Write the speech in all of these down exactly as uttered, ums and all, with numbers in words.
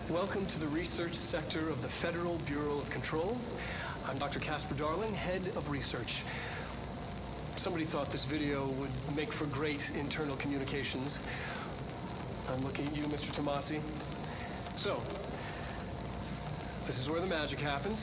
Welcome to the research sector of the Federal Bureau of Control. I'm Doctor Casper Darling, head of research. Somebody thought this video would make for great internal communications. I'm looking at you, Mister Tomasi. So, this is where the magic happens.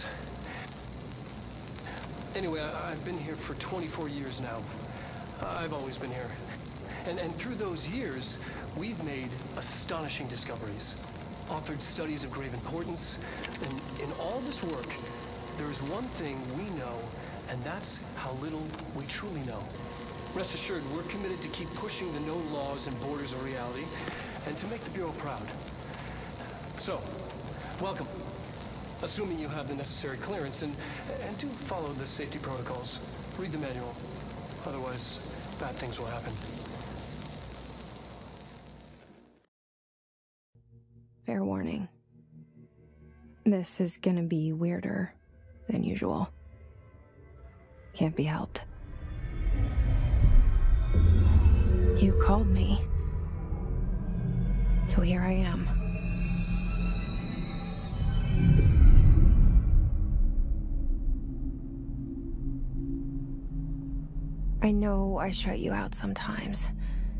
Anyway, I I've been here for twenty-four years now. Uh, I've always been here. And, and through those years, we've made astonishing discoveries. Authored studies of grave importance, and in all this work, there is one thing we know, and that's how little we truly know. Rest assured, we're committed to keep pushing the known laws and borders of reality, and to make the Bureau proud. So, welcome. Assuming you have the necessary clearance, and, and do follow the safety protocols. Read the manual. Otherwise, bad things will happen. Fair warning. This is gonna be weirder than usual. Can't be helped. You called me. So here I am. I know I shut you out sometimes.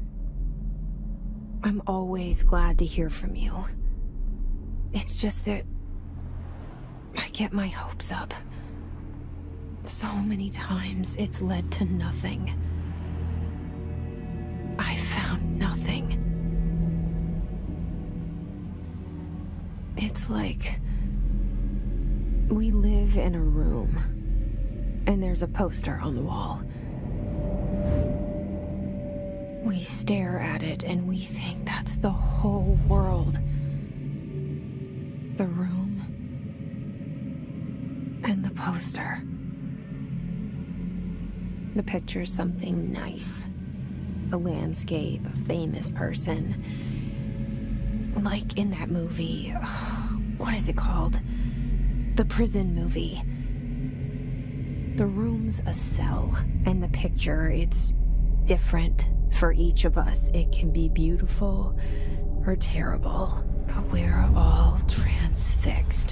I'm always glad to hear from you. It's just that I get my hopes up. So many times it's led to nothing. I found nothing. It's like we live in a room, and there's a poster on the wall. We stare at it and we think that's the whole world. The room and the poster. The picture's something nice. A landscape, a famous person. Like in that movie, what is it called? The prison movie. The room's a cell, and the picture, it's different for each of us. It can be beautiful or terrible, but we're all transfixed.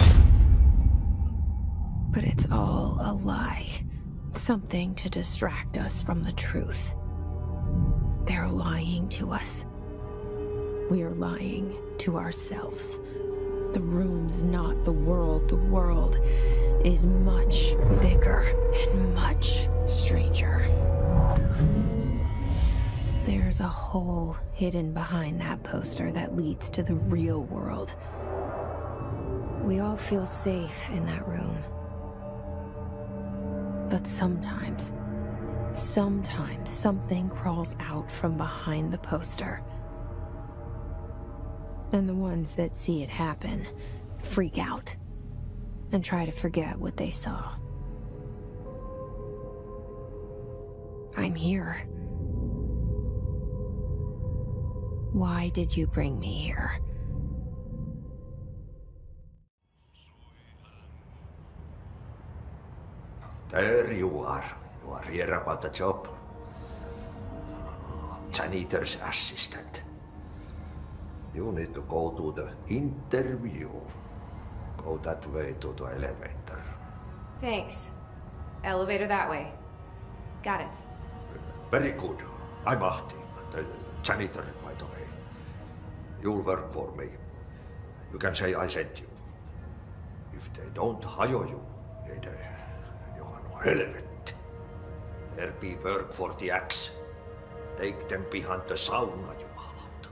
But it's all a lie. Something to distract us from the truth. They're lying to us. We're lying to ourselves. The room's not the world. The world is much bigger and much stranger. There's a hole hidden behind that poster that leads to the real world. We all feel safe in that room. But sometimes, sometimes something crawls out from behind the poster. And the ones that see it happen freak out and try to forget what they saw. I'm here. Why did you bring me here? There you are. You are here about the job. Janitor's assistant. You need to go to the interview. Go that way to the elevator. Thanks. Elevator that way. Got it. Very good. I'm Ahti, the janitor, by the way. You'll work for me. You can say I sent you. If they don't hire you, then you are no relevant. There be work for the axe. Take them behind the sauna, you malot.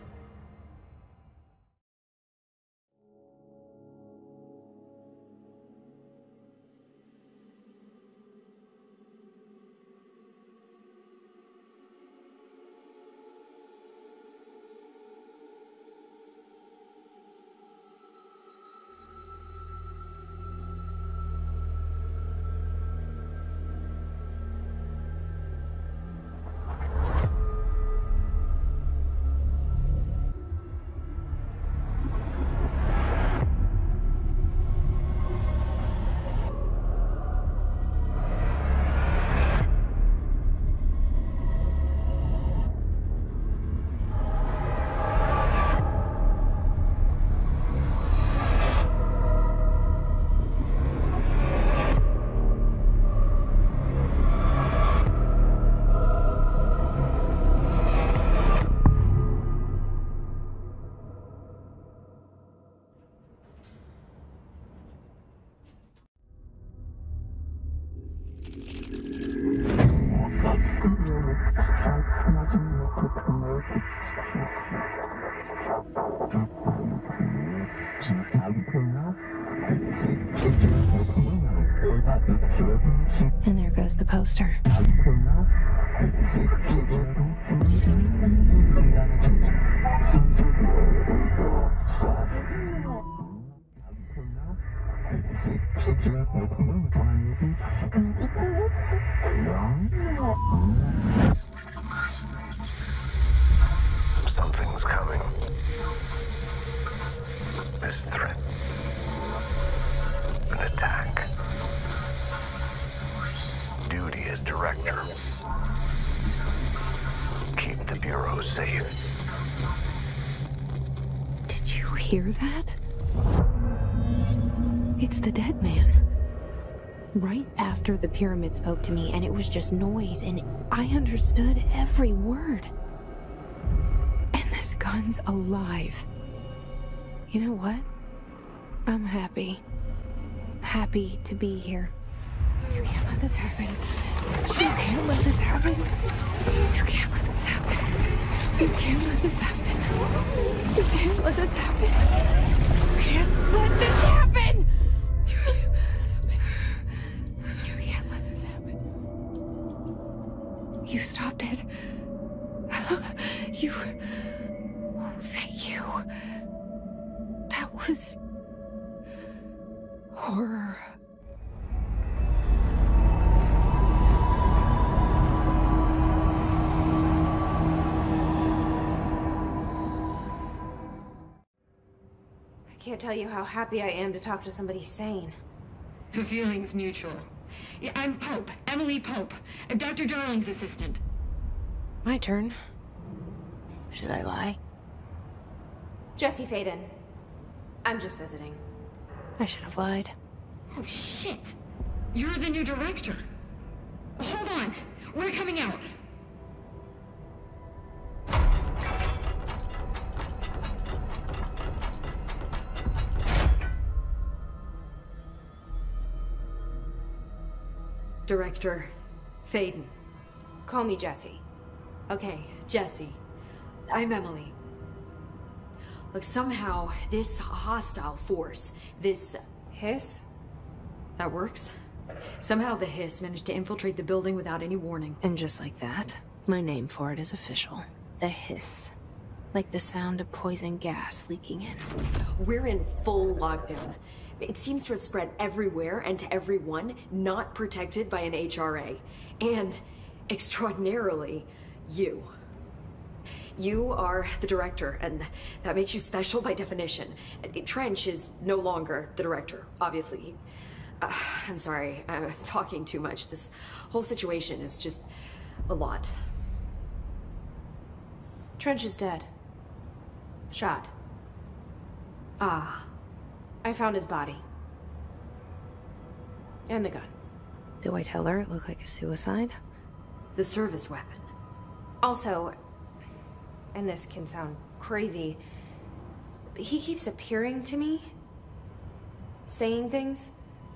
And there goes the poster. Something's coming. This threat. An attack. Duty as director. Keep the Bureau safe. Did you hear that? It's the dead man. Right after the pyramid spoke to me, and it was just noise, and I understood every word. And this gun's alive. You know what? I'm happy. Happy to be here. You can't let this happen. You can't let this happen. You can't let this happen. You can't let this happen. You can't let this happen. You can't let this happen. You can't let this happen. You can't let this happen. You stopped it. You... Oh, thank you. That was... horror. I can't tell you how happy I am to talk to somebody sane. The feeling's mutual. Yeah, I'm Pope, Emily Pope, Doctor Darling's assistant. My turn. Should I lie? Jesse Faden. I'm just visiting. I should have lied. Oh, shit. You're the new director. Hold on. We're coming out. Director Faden. Call me Jesse. Okay, Jesse. I'm Emily. Look, somehow this hostile force, this... Hiss? That works? Somehow the Hiss managed to infiltrate the building without any warning. And just like that, my name for it is official. The Hiss. Like the sound of poison gas leaking in. We're in full lockdown. It seems to have spread everywhere and to everyone not protected by an H R A. And, extraordinarily, you. You are the director, and that makes you special by definition. Trench is no longer the director, obviously. Uh, I'm sorry, I'm talking too much. This whole situation is just a lot. Trench is dead. Shot. Ah. I found his body. And the gun. Do I tell her it looked like a suicide? The service weapon. Also, and this can sound crazy, but he keeps appearing to me, saying things.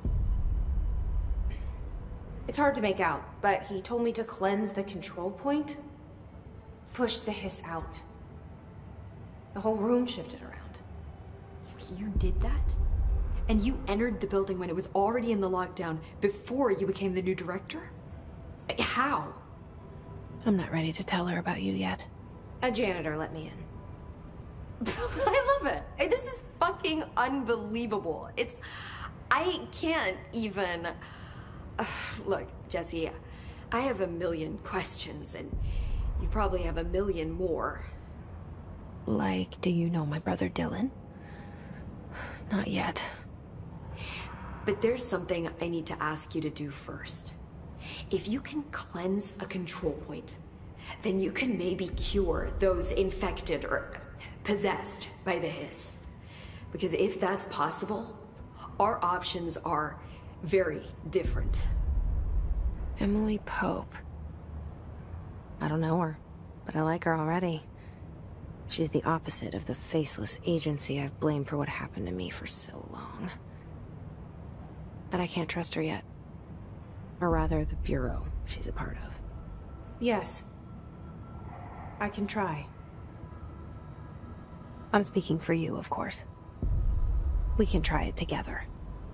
It's hard to make out, but he told me to cleanse the control point, push the Hiss out. The whole room shifted around. You did that? And you entered the building when it was already in the lockdown before you became the new director? How? I'm not ready to tell her about you yet. A janitor let me in. I love it. This is fucking unbelievable. It's... I can't even... Uh, look, Jesse, I have a million questions, and you probably have a million more. Like, do you know my brother Dylan? Not yet. But there's something I need to ask you to do first. If you can cleanse a control point, then you can maybe cure those infected or possessed by the Hiss. Because if that's possible, our options are very different. Emily Pope. I don't know her, but I like her already. She's the opposite of the faceless agency I've blamed for what happened to me for so long. But I can't trust her yet. Or rather, the Bureau she's a part of. Yes. I can try. I'm speaking for you, of course. We can try it together.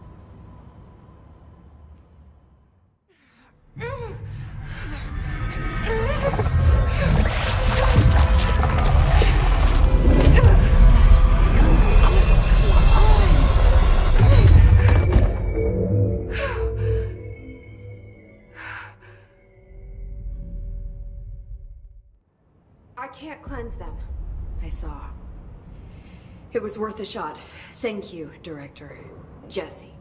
I can't cleanse them. I saw. It was worth a shot. Thank you, Director Jesse.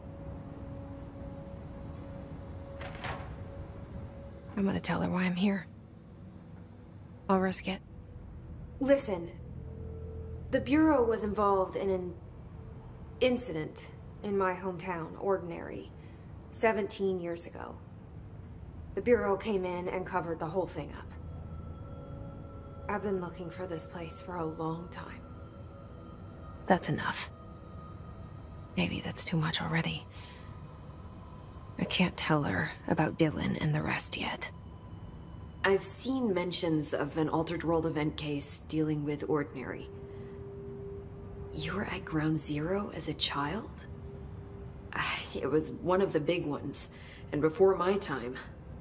I'm gonna tell her why I'm here. I'll risk it. Listen, the Bureau was involved in an incident in my hometown, Ordinary, seventeen years ago. The Bureau came in and covered the whole thing up. I've been looking for this place for a long time. That's enough. Maybe that's too much already. I can't tell her about Dylan and the rest yet. I've seen mentions of an Altered World event case dealing with Ordinary. You were at Ground Zero as a child? It was one of the big ones, and before my time.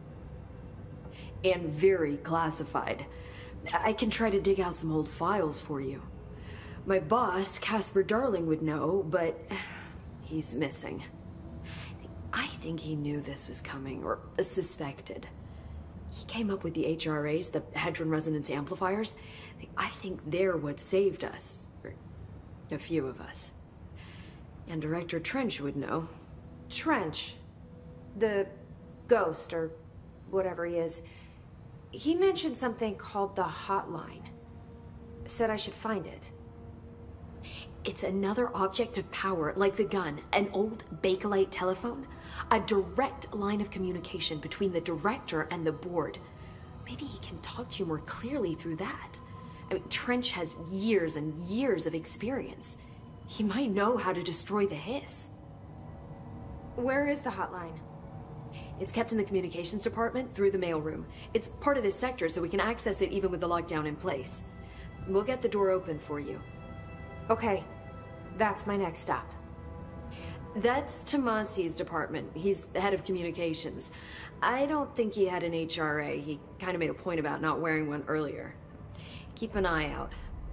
And very classified. I can try to dig out some old files for you. My boss, Casper Darling, would know, but he's missing. I think he knew this was coming, or suspected. He came up with the H R As, the Hadron Resonance Amplifiers. I think they're what saved us. Or a few of us. And Director Trench would know. Trench? The ghost, or whatever he is. He mentioned something called the Hotline. Said I should find it. It's another object of power, like the gun, an old Bakelite telephone. A direct line of communication between the director and the board. Maybe he can talk to you more clearly through that. I mean, Trench has years and years of experience. He might know how to destroy the Hiss. Where is the hotline? It's kept in the communications department through the mailroom. It's part of this sector, so we can access it even with the lockdown in place. We'll get the door open for you. Okay, that's my next stop. That's Tomasi's department. He's the head of communications. I don't think he had an H R A. He kind of made a point about not wearing one earlier. Keep an eye out.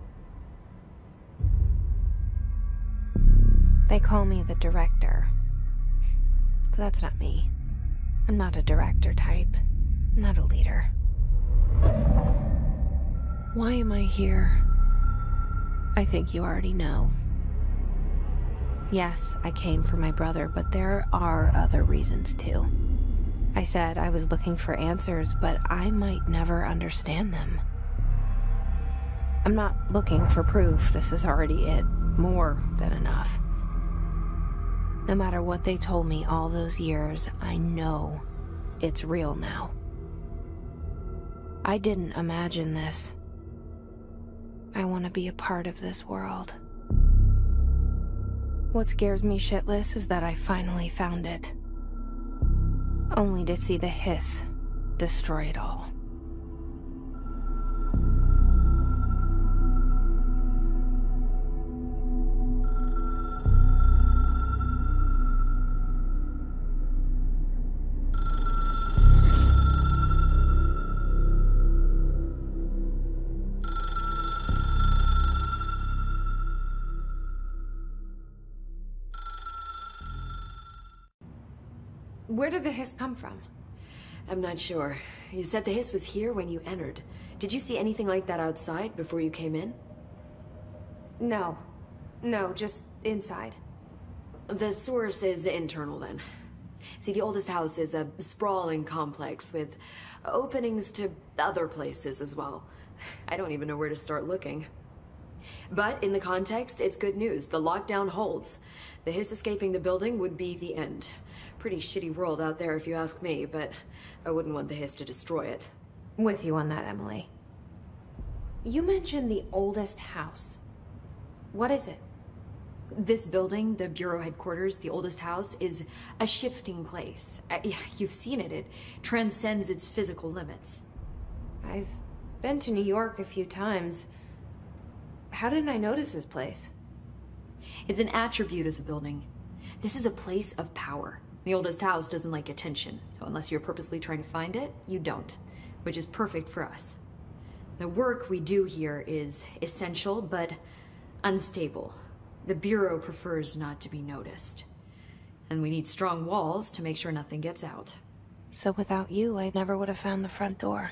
They call me the director. But that's not me. I'm not a director type. I'm not a leader. Why am I here? I think you already know. Yes, I came for my brother, but there are other reasons too. I said I was looking for answers, but I might never understand them. I'm not looking for proof. This is already it. More than enough. No matter what they told me all those years, I know it's real now. I didn't imagine this. I want to be a part of this world. What scares me shitless is that I finally found it. Only to see the Hiss destroy it all. Where did the Hiss come from? I'm not sure. You said the Hiss was here when you entered. Did you see anything like that outside before you came in? No. No, just inside. The source is internal then. See, the oldest house is a sprawling complex with openings to other places as well. I don't even know where to start looking. But in the context, it's good news. The lockdown holds. The Hiss escaping the building would be the end. Pretty shitty world out there if you ask me, but I wouldn't want the Hiss to destroy it. With you on that, Emily. You mentioned the oldest house. What is it? This building, the Bureau headquarters, the oldest house, is a shifting place. You've seen it. It transcends its physical limits. I've been to New York a few times. How didn't I notice this place? It's an attribute of the building. This is a place of power. The oldest house doesn't like attention, so unless you're purposely trying to find it, you don't, which is perfect for us. The work we do here is essential, but unstable. The Bureau prefers not to be noticed. And we need strong walls to make sure nothing gets out. So without you, I never would have found the front door.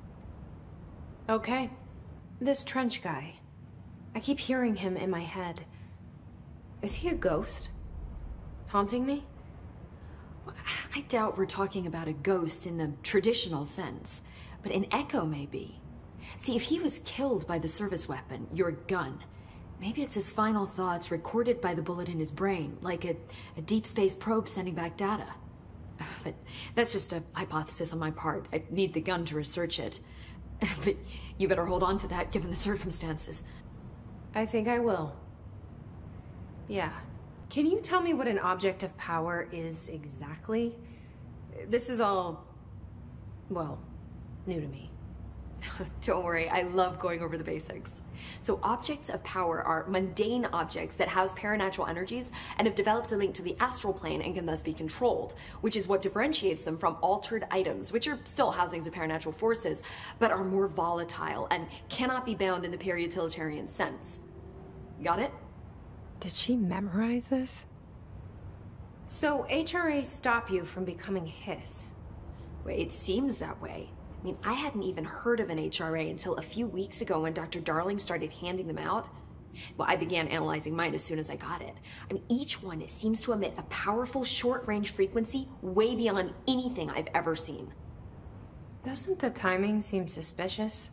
Okay. This Trench guy. I keep hearing him in my head. Is he a ghost? Haunting me? I doubt we're talking about a ghost in the traditional sense, but an echo maybe. See, if he was killed by the service weapon, your gun, maybe it's his final thoughts recorded by the bullet in his brain, like a, a deep space probe sending back data. But that's just a hypothesis on my part. I need the gun to research it. But you better hold on to that given the circumstances. I think I will. Yeah. Can you tell me what an object of power is exactly? This is all, well, new to me. Don't worry, I love going over the basics. So objects of power are mundane objects that house paranatural energies and have developed a link to the astral plane and can thus be controlled, which is what differentiates them from altered items, which are still housings of paranatural forces, but are more volatile and cannot be bound in the peri-utilitarian sense. Got it? Did she memorize this? So H R A stop you from becoming Hiss? Well, it seems that way. I mean, I hadn't even heard of an H R A until a few weeks ago when Doctor Darling started handing them out. Well, I began analyzing mine as soon as I got it. I mean, each one seems to emit a powerful short-range frequency way beyond anything I've ever seen. Doesn't the timing seem suspicious?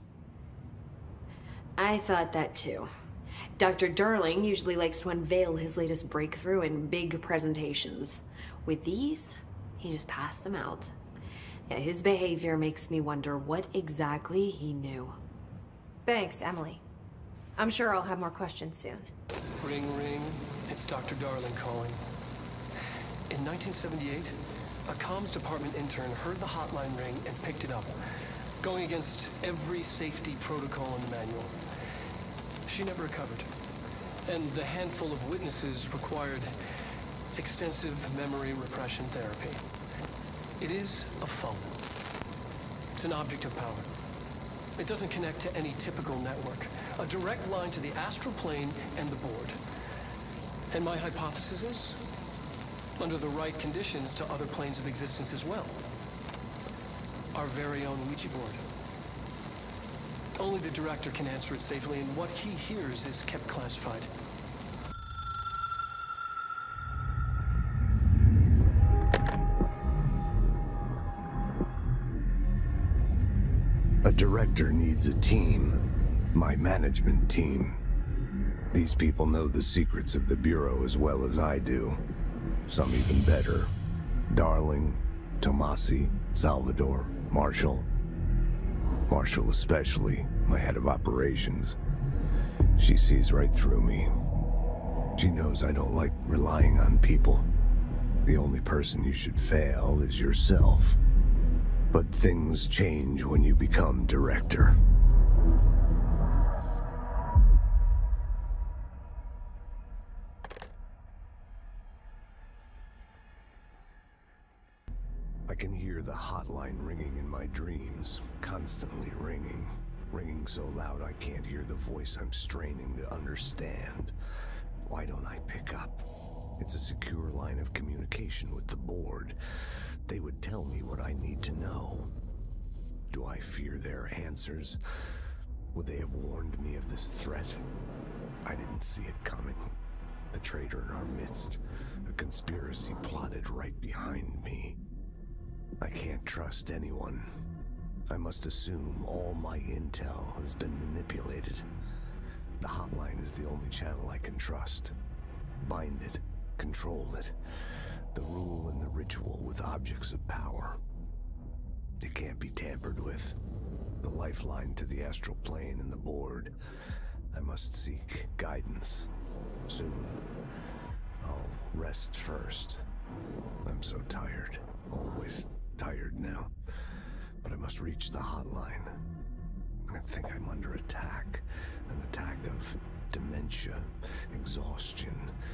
I thought that too. Doctor Darling usually likes to unveil his latest breakthrough in big presentations. With these, he just passed them out. Yeah, his behavior makes me wonder what exactly he knew. Thanks, Emily. I'm sure I'll have more questions soon. Ring, ring. It's Doctor Darling calling. In nineteen seventy-eight, a comms department intern heard the hotline ring and picked it up, going against every safety protocol in the manual. She never recovered, and the handful of witnesses required extensive memory repression therapy. It is a phone. It's an object of power. It doesn't connect to any typical network. A direct line to the astral plane and the board. And my hypothesis is, under the right conditions, to other planes of existence as well. Our very own Ouija board. Only the director can answer it safely, and what he hears is kept classified. A director needs a team. My management team. These people know the secrets of the Bureau as well as I do. Some even better. Darling, Tomasi, Salvador, Marshall. Marshall especially, my head of operations. She sees right through me. She knows I don't like relying on people. The only person you should fail is yourself. But things change when you become director. I can hear the hotline ringing in my dreams, constantly ringing. Ringing so loud I can't hear the voice I'm straining to understand. Why don't I pick up? It's a secure line of communication with the board. They would tell me what I need to know. Do I fear their answers? Would they have warned me of this threat? I didn't see it coming. The traitor in our midst. A conspiracy plotted right behind me. I can't trust anyone. I must assume all my intel has been manipulated. The hotline is the only channel I can trust. Bind it, control it. The rule and the ritual with objects of power. It can't be tampered with. The lifeline to the astral plane and the board. I must seek guidance. Soon. I'll rest first. I'm so tired. Always tired now. But I must reach the hotline. I think I'm under attack. An attack of dementia, exhaustion,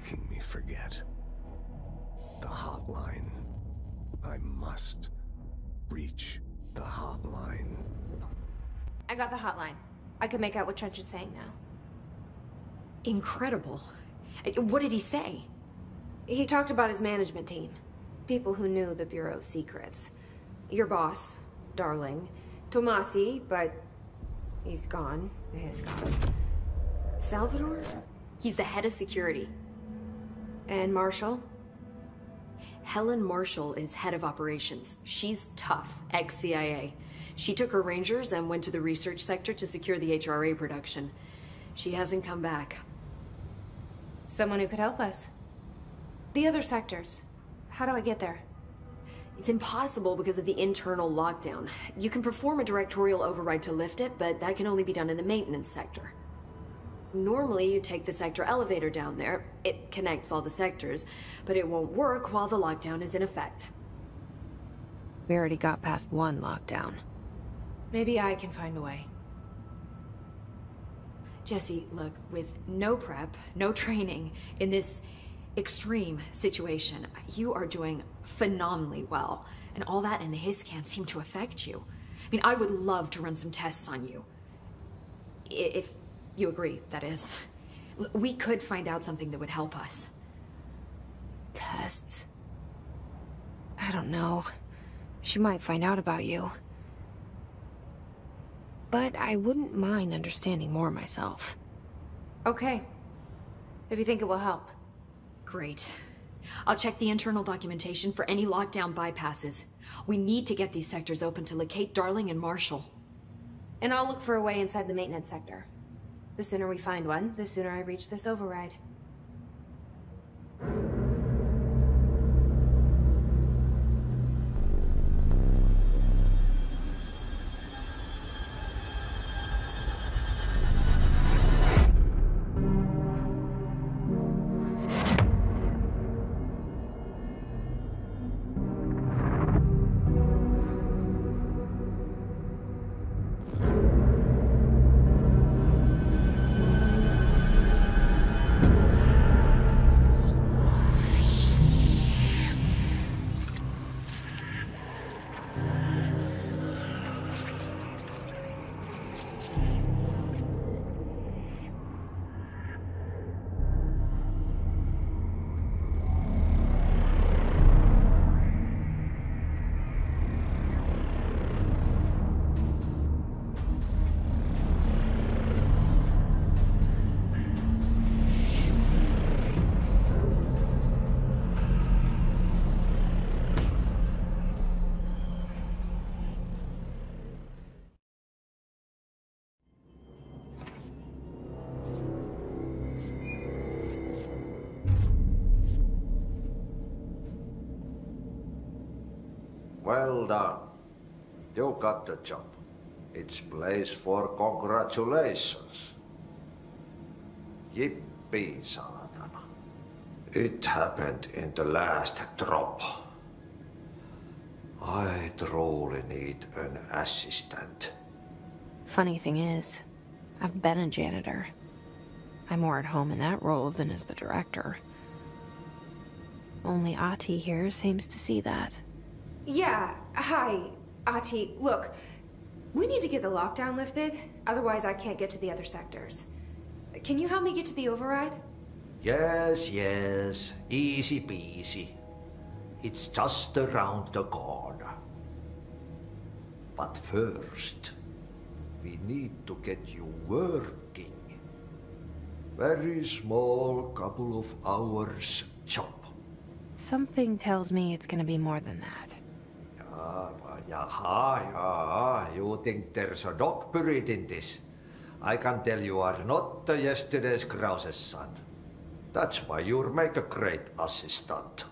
making me forget. The hotline. I must reach the hotline. I got the hotline. I can make out what Trench is saying now. Incredible. What did he say? He talked about his management team. People who knew the Bureau's secrets. Your boss, Darling. Tomasi, but he's gone. He's gone. Salvador? He's the head of security. And Marshall? Helen Marshall is head of operations. She's tough, ex-C I A. She took her Rangers and went to the research sector to secure the H R A production. She hasn't come back. Someone who could help us. The other sectors. How do I get there? It's impossible because of the internal lockdown. You can perform a directorial override to lift it, but that can only be done in the maintenance sector. Normally, you take the sector elevator down there. It connects all the sectors, but it won't work while the lockdown is in effect. We already got past one lockdown. Maybe I can find a way. Jesse, look, with no prep, no training, in this extreme situation, you are doing phenomenally well. And all that and the hiss can't seem to affect you. I mean, I would love to run some tests on you. If you agree, that is. We could find out something that would help us. Tests? I don't know. She might find out about you. But I wouldn't mind understanding more myself. Okay. If you think it will help. Great. I'll check the internal documentation for any lockdown bypasses. We need to get these sectors open to locate Darling and Marshall. And I'll look for a way inside the maintenance sector. The sooner we find one, the sooner I reach this override. Well done. You got the job. It's place for congratulations. Yippee, saatana. It happened in the last drop. I truly need an assistant. Funny thing is, I've been a janitor. I'm more at home in that role than as the director. Only Ahti here seems to see that. Yeah, hi, Ahti. Look, we need to get the lockdown lifted, otherwise I can't get to the other sectors. Can you help me get to the override? Yes, yes. Easy peasy. It's just around the corner. But first, we need to get you working. Very small, couple of hours job. Something tells me it's gonna be more than that. Yaha, yaha, you think there's a dog buried in this? I can tell you are not yesterday's Krause's son. That's why you'll make a great assistant.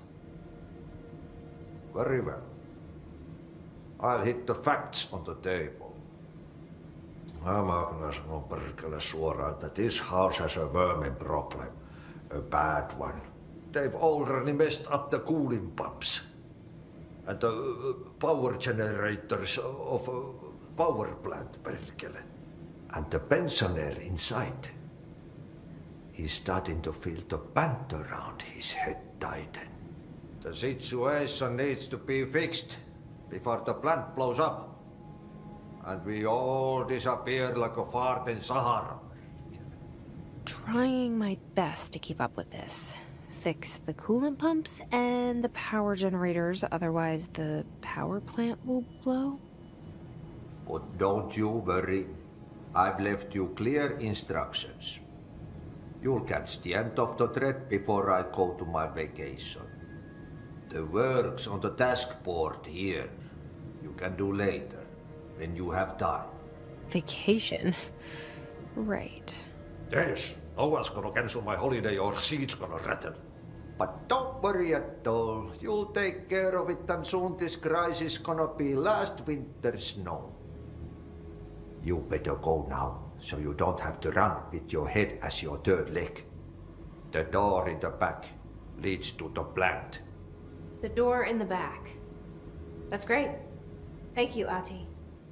Very well. I'll hit the facts on the table. Mä kyllä sanon perkele suoraan, että this house has a vermin problem. A bad one. They've already messed up the cooling pumps. And the power generators of a power plant, perkele. And the pensioner inside. is starting to feel the band around his head tighten. The situation needs to be fixed before the plant blows up. And we all disappear like a fart in Sahara. Trying my best to keep up with this. Fix the coolant pumps and the power generators, otherwise the power plant will blow. But don't you worry. I've left you clear instructions. You'll catch the end of the thread before I go to my vacation. The work's on the task board here. You can do later, when you have time. Vacation? Right. Yes, no one's gonna cancel my holiday or seat's gonna rattle. But don't worry at all. You'll take care of it, and soon this crisis gonna be last winter's snow. You better go now, so you don't have to run with your head as your third leg. The door in the back leads to the plant. The door in the back. That's great. Thank you, Ahti.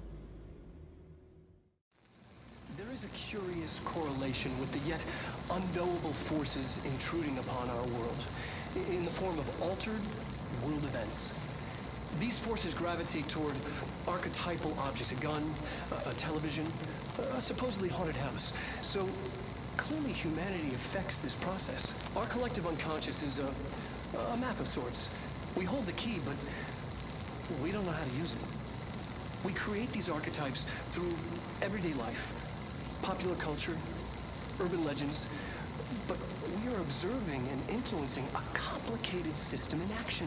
There is a curious correlation with the yet unknowable forces intruding upon our world, in the form of altered world events. These forces gravitate toward archetypal objects, a gun, a, a television, a supposedly haunted house. So clearly humanity affects this process. Our collective unconscious is a, a map of sorts. We hold the key, but we don't know how to use it. We create these archetypes through everyday life, popular culture, urban legends, but we are observing and influencing a complicated system in action.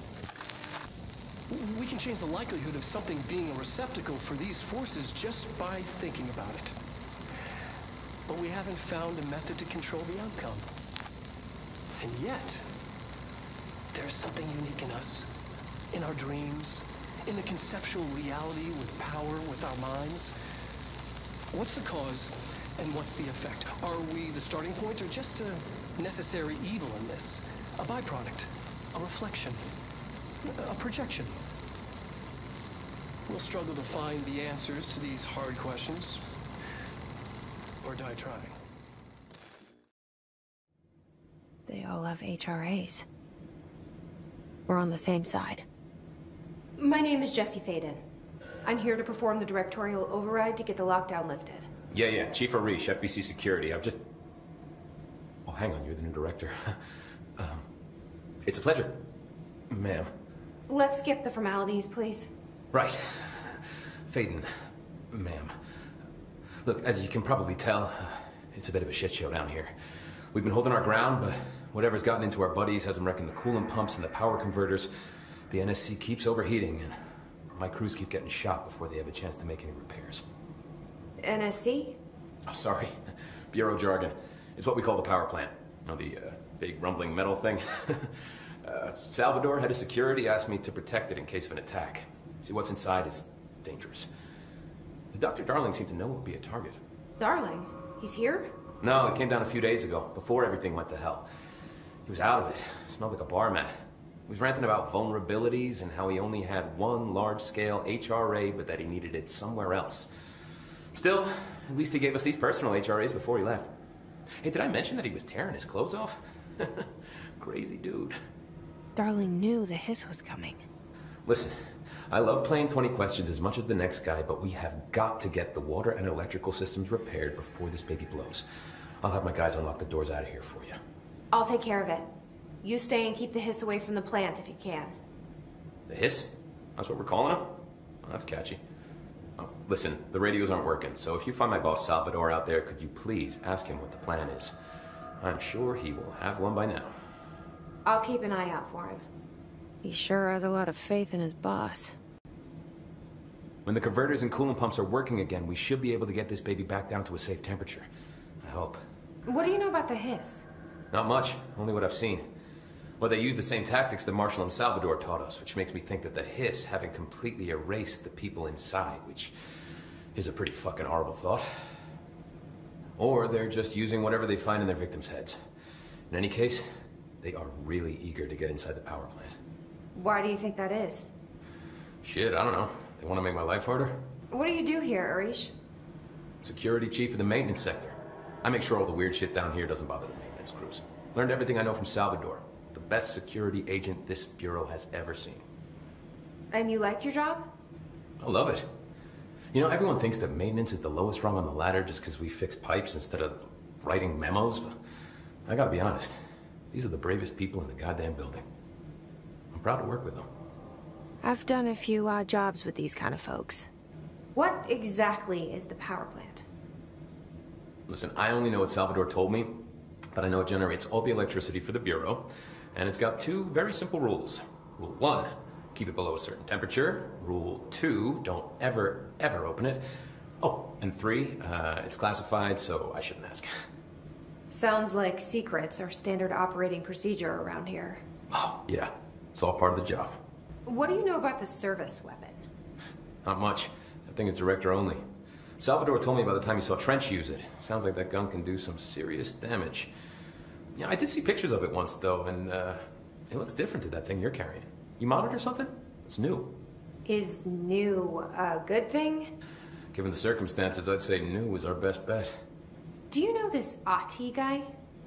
We can change the likelihood of something being a receptacle for these forces just by thinking about it. But we haven't found a method to control the outcome. And yet, there's something unique in us, in our dreams, in the conceptual reality with power with our minds. What's the cause and what's the effect? Are we the starting point or just a necessary evil in this? A byproduct, a reflection, a projection? We'll struggle to find the answers to these hard questions, or die trying. They all have H R As. We're on the same side. My name is Jesse Faden. I'm here to perform the directorial override to get the lockdown lifted. Yeah, yeah, Chief Arish, F B C Security. I'm just... Oh, hang on, you're the new director. um, it's a pleasure, ma'am. Let's skip the formalities, please. Right. Faden, ma'am. Look, as you can probably tell, uh, it's a bit of a shit show down here. We've been holding our ground, but whatever's gotten into our buddies has them wrecking the coolant pumps and the power converters. The N S C keeps overheating, and my crews keep getting shot before they have a chance to make any repairs. N S C? Oh, sorry. Bureau jargon. It's what we call the power plant. You know, the uh, big rumbling metal thing? uh, Salvador, head of security, asked me to protect it in case of an attack. See, what's inside is dangerous. Doctor Darling seemed to know it would be a target. Darling? He's here? No, he came down a few days ago, before everything went to hell. He was out of it. Smelled like a bar mat. He was ranting about vulnerabilities and how he only had one large-scale H R A, but that he needed it somewhere else. Still, at least he gave us these personal H R As before he left. Hey, did I mention that he was tearing his clothes off? Crazy dude. Darling knew the hiss was coming. Listen, I love playing twenty questions as much as the next guy, but we have got to get the water and electrical systems repaired before this baby blows. I'll have my guys unlock the doors out of here for you. I'll take care of it. You stay and keep the hiss away from the plant if you can. The hiss? That's what we're calling him? Oh, that's catchy. Oh, listen, the radios aren't working, so if you find my boss Salvador out there, could you please ask him what the plan is? I'm sure he will have one by now. I'll keep an eye out for him. He sure has a lot of faith in his boss. When the converters and coolant pumps are working again, we should be able to get this baby back down to a safe temperature. I hope. What do you know about the hiss? Not much, only what I've seen. Well, they use the same tactics that Marshall and Salvador taught us, which makes me think that the hiss haven't completely erased the people inside, which is a pretty fucking horrible thought. Or they're just using whatever they find in their victims' heads. In any case, they are really eager to get inside the power plant. Why do you think that is? Shit, I don't know. They want to make my life harder? What do you do here, Arish? Security chief of the maintenance sector. I make sure all the weird shit down here doesn't bother the maintenance crews. Learned everything I know from Salvador. The best security agent this bureau has ever seen. And you like your job? I love it. You know, everyone thinks that maintenance is the lowest rung on the ladder just because we fix pipes instead of writing memos, but I gotta be honest. These are the bravest people in the goddamn building. I'm proud to work with them. I've done a few odd jobs with these kind of folks. What exactly is the power plant? Listen, I only know what Salvador told me, but I know it generates all the electricity for the Bureau, and it's got two very simple rules. Rule one, keep it below a certain temperature. Rule two, don't ever, ever open it. Oh, and three, uh, it's classified, so I shouldn't ask. Sounds like secrets are standard operating procedure around here. Oh, yeah. It's all part of the job. What do you know about the service weapon? Not much. That thing is director only. Salvador told me by the time he saw Trench use it. Sounds like that gun can do some serious damage. Yeah, I did see pictures of it once, though, and uh, it looks different to that thing you're carrying. You modded or something? It's new. Is new a good thing? Given the circumstances, I'd say new is our best bet. Do you know this Ahti guy?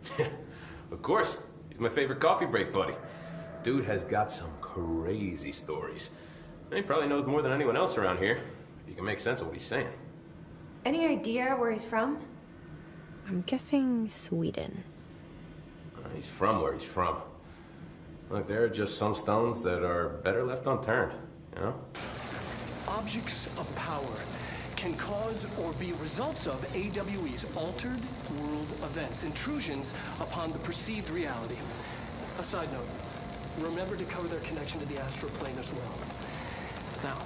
Of course. He's my favorite coffee break buddy. Dude has got some crazy stories. He probably knows more than anyone else around here, if you can make sense of what he's saying. Any idea where he's from? I'm guessing Sweden. Uh, he's from where he's from. Look, there are just some stones that are better left unturned, you know? Objects of power can cause or be results of A W E's altered world events, intrusions upon the perceived reality. A side note, remember to cover their connection to the astral plane as well. Now,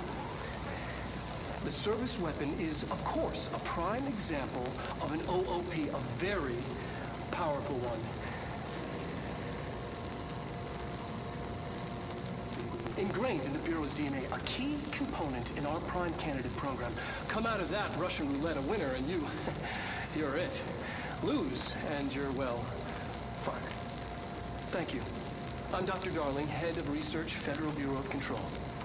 the service weapon is, of course, a prime example of an O O P, a very powerful one. Ingrained in the Bureau's D N A, a key component in our prime candidate program. Come out of that Russian roulette a winner and you, you're it. Lose and you're, well, fired. Thank you. I'm Doctor Darling, Head of Research, Federal Bureau of Control.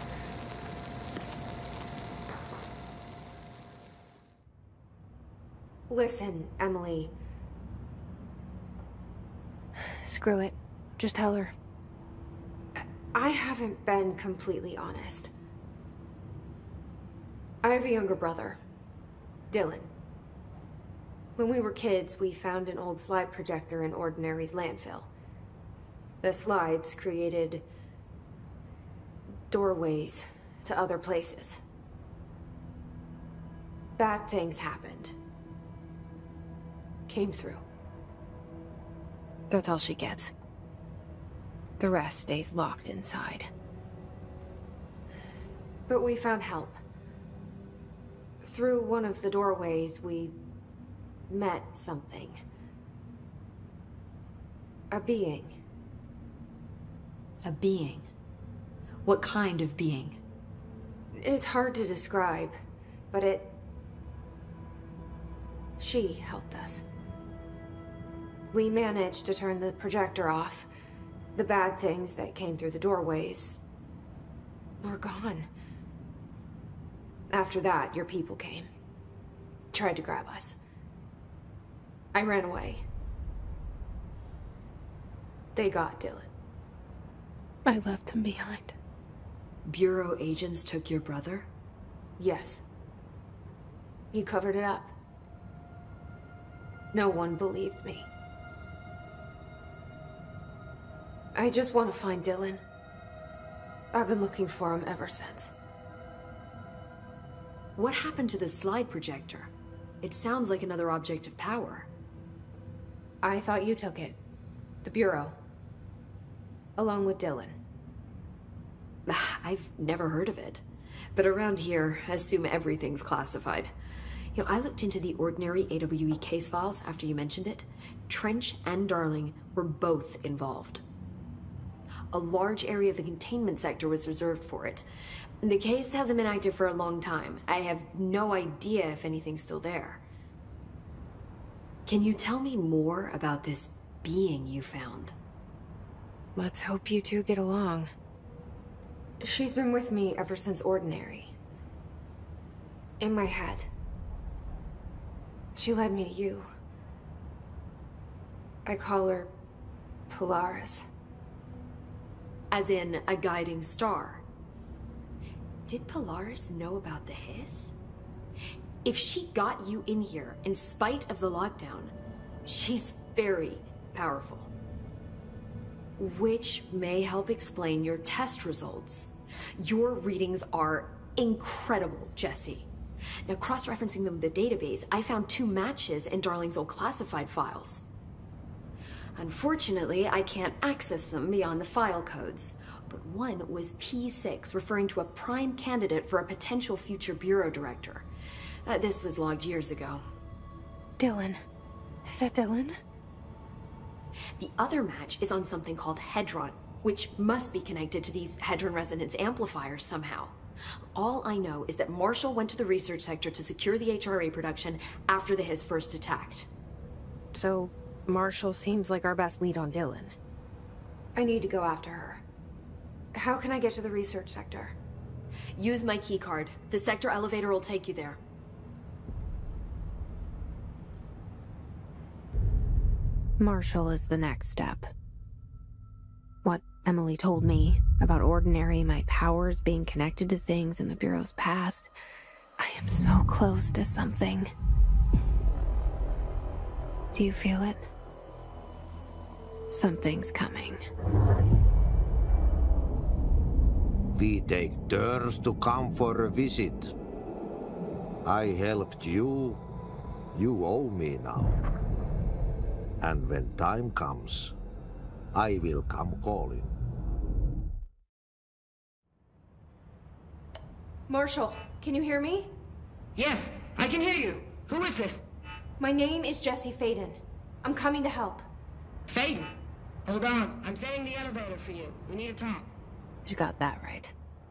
Listen, Emily. Screw it. Just tell her. I haven't been completely honest. I have a younger brother, Dylan. When we were kids, we found an old slide projector in Ordinary's landfill. The slides created doorways to other places. Bad things happened. Came through. That's all she gets. The rest stays locked inside. But we found help. Through one of the doorways, we met something. A being. A being? What kind of being? It's hard to describe, but it... She helped us. We managed to turn the projector off. The bad things that came through the doorways were gone. After that, your people came. Tried to grab us. I ran away. They got Dylan. I left him behind. Bureau agents took your brother? Yes. You covered it up. No one believed me. I just want to find Dylan. I've been looking for him ever since. What happened to the slide projector? It sounds like another object of power. I thought you took it. The Bureau. Along with Dylan. I've never heard of it. But around here, I assume everything's classified. You know, I looked into the Ordinary A W E case files after you mentioned it. Trench and Darling were both involved. A large area of the containment sector was reserved for it. The case hasn't been active for a long time. I have no idea if anything's still there. Can you tell me more about this being you found? Let's hope you two get along. She's been with me ever since Ordinary. In my head. She led me to you. I call her Polaris. As in, a guiding star. Did Polaris know about the hiss? If she got you in here in spite of the lockdown, she's very powerful. Which may help explain your test results. Your readings are incredible, Jesse. Now, cross-referencing them with the database, I found two matches in Darling's old classified files. Unfortunately, I can't access them beyond the file codes. But one was P six, referring to a prime candidate for a potential future bureau director. Uh, this was logged years ago. Dylan. Is that Dylan? The other match is on something called Hedron, which must be connected to these Hedron resonance amplifiers somehow. All I know is that Marshall went to the research sector to secure the H R A production after the Hiss first attacked. So, Marshall seems like our best lead on Dylan. I need to go after her. How can I get to the research sector? Use my keycard. The sector elevator will take you there. Marshall is the next step. What Emily told me about Ordinary, my powers being connected to things in the Bureau's past, I am so close to something. Do you feel it? Something's coming. We take turns to come for a visit. I helped you. You owe me now. And when time comes, I will come calling. Marshall, can you hear me? Yes, I can hear you. Who is this? My name is Jesse Faden. I'm coming to help. Faden? Hold on. I'm setting the elevator for you. We need to talk. She's got that right.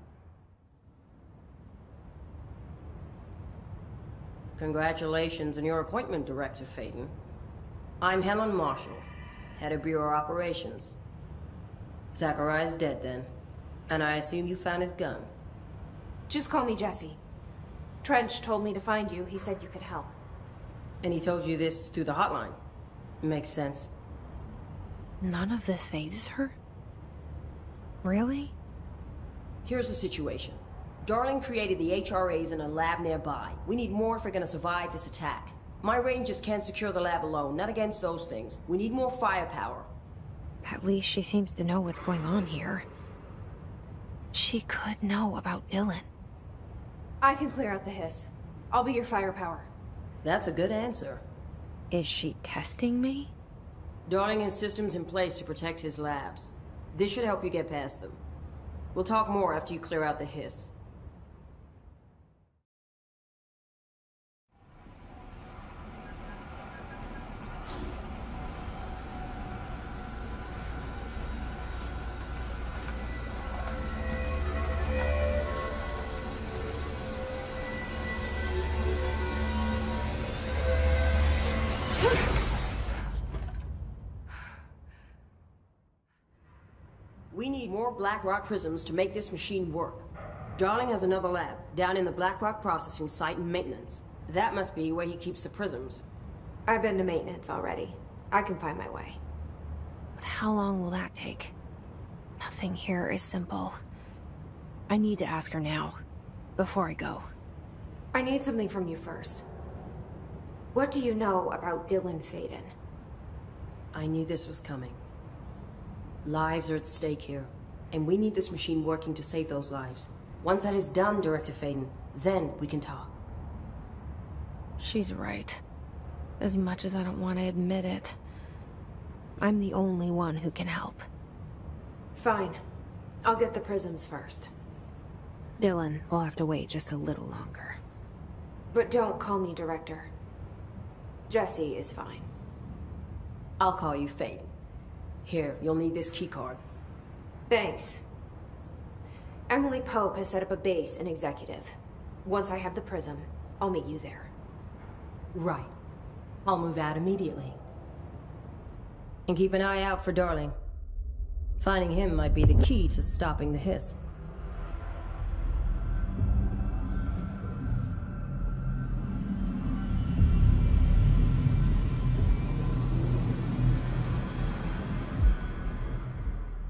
Congratulations on your appointment, Director Faden. I'm Helen Marshall, head of Bureau Operations. Zachariah's dead then, and I assume you found his gun. Just call me Jesse. Trench told me to find you. He said you could help. And he told you this through the hotline. Makes sense. None of this phases her? Really? Here's the situation. Darling created the H R As in a lab nearby. We need more if we're gonna survive this attack. My rangers can't secure the lab alone, not against those things. We need more firepower. At least she seems to know what's going on here. She could know about Dylan. I can clear out the hiss. I'll be your firepower. That's a good answer. Is she testing me? Darling has systems in place to protect his labs. This should help you get past them. We'll talk more after you clear out the hiss. We need more Blackrock prisms to make this machine work. Darling has another lab, down in the Blackrock processing site and maintenance. That must be where he keeps the prisms. I've been to maintenance already. I can find my way. But how long will that take? Nothing here is simple. I need to ask her now, before I go. I need something from you first. What do you know about Dylan Faden? I knew this was coming. Lives are at stake here, and we need this machine working to save those lives. Once that is done, Director Faden, then we can talk. She's right. As much as I don't want to admit it. I'm the only one who can help. Fine. I'll get the prisms first. Dylan will have to wait just a little longer. But don't call me Director. Jesse is fine. I'll call you Faden. Here, you'll need this keycard. Thanks. Emily Pope has set up a base in Executive. Once I have the prism, I'll meet you there. Right. I'll move out immediately. And keep an eye out for Darling. Finding him might be the key to stopping the hiss.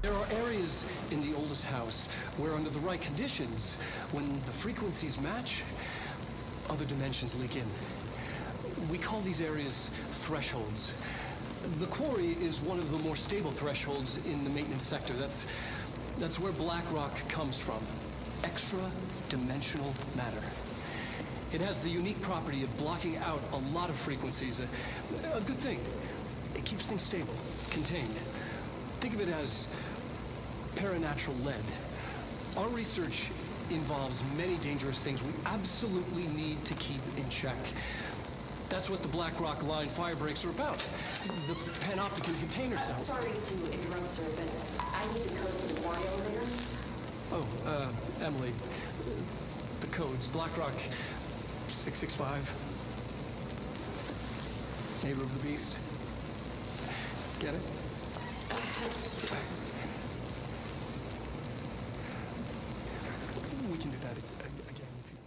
There are areas in the oldest house where, under the right conditions, when the frequencies match, other dimensions leak in. We call these areas thresholds. The quarry is one of the more stable thresholds in the maintenance sector. That's, that's where Blackrock comes from. Extra-dimensional matter. It has the unique property of blocking out a lot of frequencies. A, a good thing. It keeps things stable, contained. Think of it as paranatural lead. Our research involves many dangerous things we absolutely need to keep in check. That's what the Blackrock line fire breaks are about. The panopticon container cells. Sorry to interrupt, sir, but I need the code for the quarry elevator. Oh, uh, Emily. The codes. Blackrock six six five. Neighbor of the Beast. Get it? We can do that again if you...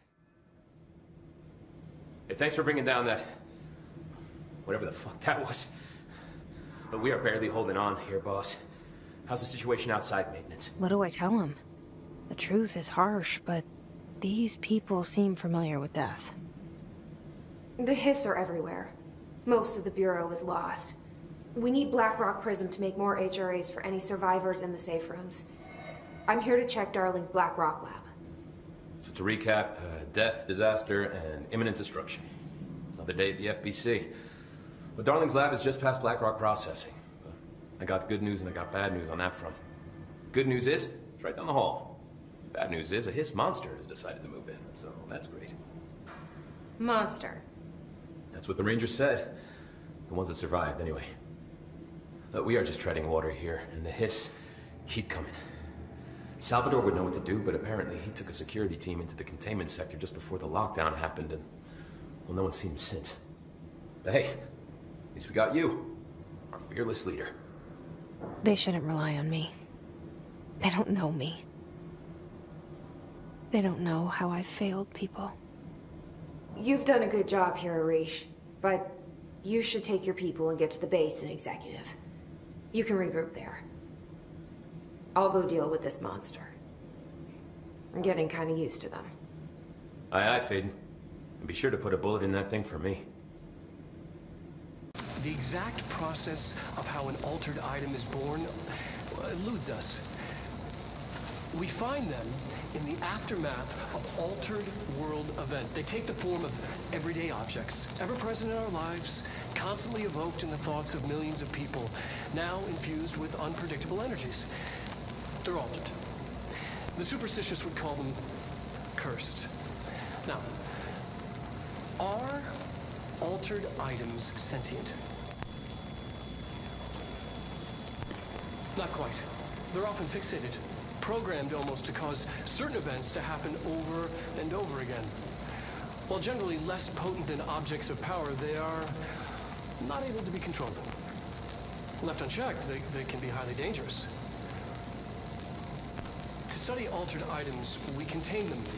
Hey, thanks for bringing down that... whatever the fuck that was. But we are barely holding on here, boss. How's the situation outside maintenance? What do I tell him? The truth is harsh, but these people seem familiar with death. The Hiss are everywhere. Most of the Bureau is lost. We need Blackrock Prism to make more H R As for any survivors in the safe rooms. I'm here to check Darling's Blackrock lab. So to recap, uh, death, disaster, and imminent destruction. Another day at the F B C. But Darling's lab is just past Blackrock processing. But I got good news and I got bad news on that front. Good news is, it's right down the hall. Bad news is, a Hiss monster has decided to move in, so that's great. Monster? That's what the Rangers said. The ones that survived, anyway. But we are just treading water here, and the Hiss keep coming. Salvador would know what to do, but apparently he took a security team into the containment sector just before the lockdown happened, and, well, no one's seen him since. But hey, at least we got you, our fearless leader. They shouldn't rely on me. They don't know me. They don't know how I've failed people. You've done a good job here, Arish, but you should take your people and get to the base in Executive. You can regroup there. I'll go deal with this monster. I'm getting kind of used to them. Aye, aye, Faden. And be sure to put a bullet in that thing for me. The exact process of how an altered item is born eludes us. We find them in the aftermath of altered world events. They take the form of everyday objects, ever present in our lives, constantly evoked in the thoughts of millions of people, now infused with unpredictable energies. They're altered. The superstitious would call them cursed. Now, are altered items sentient? Not quite. They're often fixated, programmed almost to cause certain events to happen over and over again. While generally less potent than objects of power, they are not able to be controlled. Left unchecked, they, they can be highly dangerous. To study altered items, we contain them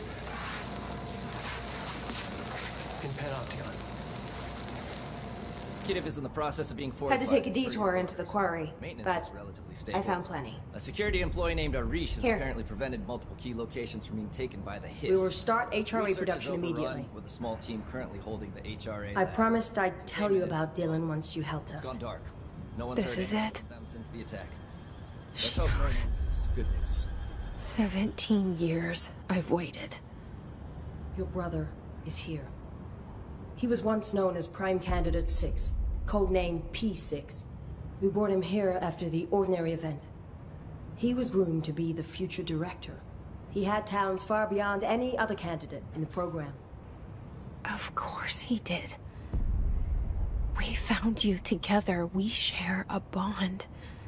in Panopticon. Executive is in the process of being fortified. Had to take a detour into the quarry, Maintenance but is relatively stable. I found plenty. A security employee named Arish has Here. apparently prevented multiple key locations from being taken by the Hiss. We will start H R A Research is production overrun, immediately. with a small team currently holding the H R A I lab. promised I'd tell you about Dylan once you helped It's us. gone dark. No one's This heard is anything it? from them since the attack. She Let's hope no knows. news is good news. Seventeen years I've waited. Your brother is here. He was once known as Prime Candidate six, codenamed P six. We brought him here after the Ordinary event. He was groomed to be the future director. He had talents far beyond any other candidate in the program. Of course he did. We found you together. We share a bond.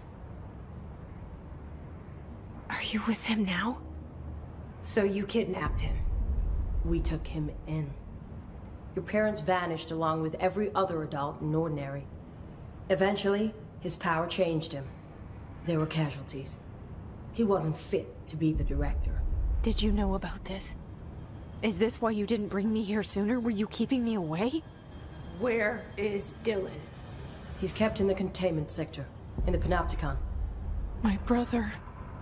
Are you with him now? So you kidnapped him? We took him in. Your parents vanished along with every other adult in Ordinary. Eventually, his power changed him. There were casualties. He wasn't fit to be the director. Did you know about this? Is this why you didn't bring me here sooner? Were you keeping me away? Where is Dylan? He's kept in the containment sector, in the Panopticon. My brother.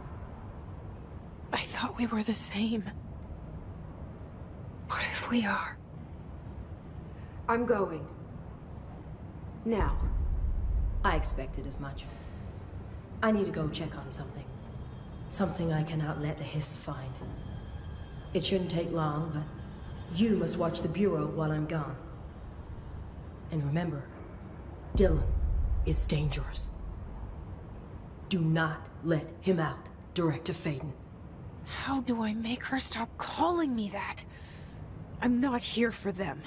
I thought we were the same. What if we are? I'm going. Now. I expected as much. I need to go check on something. Something I cannot let the Hiss find. It shouldn't take long, but you must watch the Bureau while I'm gone. And remember, Dylan is dangerous. Do not let him out, Director Faden. How do I make her stop calling me that? I'm not here for them.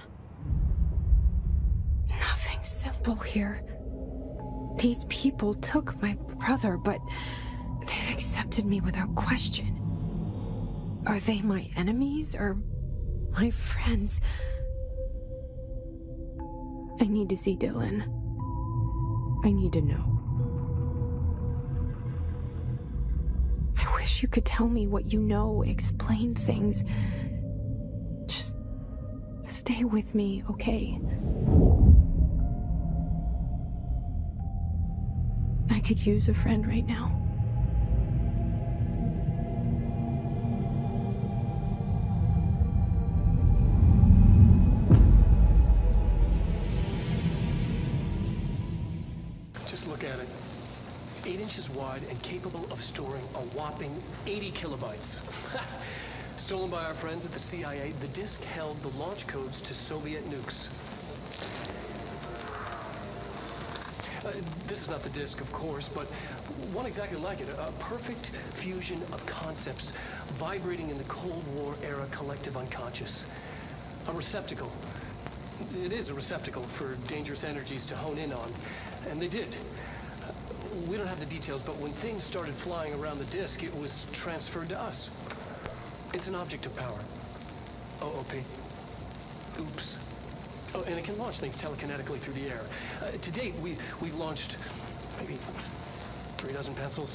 Nothing simple here. These people took my brother, but they've accepted me without question. Are they my enemies or my friends? I need to see Dylan. I need to know. I wish you could tell me what you know, explain things. Just stay with me, okay? I could use a friend right now. Just look at it. Eight inches wide and capable of storing a whopping eighty kilobytes. Stolen by our friends at the C I A, the disk held the launch codes to Soviet nukes. Uh, this is not the disk, of course, but one exactly like it. A perfect fusion of concepts vibrating in the Cold War era collective unconscious. A receptacle. It is a receptacle for dangerous energies to hone in on. And they did. We don't have the details, but when things started flying around the disk, it was transferred to us. It's an object of power. O O P. Oops. Oh, and it can launch things telekinetically through the air. Uh, to date, we, we've launched maybe three dozen pencils.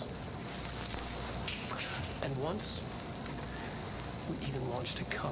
And once, we even launched a cup.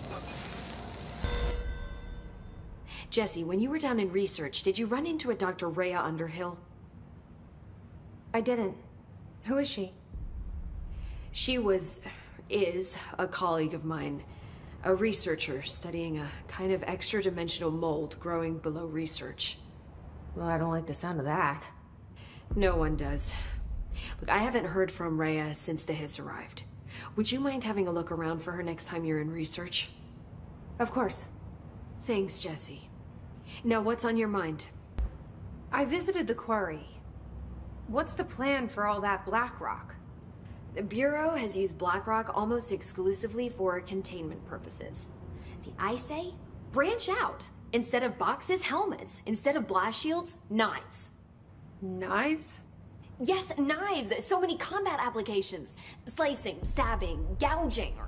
Jesse, when you were down in research, did you run into a Doctor Rhea Underhill? I didn't. Who is she? She was... is a colleague of mine. A researcher studying a kind of extra-dimensional mold growing below research. Well, I don't like the sound of that. No one does. Look, I haven't heard from Rhea since the Hiss arrived. Would you mind having a look around for her next time you're in research? Of course. Thanks, Jesse. Now, what's on your mind? I visited the quarry. What's the plan for all that Blackrock? The Bureau has used Blackrock almost exclusively for containment purposes. See, I say, branch out. Instead of boxes, helmets. Instead of blast shields, knives. Knives? Yes, knives! So many combat applications. Slicing, stabbing, gouging. Or...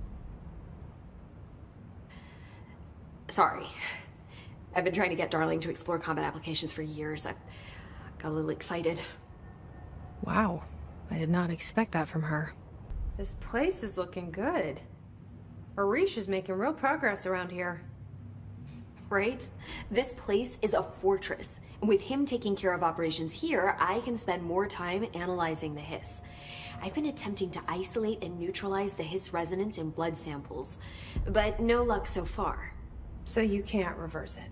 Sorry. I've been trying to get Darling to explore combat applications for years. I got a little excited. Wow. I did not expect that from her. This place is looking good. Arish is making real progress around here. Right? This place is a fortress. And with him taking care of operations here, I can spend more time analyzing the Hiss. I've been attempting to isolate and neutralize the Hiss resonance in blood samples, but no luck so far. So you can't reverse it?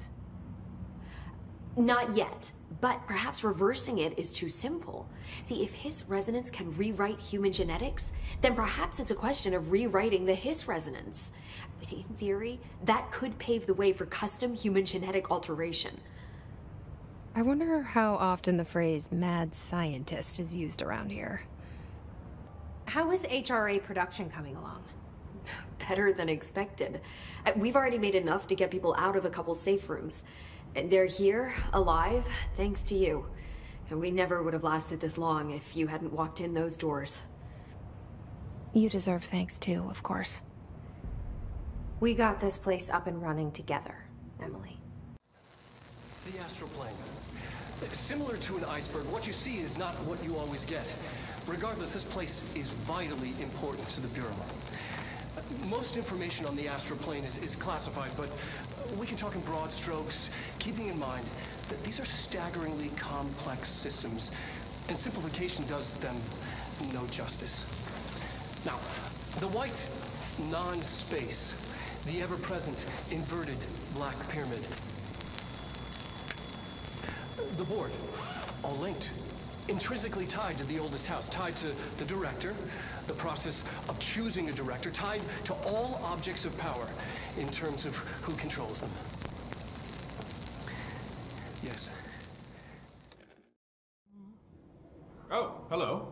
Not yet, but perhaps reversing it is too simple. See, if Hiss resonance can rewrite human genetics, then perhaps it's a question of rewriting the Hiss resonance. In theory, that could pave the way for custom human genetic alteration. I wonder how often the phrase mad scientist is used around here. How is H R A production coming along? Better than expected. We've already made enough to get people out of a couple safe rooms. They're here, alive, thanks to you. And we never would have lasted this long if you hadn't walked in those doors. You deserve thanks too, of course. We got this place up and running together, Emily. The astral plane. Similar to an iceberg, what you see is not what you always get. Regardless, this place is vitally important to the Bureau. Most information on the astral plane is, is classified, but we can talk in broad strokes, keeping in mind that these are staggeringly complex systems, and simplification does them no justice. Now, the white, non-space, the ever-present, inverted black pyramid. The board, all linked, intrinsically tied to the oldest house, tied to the director, the process of choosing a director, tied to all objects of power in terms of who controls them. Yes. Oh, hello.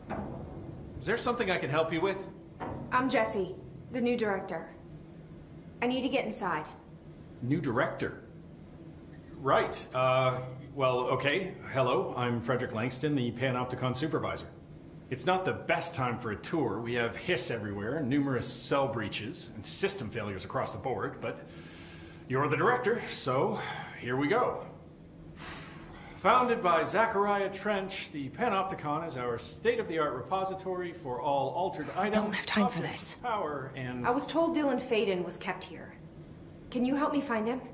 Is there something I can help you with? I'm Jesse, the new director. I need to get inside. New director? Right. Uh, well, okay. Hello, I'm Frederick Langston, the Panopticon supervisor. It's not the best time for a tour. We have hiss everywhere, numerous cell breaches, and system failures across the board, but you're the director, so here we go. Founded by Zachariah Trench, the Panopticon is our state-of-the-art repository for all altered items. I don't have time for this. Power and... I was told Dylan Faden was kept here. Can you help me find him?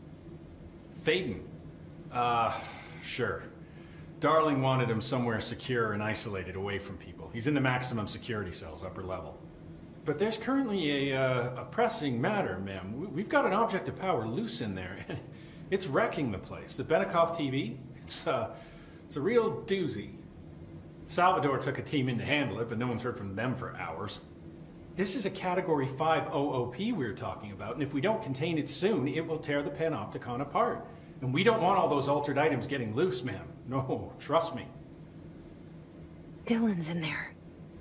Faden? Uh, sure. Darling wanted him somewhere secure and isolated away from people. He's in the maximum security cells, upper level. But there's currently a, uh, a pressing matter, ma'am. We've got an object of power loose in there. It's wrecking the place. The Benikoff T V, it's, uh, it's a real doozy. Salvador took a team in to handle it, but no one's heard from them for hours. This is a Category five O O P we're talking about, and if we don't contain it soon, it will tear the Panopticon apart. And we don't want all those altered items getting loose, ma'am. No, trust me. Dylan's in there.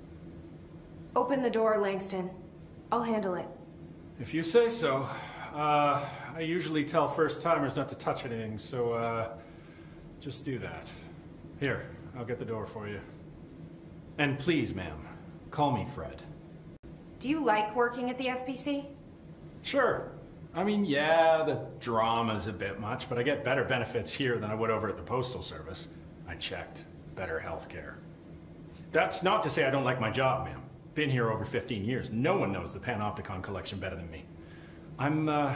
Open the door, Langston. I'll handle it. If you say so. Uh, I usually tell first-timers not to touch anything, so, uh, just do that. Here, I'll get the door for you. And please, ma'am, call me Fred. Do you like working at the F B C? Sure. I mean, yeah, the drama's a bit much, but I get better benefits here than I would over at the Postal Service. I checked. Better healthcare. That's not to say I don't like my job, ma'am. Been here over fifteen years. No one knows the Panopticon collection better than me. I'm, uh,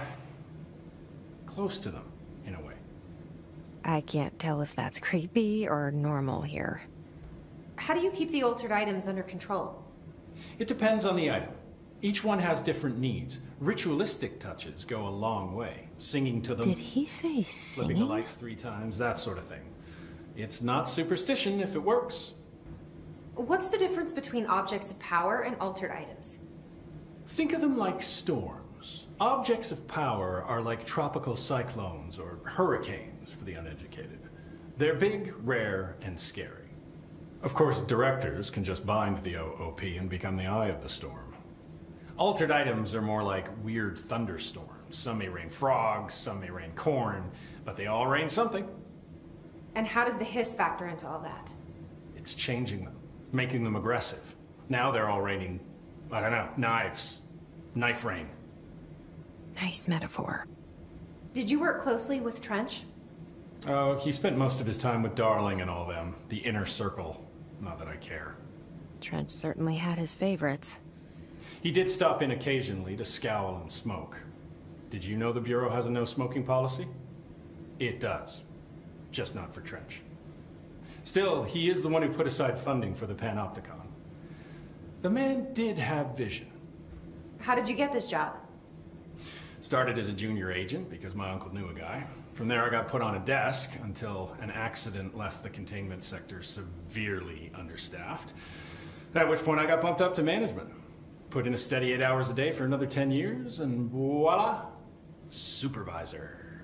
close to them, in a way. I can't tell if that's creepy or normal here. How do you keep the altered items under control? It depends on the item. Each one has different needs. Ritualistic touches go a long way. Singing to them. Did he say singing? Flipping the lights three times, that sort of thing. It's not superstition if it works. What's the difference between objects of power and altered items? Think of them like storms. Objects of power are like tropical cyclones or hurricanes for the uneducated. They're big, rare, and scary. Of course, directors can just bind the O O P and become the eye of the storm. Altered items are more like weird thunderstorms. Some may rain frogs, some may rain corn, but they all rain something. And how does the hiss factor into all that? It's changing them, making them aggressive. Now they're all raining, I don't know, knives. Knife rain. Nice metaphor. Did you work closely with Trench? Oh, he spent most of his time with Darling and all them. The inner circle. Not that I care. Trench certainly had his favorites. He did stop in occasionally to scowl and smoke. Did you know the Bureau has a no-smoking policy? It does. Just not for Trench. Still, he is the one who put aside funding for the Panopticon. The man did have vision. How did you get this job? Started as a junior agent because my uncle knew a guy. From there I got put on a desk until an accident left the containment sector severely understaffed. At which point I got bumped up to management. Put in a steady eight hours a day for another ten years, and voila, supervisor.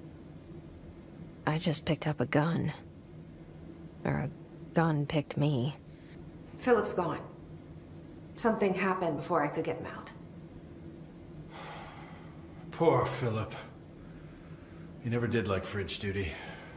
I just picked up a gun. Or a gun picked me. Philip's gone. Something happened before I could get him out. Poor Philip. He never did like fridge duty.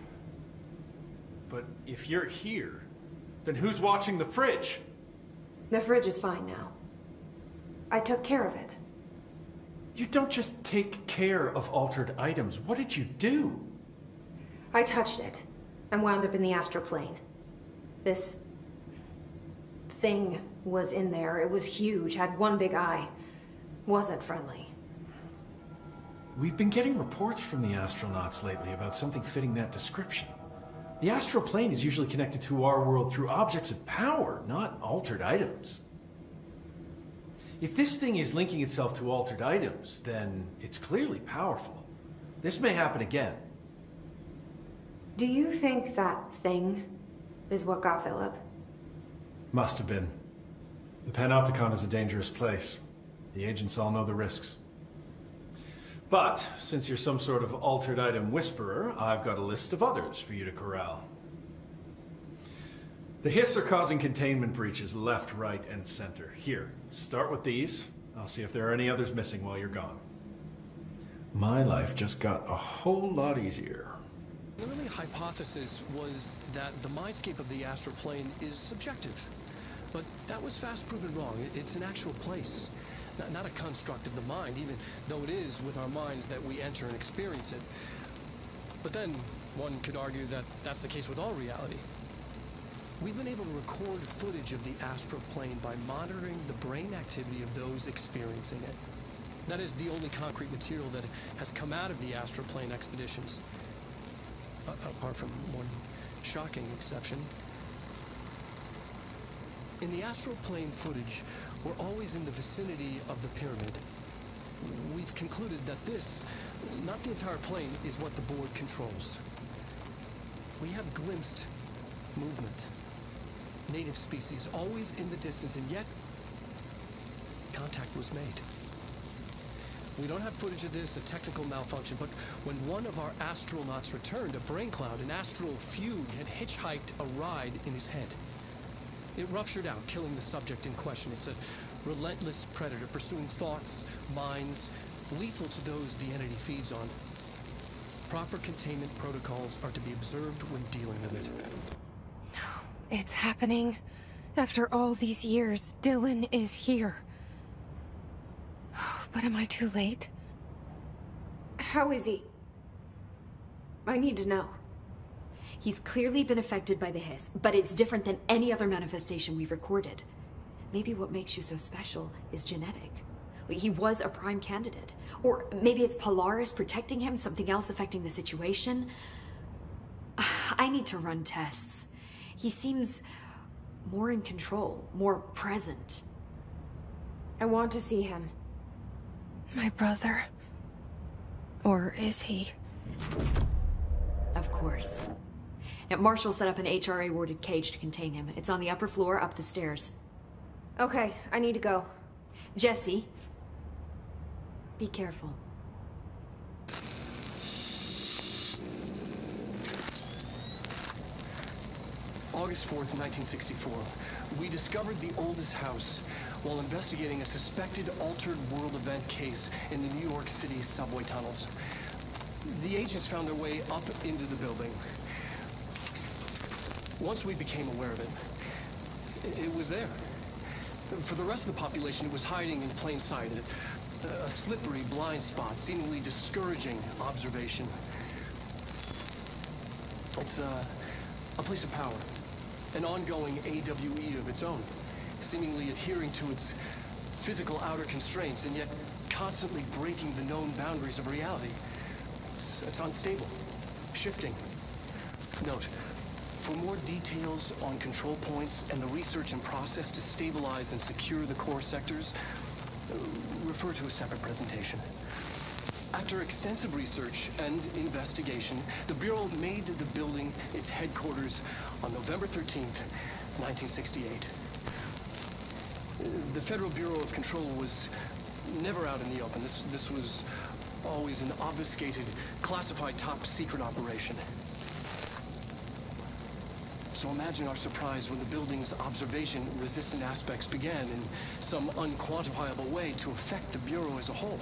But if you're here, then who's watching the fridge? The fridge is fine now. I took care of it. You don't just take care of altered items. What did you do? I touched it and wound up in the astral plane. This thing was in there. It was huge, had one big eye. Wasn't friendly. We've been getting reports from the astronauts lately about something fitting that description. The astral plane is usually connected to our world through objects of power, not altered items. If this thing is linking itself to altered items, then it's clearly powerful. This may happen again. Do you think that thing is what got Philip? Must have been. The Panopticon is a dangerous place. The agents all know the risks. But, since you're some sort of altered item whisperer, I've got a list of others for you to corral. The Hiss are causing containment breaches left, right, and center. Here, start with these. I'll see if there are any others missing while you're gone. My life just got a whole lot easier. The early hypothesis was that the mindscape of the astral plane is subjective. But that was fast proven wrong. It's an actual place. Not, not a construct of the mind, even though it is with our minds that we enter and experience it. But then, one could argue that that's the case with all reality. We've been able to record footage of the astral plane by monitoring the brain activity of those experiencing it. That is the only concrete material that has come out of the astral plane expeditions. Uh, apart from one shocking exception. In the astral plane footage, we're always in the vicinity of the pyramid. We've concluded that this, not the entire plane, is what the board controls. We have glimpsed movement. Native species always in the distance, and yet contact was made. We don't have footage of this, a technical malfunction, but when one of our astronauts returned, a brain cloud, an astral fugue, had hitchhiked a ride in his head. It ruptured out, killing the subject in question. It's a relentless predator pursuing thoughts, minds, lethal to those the entity feeds on. Proper containment protocols are to be observed when dealing with it. It's happening. After all these years, Dylan is here. But am I too late? How is he? I need to know. He's clearly been affected by the Hiss, but it's different than any other manifestation we've recorded. Maybe what makes you so special is genetic. He was a prime candidate. Or maybe it's Polaris protecting him, something else affecting the situation. I need to run tests. He seems more in control, more present. I want to see him. My brother. Or is he? Of course. Now, Marshall set up an H R A-warded cage to contain him. It's on the upper floor, up the stairs. Okay, I need to go. Jesse, be careful. August fourth, nineteen sixty-four. We discovered the oldest house while investigating a suspected altered world event case in the New York City subway tunnels. The agents found their way up into the building. Once we became aware of it, it was there. For the rest of the population, it was hiding in plain sight. A, a slippery blind spot, seemingly discouraging observation. It's uh, a place of power. An ongoing A W E of its own, seemingly adhering to its physical outer constraints, and yet constantly breaking the known boundaries of reality. It's, it's unstable, shifting. Note, for more details on control points and the research and process to stabilize and secure the core sectors, refer to a separate presentation. After extensive research and investigation, the Bureau made the building its headquarters on November thirteenth, nineteen sixty-eight. The Federal Bureau of Control was never out in the open. This, this was always an obfuscated, classified top-secret operation. So imagine our surprise when the building's observation-resistant aspects began in some unquantifiable way to affect the Bureau as a whole.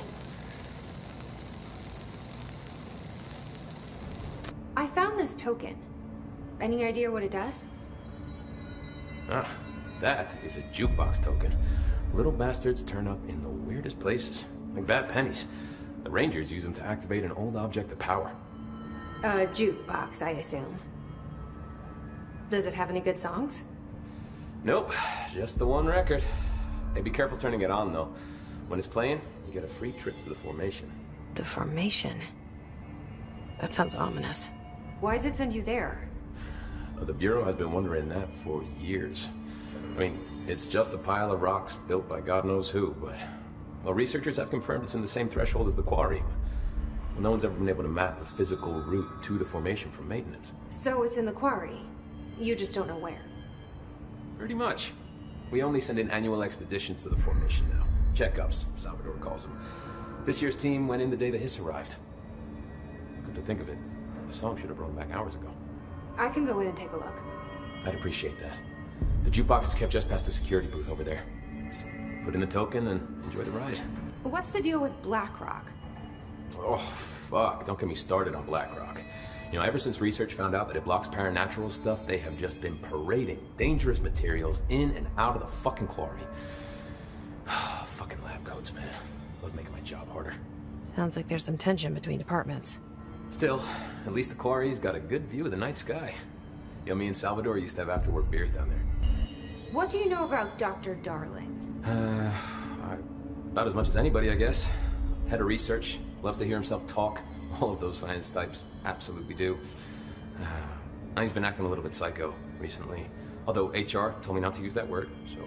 I found this token. Any idea what it does? Ah, that is a jukebox token. Little bastards turn up in the weirdest places, like bad pennies. The Rangers use them to activate an old object of power. A jukebox, I assume. Does it have any good songs? Nope, just the one record. Hey, be careful turning it on, though. When it's playing, you get a free trip to the Formation. The Formation? That sounds ominous. Why does it send you there? Uh, the Bureau has been wondering that for years. I mean, it's just a pile of rocks built by God knows who, but... Well, researchers have confirmed it's in the same threshold as the quarry. Well, no one's ever been able to map a physical route to the formation for maintenance. So it's in the quarry. You just don't know where. Pretty much. We only send in annual expeditions to the formation now. Checkups, Salvador calls them. This year's team went in the day the Hiss arrived. Come to think of it, the song should have brought them back hours ago. I can go in and take a look. I'd appreciate that. The jukebox is kept just past the security booth over there. Just put in the token and enjoy the ride. What's the deal with Blackrock? Oh, fuck. Don't get me started on Blackrock. You know, ever since research found out that it blocks paranatural stuff, they have just been parading dangerous materials in and out of the fucking quarry. Fucking lab coats, man. Love making my job harder. Sounds like there's some tension between departments. Still, at least the quarry's got a good view of the night sky. You know, me and Salvador used to have after-work beers down there. What do you know about Doctor Darling? Uh, I, about as much as anybody, I guess. Head of research, loves to hear himself talk. All of those science types absolutely do. Uh, he's been acting a little bit psycho recently. Although H R told me not to use that word, so...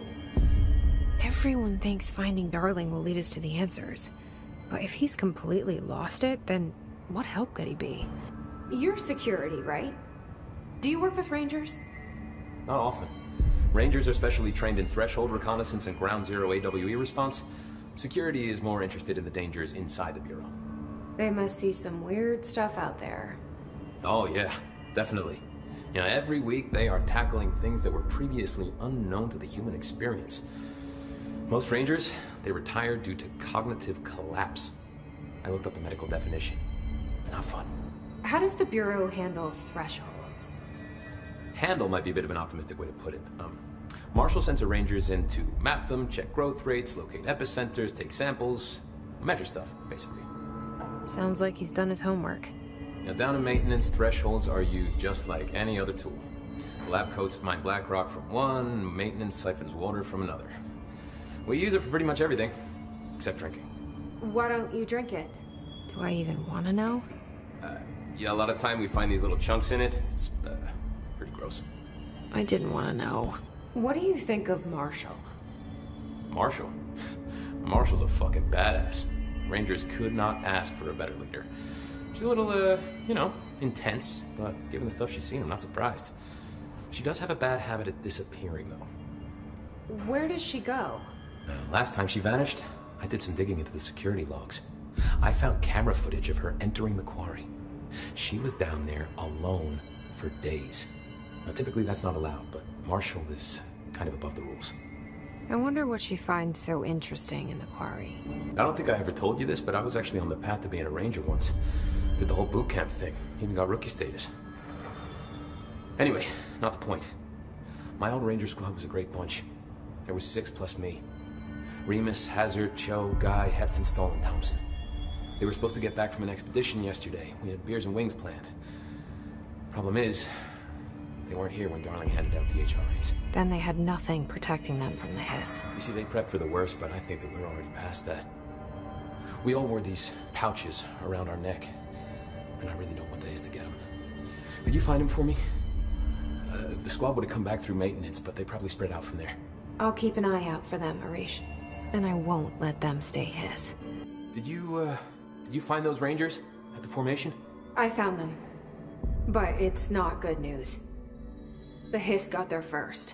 Everyone thinks finding Darling will lead us to the answers. But if he's completely lost it, then what help could he be? You're security, right? Do you work with Rangers? Not often. Rangers are specially trained in threshold reconnaissance and ground zero A W E response. Security is more interested in the dangers inside the Bureau. They must see some weird stuff out there. Oh yeah, definitely. You know, every week they are tackling things that were previously unknown to the human experience. Most Rangers, they retire due to cognitive collapse. I looked up the medical definition. Not fun. How does the Bureau handle thresholds? Handle might be a bit of an optimistic way to put it. Um, Marshall sends her Rangers in to map them, check growth rates, locate epicenters, take samples, measure stuff, basically. Sounds like he's done his homework. Now, down in maintenance, thresholds are used just like any other tool. Lab coats mine black rock from one, maintenance siphons water from another. We use it for pretty much everything, except drinking. Why don't you drink it? Do I even want to know? Uh, yeah, a lot of time we find these little chunks in it. It's uh, pretty gross. I didn't want to know. What do you think of Marshall? Marshall? Marshall's a fucking badass. Rangers could not ask for a better leader. She's a little, uh, you know, intense, but given the stuff she's seen, I'm not surprised. She does have a bad habit of disappearing, though. Where does she go? Uh, last time she vanished, I did some digging into the security logs. I found camera footage of her entering the quarry. She was down there alone for days. Now, typically that's not allowed, but Marshall is kind of above the rules. I wonder what she finds so interesting in the quarry. I don't think I ever told you this, but I was actually on the path to being a ranger once. Did the whole boot camp thing. Even got rookie status. Anyway, not the point. My old ranger squad was a great bunch. There was six plus me. Remus, Hazard, Cho, Guy, Heptonstall, and Thompson. They were supposed to get back from an expedition yesterday. We had beers and wings planned. Problem is, they weren't here when Darling handed out the H R As. Then they had nothing protecting them from the Hiss. You see, they prepped for the worst, but I think that we're already past that. We all wore these pouches around our neck, and I really don't want the Hiss to get them. Could you find them for me? Uh, the squad would have come back through maintenance, but they probably spread out from there. I'll keep an eye out for them, Arish. And I won't let them stay Hiss. Did you, uh, did you find those Rangers at the formation? I found them. But it's not good news. The Hiss got there first.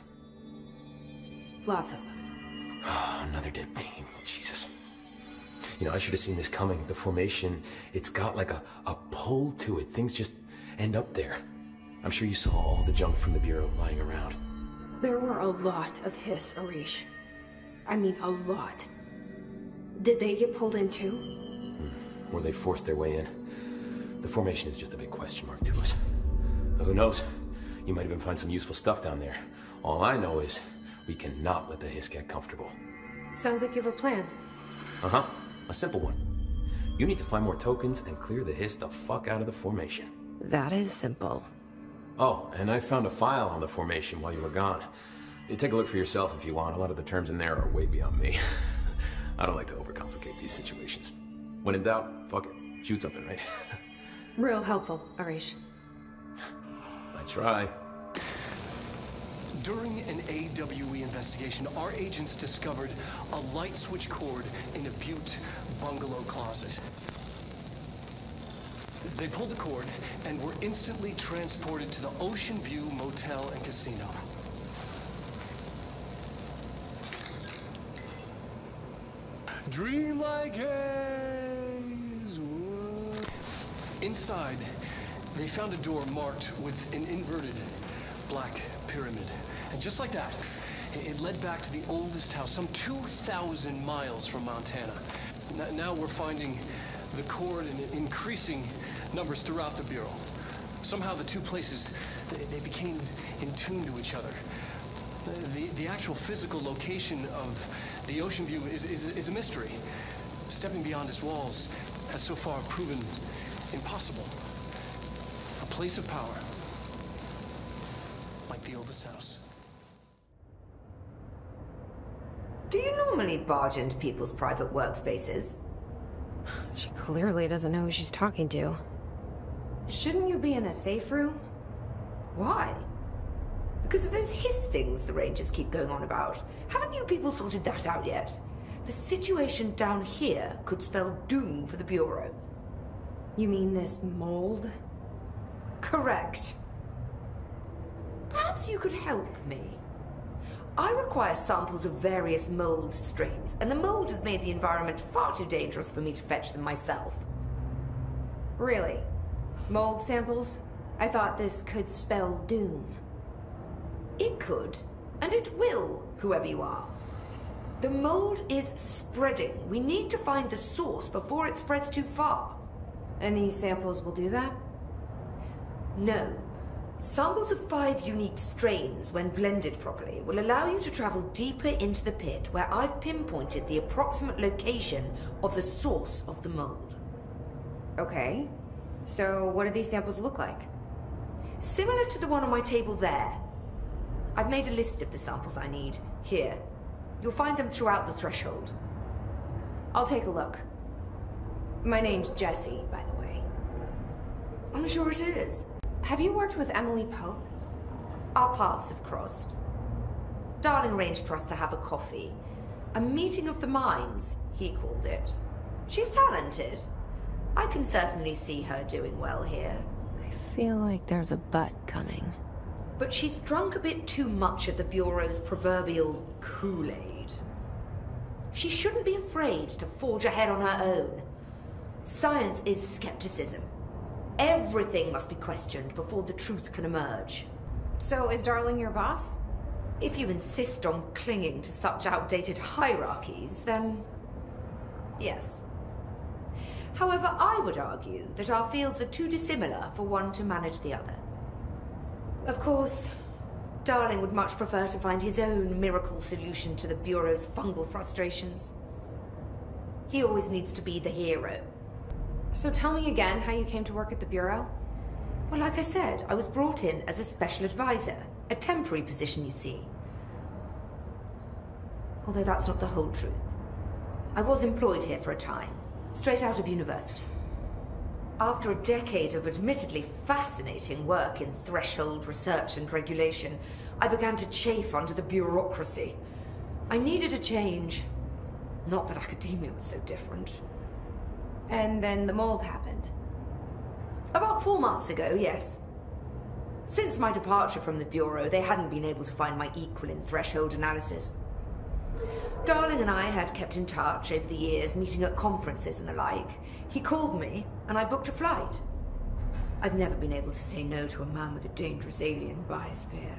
Lots of them. Oh, another dead team. Jesus. You know, I should have seen this coming. The formation, it's got like a, a pull to it. Things just end up there. I'm sure you saw all the junk from the Bureau lying around. There were a lot of Hiss, Arish. I mean, a lot. Did they get pulled in too? Or they forced their way in. The formation is just a big question mark to us. Who knows? You might even find some useful stuff down there. All I know is we cannot let the Hiss get comfortable. Sounds like you have a plan. Uh-huh. A simple one. You need to find more tokens and clear the Hiss the fuck out of the formation. That is simple. Oh, and I found a file on the formation while you were gone. You take a look for yourself if you want. A lot of the terms in there are way beyond me. I don't like to overcomplicate these situations. When in doubt, fuck it. Shoot something, right? Real helpful, Arish. I try. During an A W E investigation, our agents discovered a light switch cord in a Butte bungalow closet. They pulled the cord and were instantly transported to the Ocean View Motel and Casino. Dream like haze. Inside, they found a door marked with an inverted black pyramid. And just like that, it led back to the oldest house, some two thousand miles from Montana. Now we're finding the cord in increasing numbers throughout the Bureau. Somehow the two places, they became in tune to each other. The, the actual physical location of the Ocean View is, is, is a mystery. Stepping beyond its walls has so far proven impossible. A place of power, like the oldest house. Do you normally barge into people's private workspaces? She clearly doesn't know who she's talking to. Shouldn't you be in a safe room? Why? Because of those hiss things the Rangers keep going on about. Haven't you people sorted that out yet? The situation down here could spell doom for the Bureau. You mean this mold? Correct. Perhaps you could help me. I require samples of various mold strains, and the mold has made the environment far too dangerous for me to fetch them myself. Really? Mold samples? I thought this could spell doom. It could, and it will, whoever you are. The mold is spreading. We need to find the source before it spreads too far. And these samples will do that? No. Samples of five unique strains, when blended properly, will allow you to travel deeper into the pit, where I've pinpointed the approximate location of the source of the mold. Okay. So what do these samples look like? Similar to the one on my table there. I've made a list of the samples I need. Here. You'll find them throughout the threshold. I'll take a look. My name's Jessie, by the way. I'm sure it is. Have you worked with Emily Pope? Our paths have crossed. Darling arranged for us to have a coffee. A meeting of the minds, he called it. She's talented. I can certainly see her doing well here. I feel like there's a but coming. But she's drunk a bit too much of the Bureau's proverbial Kool-Aid. She shouldn't be afraid to forge ahead on her own. Science is skepticism. Everything must be questioned before the truth can emerge. So is Darling your boss? If you insist on clinging to such outdated hierarchies, then yes. However, I would argue that our fields are too dissimilar for one to manage the other. Of course, Darling would much prefer to find his own miracle solution to the Bureau's fungal frustrations. He always needs to be the hero. So tell me again how you came to work at the Bureau? Well, like I said, I was brought in as a special advisor. A temporary position, you see. Although that's not the whole truth. I was employed here for a time, straight out of university. After a decade of admittedly fascinating work in threshold research and regulation, I began to chafe under the bureaucracy. I needed a change. Not that academia was so different. And then the mold happened? About four months ago, yes. Since my departure from the Bureau, they hadn't been able to find my equal in threshold analysis. Darling and I had kept in touch over the years, meeting at conferences and the like. He called me, and I booked a flight. I've never been able to say no to a man with a dangerous alien biosphere.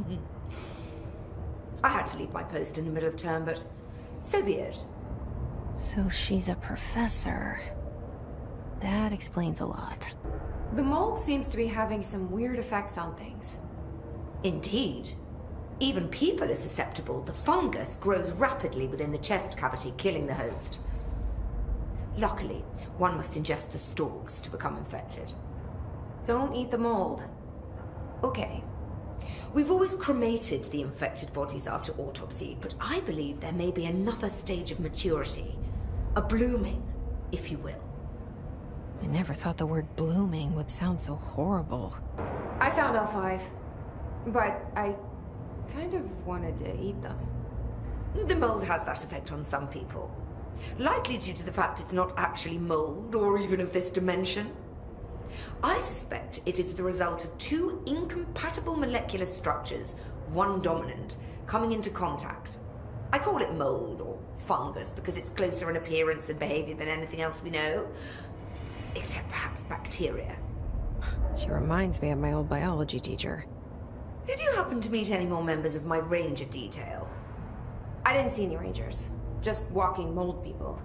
I had to leave my post in the middle of term, but so be it. So she's a professor. That explains a lot. The mold seems to be having some weird effects on things. Indeed. Even people are susceptible. The fungus grows rapidly within the chest cavity, killing the host. Luckily, one must ingest the stalks to become infected. Don't eat the mold. Okay. We've always cremated the infected bodies after autopsy, but I believe there may be another stage of maturity. A blooming, if you will. I never thought the word blooming would sound so horrible. I found L five, but I kind of wanted to eat them. The mold has that effect on some people. Likely due to the fact it's not actually mold, or even of this dimension. I suspect it is the result of two incompatible molecular structures, one dominant, coming into contact. I call it mold, or fungus, because it's closer in appearance and behavior than anything else we know. Except perhaps bacteria. She reminds me of my old biology teacher. Did you happen to meet any more members of my ranger detail? I didn't see any rangers. Just walking mold people.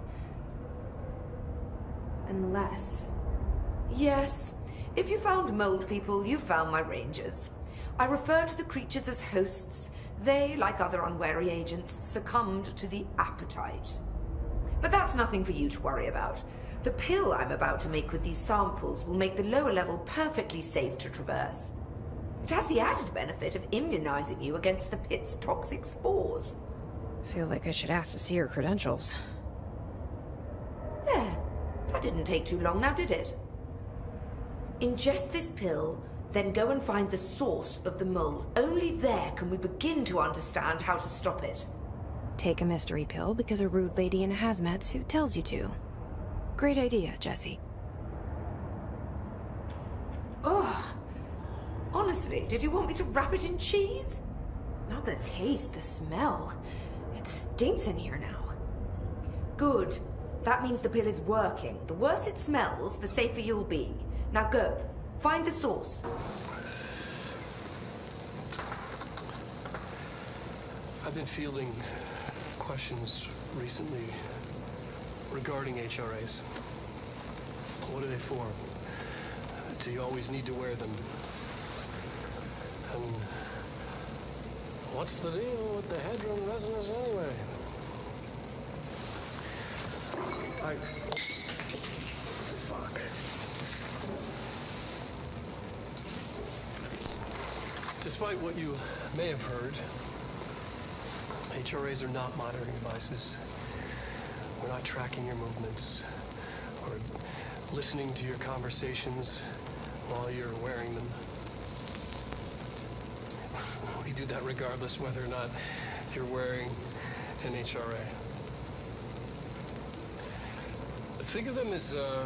Unless... Yes. If you found mold people, you found my rangers. I refer to the creatures as hosts. They, like other unwary agents, succumbed to the appetite. But that's nothing for you to worry about. The pill I'm about to make with these samples will make the lower level perfectly safe to traverse. It has the added benefit of immunizing you against the pit's toxic spores. Feel like I should ask to see her credentials. There. That didn't take too long now, did it? Ingest this pill, then go and find the source of the mold. Only there can we begin to understand how to stop it. Take a mystery pill because a rude lady in a hazmat suit tells you to. Great idea, Jesse. Ugh. Honestly, did you want me to wrap it in cheese? Not the taste, the smell. It stinks in here now. Good. That means the pill is working. The worse it smells, the safer you'll be. Now go. Find the source. I've been fielding questions recently regarding H R As. What are they for? Do you always need to wear them? And what's the deal with the Hedron resonance anyway? I... Fuck. Despite what you may have heard, H R As are not monitoring devices. We're not tracking your movements or listening to your conversations while you're wearing them. We do that regardless whether or not you're wearing an H R A. Think of them as, uh,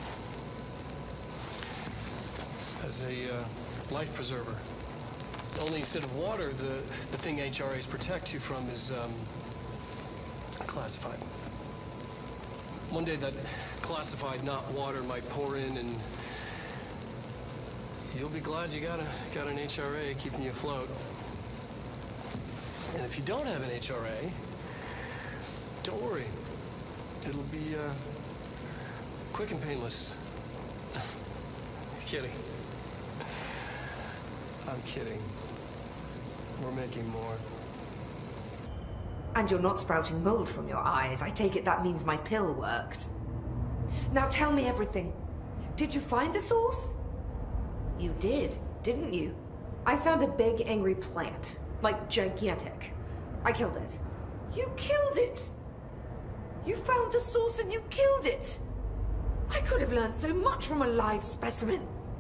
as a uh, life preserver. Only instead of water, the, the thing H R As protect you from is um, classified. One day that classified, not water, might pour in, and you'll be glad you got, a, got an H R A keeping you afloat. And if you don't have an H R A, don't worry. It'll be uh, quick and painless. Kidding. I'm kidding. We're making more. And you're not sprouting mold from your eyes. I take it that means my pill worked. Now tell me everything. Did you find the source? You did, didn't you? I found a big angry plant. Like, gigantic. I killed it. You killed it? You found the source and you killed it? I could have learned so much from a live specimen.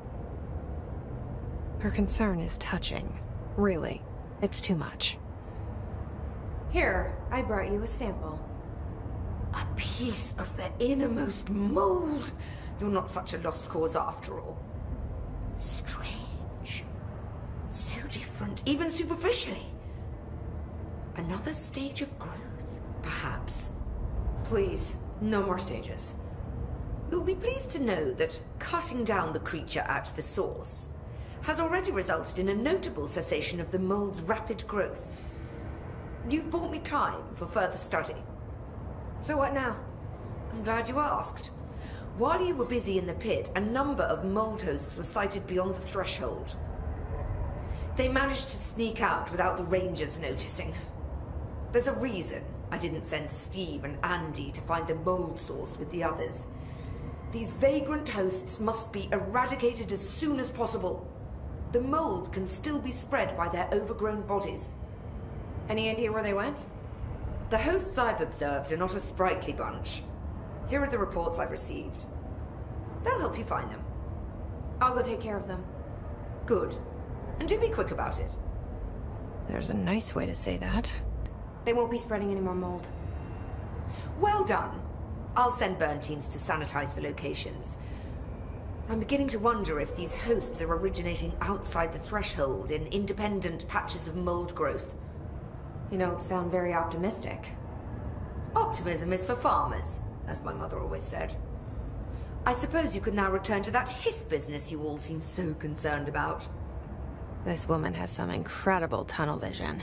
Her concern is touching. Really, it's too much. Here, I brought you a sample. A piece of the innermost mold. You're not such a lost cause after all. Strange. So different, even superficially. Another stage of growth, perhaps. Please, no more stages. You'll be pleased to know that cutting down the creature at the source has already resulted in a notable cessation of the mold's rapid growth. You've bought me time for further study. So what now? I'm glad you asked. While you were busy in the pit, a number of mold hosts were sighted beyond the threshold. They managed to sneak out without the Rangers noticing. There's a reason I didn't send Steve and Andy to find the mold source with the others. These vagrant hosts must be eradicated as soon as possible. The mold can still be spread by their overgrown bodies. Any idea where they went? The hosts I've observed are not a sprightly bunch. Here are the reports I've received. They'll help you find them. I'll go take care of them. Good. And do be quick about it. There's a nice way to say that. They won't be spreading any more mold. Well done. I'll send burn teams to sanitize the locations. I'm beginning to wonder if these hosts are originating outside the threshold in independent patches of mold growth. You don't sound very optimistic. Optimism is for farmers, as my mother always said. I suppose you could now return to that hiss business you all seem so concerned about. This woman has some incredible tunnel vision.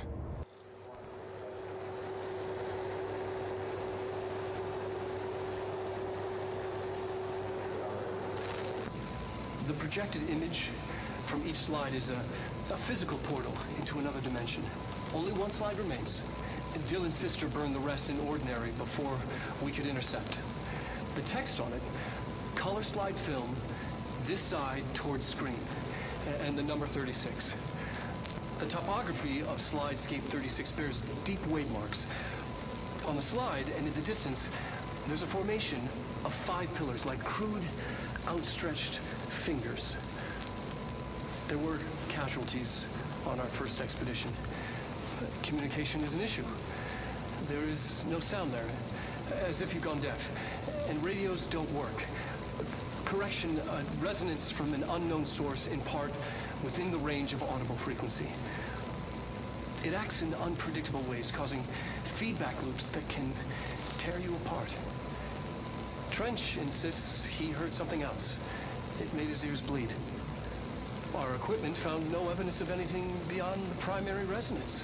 The projected image from each slide is a, a physical portal into another dimension. Only one slide remains. Dylan's sister burned the rest in ordinary before we could intercept. The text on it, color slide film, this side towards screen, and the number thirty-six. The topography of Slidescape thirty-six bears deep wave marks. On the slide and in the distance, there's a formation of five pillars like crude, outstretched fingers. There were casualties on our first expedition. Communication is an issue. There is no sound there, as if you've gone deaf, and radios don't work. Correction, uh, resonance from an unknown source in part within the range of audible frequency. It acts in unpredictable ways, causing feedback loops that can tear you apart. Trench insists he heard something else. It made his ears bleed. Our equipment found no evidence of anything beyond the primary resonance.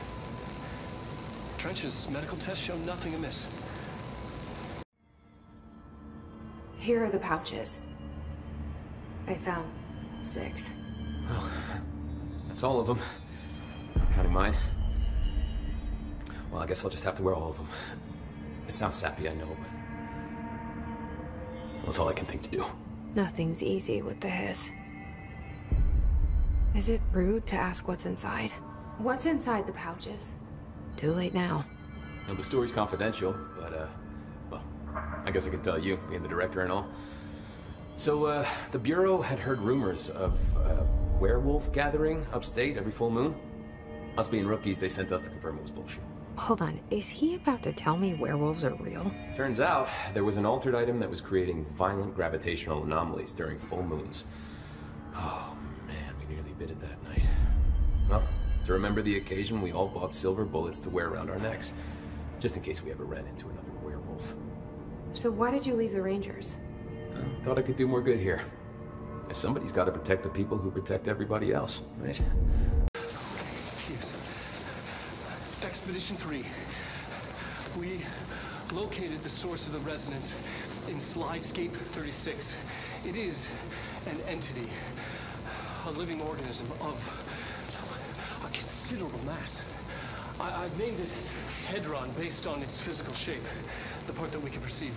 Trench's medical tests show nothing amiss. Here are the pouches. I found six. Well, that's all of them. Counting mine. Well, I guess I'll just have to wear all of them. It sounds sappy, I know, but... well, that's all I can think to do. Nothing's easy with the hiss. Is it rude to ask what's inside? What's inside the pouches? Too late now. No, the story's confidential, but, uh, well, I guess I can tell you, being the director and all. So, uh, the Bureau had heard rumors of a werewolf gathering upstate every full moon. Us being rookies, they sent us to confirm it was bullshit. Hold on, is he about to tell me werewolves are real? Turns out, there was an altered item that was creating violent gravitational anomalies during full moons. Oh, man, we nearly bit it that night. Well, to remember the occasion, we all bought silver bullets to wear around our necks, just in case we ever ran into another werewolf. So why did you leave the Rangers? I thought I could do more good here. Somebody's got to protect the people who protect everybody else, right? Here's Expedition three. We located the source of the resonance in Slidescape thirty-six. It is an entity, a living organism of a considerable mass. I I've named it Hedron based on its physical shape, the part that we can perceive.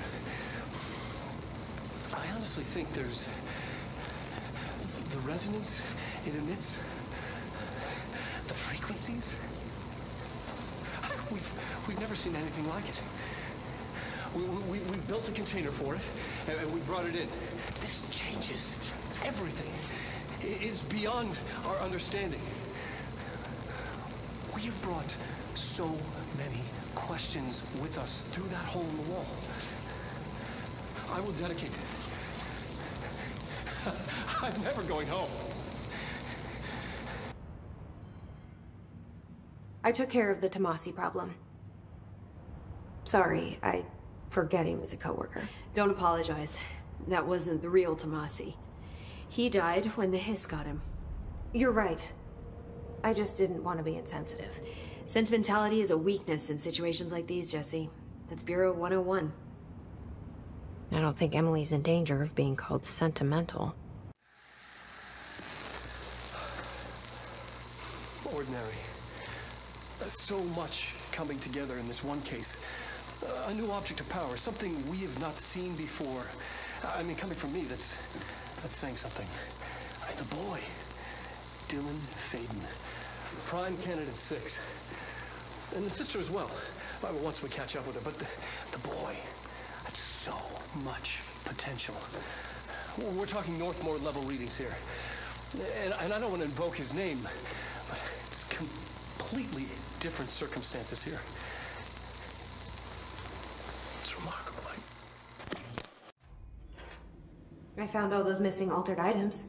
I honestly think there's the resonance it emits, the frequencies. We've, we've never seen anything like it. We, we, we built a container for it, and, and we brought it in. This changes everything. It is beyond our understanding. We've brought so many questions with us through that hole in the wall. I will dedicate I'm never going home. I took care of the Tomasi problem. Sorry, I forget he was a coworker. Don't apologize. That wasn't the real Tomasi. He died when the hiss got him. You're right. I just didn't want to be insensitive. Sentimentality is a weakness in situations like these, Jesse. That's Bureau one oh one. I don't think Emily's in danger of being called sentimental. Ordinary. So much coming together in this one case. A new object of power, something we have not seen before. I mean, coming from me, that's that's saying something. And the boy, Dylan Faden, prime candidate six, and the sister as well. Well, once we catch up with her, but the, the boy, that's so much potential. We're talking Northmore level readings here, and, and I don't want to invoke his name, but it's completely completely different circumstances here. It's remarkable. I... I found all those missing altered items.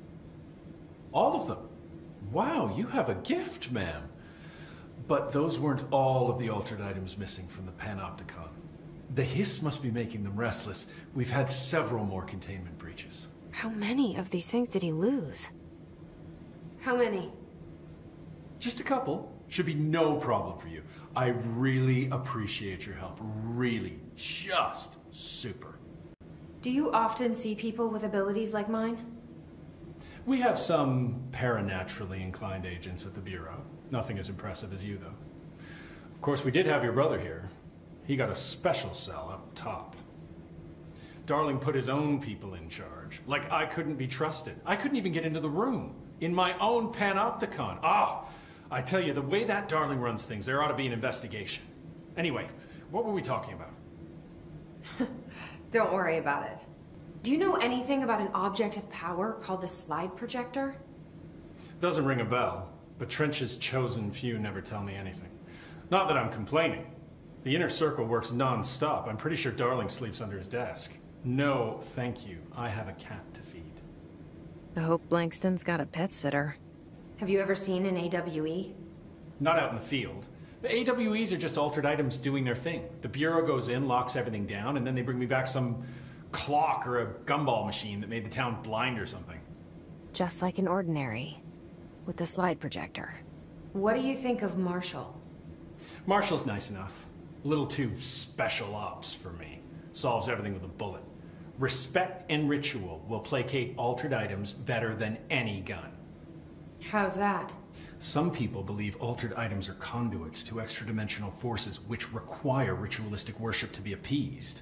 All of them? Wow, you have a gift, ma'am. But those weren't all of the altered items missing from the Panopticon. The hiss must be making them restless. We've had several more containment breaches. How many of these things did he lose? How many? Just a couple. Should be no problem for you. I really appreciate your help. Really. Just super. Do you often see people with abilities like mine? We have some paranaturally inclined agents at the Bureau. Nothing as impressive as you, though. Of course, we did have your brother here. He got a special cell up top. Darling put his own people in charge. Like I couldn't be trusted. I couldn't even get into the room. In my own Panopticon. Ah, oh, I tell you, the way that Darling runs things, there ought to be an investigation. Anyway, what were we talking about? Don't worry about it. Do you know anything about an object of power called the slide projector? Doesn't ring a bell, but Trench's chosen few never tell me anything. Not that I'm complaining. The inner circle works non-stop. I'm pretty sure Darling sleeps under his desk. No, thank you. I have a cat to feed. I hope Blankston's got a pet sitter. Have you ever seen an A W E? Not out in the field. The A W Es are just altered items doing their thing. The Bureau goes in, locks everything down, and then they bring me back some clock or a gumball machine that made the town blind or something. Just like an ordinary, with the slide projector. What do you think of Marshall? Marshall's nice enough. A little too special ops for me. Solves everything with a bullet. Respect and ritual will placate altered items better than any gun. How's that? Some people believe altered items are conduits to extra-dimensional forces which require ritualistic worship to be appeased.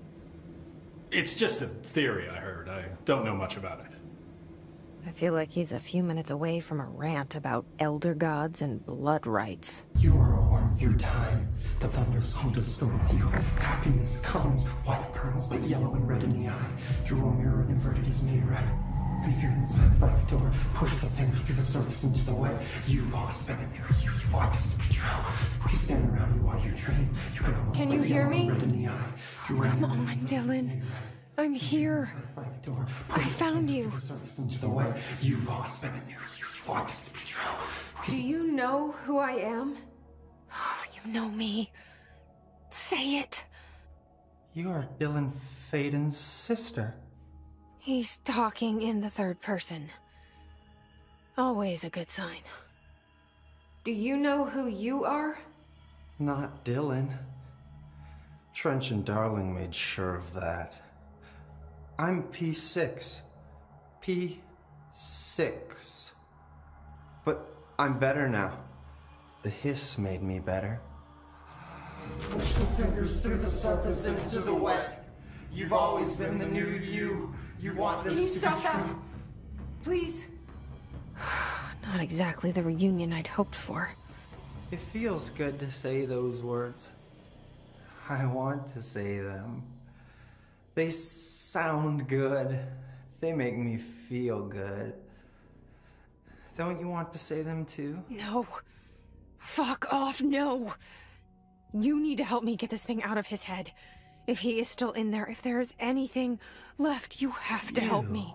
It's just a theory I heard. I don't know much about it. I feel like he's a few minutes away from a rant about elder gods and blood rites. You are a worm through time. The thunder's home distorts you. Happiness comes, white pearls, but yellow and red in the eye. Through a mirror inverted is made red. Leave your insides by the door. Push the fingers through the surface into the wet. You've always been in there. You, you want this patrol. We stand around you while you train. You can almost Can you hear me? Red in the eye. Oh, come on, Dylan. I'm here. I found you. Into the wet. You've always been in there. You, you want this patrol. Do you know who I am? Oh, you know me. Say it. You are Dylan Faden's sister. He's talking in the third person. Always a good sign. Do you know who you are? Not Dylan. Trench and Darling made sure of that. I'm P six. P six. But I'm better now. The hiss made me better. Push the fingers through the surface into the wet. You've always been the new you. You want this Can you to stop be that? true. Please? Not exactly the reunion I'd hoped for. It feels good to say those words. I want to say them. They sound good. They make me feel good. Don't you want to say them too? No. Fuck off, no. You need to help me get this thing out of his head. If he is still in there, if there is anything left, you have to you. help me.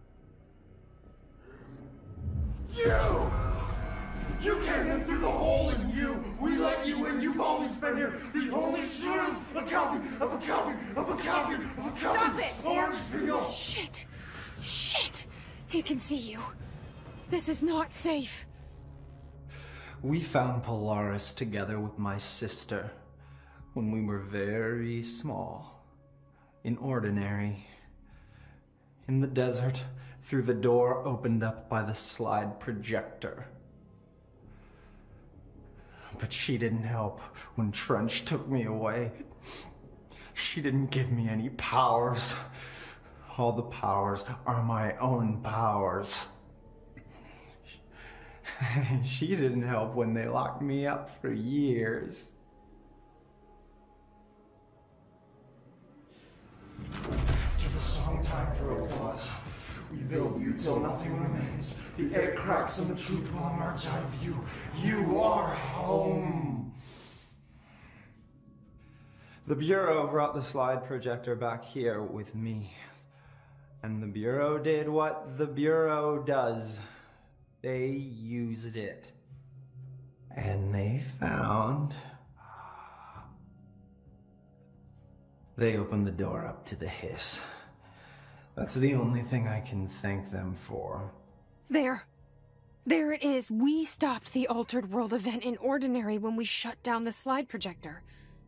You! You came in through the hole in you! We let you in, you've always been here! The only truth! A copy of a copy of a copy of a copy! Stop it! Orange peel! Shit! Shit! He can see you. This is not safe. We found Polaris together with my sister when we were very small, in Ordinary, in the desert, through the door opened up by the slide projector. But she didn't help when Trench took me away. She didn't give me any powers. All the powers are my own powers. She didn't help when they locked me up for years. After the song Time for Applause, We build you till nothing remains. The air cracks and the truth will emerge out of you. You are home. The Bureau brought the slide projector back here with me. And the Bureau did what the Bureau does. They used it. And they found... They opened the door up to the hiss. That's the only thing I can thank them for. There. There it is. We stopped the Altered World event in Ordinary when we shut down the slide projector.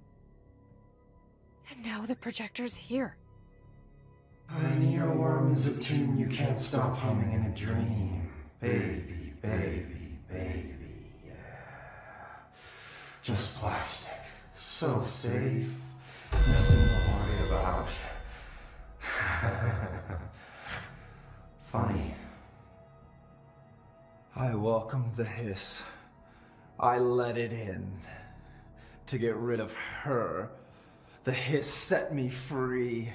And now the projector's here. An earworm is a tune you can't stop humming in a dream. Baby, baby, baby, yeah. Just plastic. So safe. Nothing to worry about. Funny. I welcomed the hiss. I let it in. To get rid of her. The hiss set me free.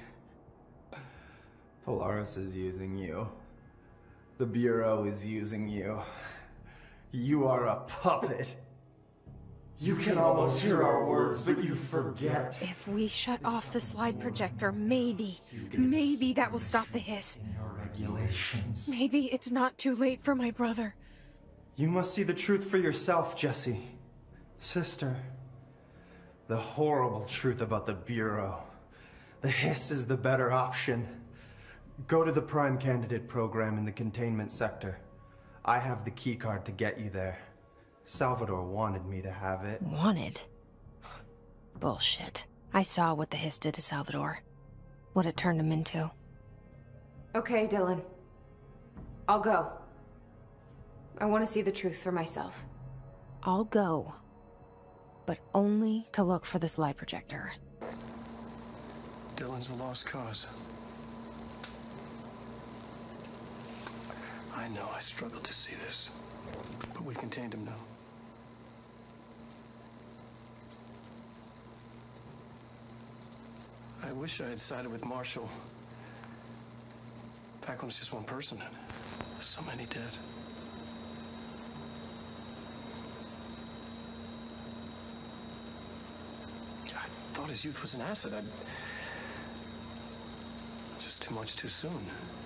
Polaris is using you. The Bureau is using you. You are a puppet. You can almost hear our words, but you forget. If we shut off the slide projector, maybe, maybe that will stop the hiss. In your regulations. Maybe it's not too late for my brother. You must see the truth for yourself, Jesse. Sister. The horrible truth about the Bureau. The hiss is the better option. Go to the Prime Candidate program in the containment sector. I have the keycard to get you there. Salvador wanted me to have it. Wanted? Bullshit. I saw what the hiss did to Salvador. What it turned him into. Okay, Dylan. I'll go. I want to see the truth for myself. I'll go. But only to look for the slide projector. Dylan's a lost cause. I know I struggled to see this, but we've contained him now. I wish I had sided with Marshall. Back when it was just one person, and so many dead. I thought his youth was an asset. I... Just too much too soon.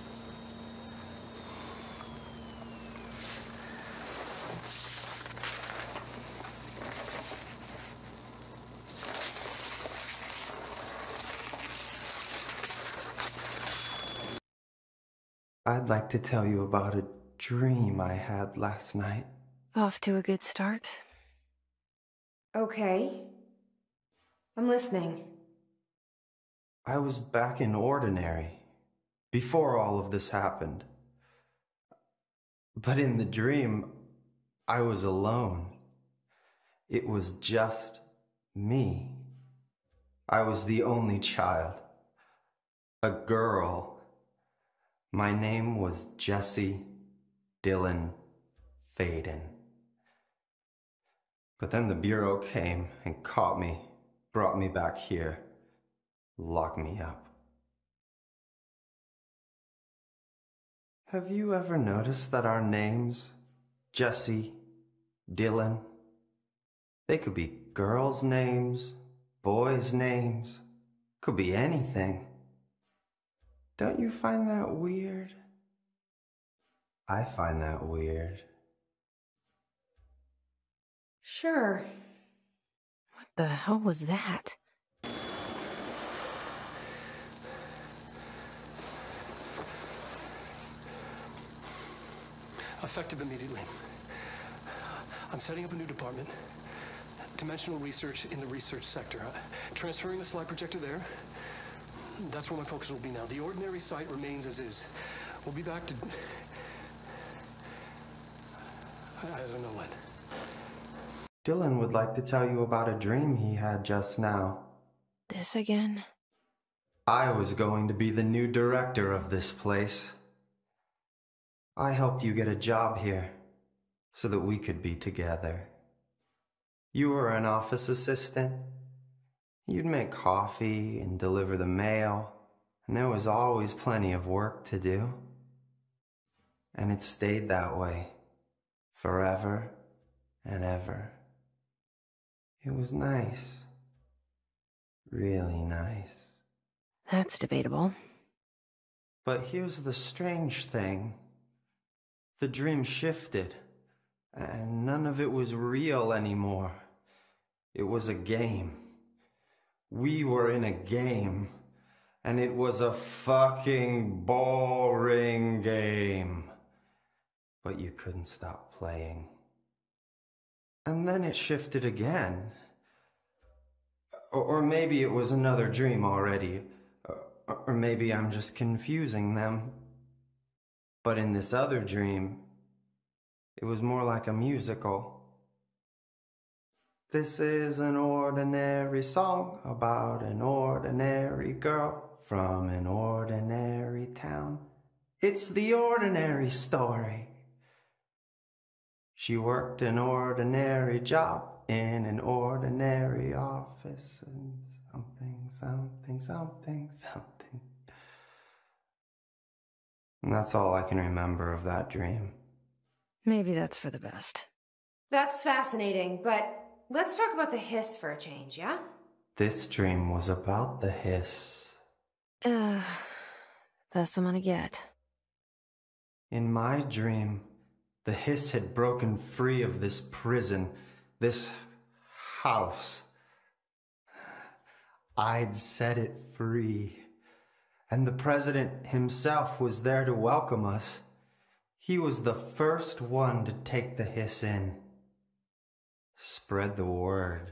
I'd like to tell you about a dream I had last night. Off to a good start. Okay. I'm listening. I was back in Ordinary, before all of this happened. But in the dream, I was alone. It was just me. I was the only child. A girl. My name was Jesse Dylan Faden. But then the Bureau came and caught me, brought me back here, locked me up. Have you ever noticed that our names, Jesse, Dylan, they could be girls' names, boys' names, could be anything. Don't you find that weird? I find that weird. Sure. What the hell was that? Effective immediately. I'm setting up a new department. Dimensional research in the research sector. Uh, transferring the slide projector there. That's where my focus will be now. The Ordinary site remains as is. We'll be back to... I, I don't know when. Dylan would like to tell you about a dream he had just now. This again? I was going to be the new director of this place. I helped you get a job here, so that we could be together. You were an office assistant. You'd make coffee and deliver the mail, and there was always plenty of work to do. And it stayed that way, forever and ever. It was nice. Really nice. That's debatable. But here's the strange thing. The dream shifted, and none of it was real anymore. It was a game. We were in a game, and it was a fucking boring game. But you couldn't stop playing. And then it shifted again. Or, or maybe it was another dream already. Or, or maybe I'm just confusing them. But in this other dream, it was more like a musical. This is an ordinary song about an ordinary girl from an ordinary town. It's the ordinary story. She worked an ordinary job in an ordinary office and something, something, something, something. And that's all I can remember of that dream. Maybe that's for the best. That's fascinating, but let's talk about the hiss for a change, yeah? This dream was about the hiss. Uh, best I'm gonna get. In my dream, the hiss had broken free of this prison, this house. I'd set it free. And the president himself was there to welcome us. He was the first one to take the hiss in. Spread the word.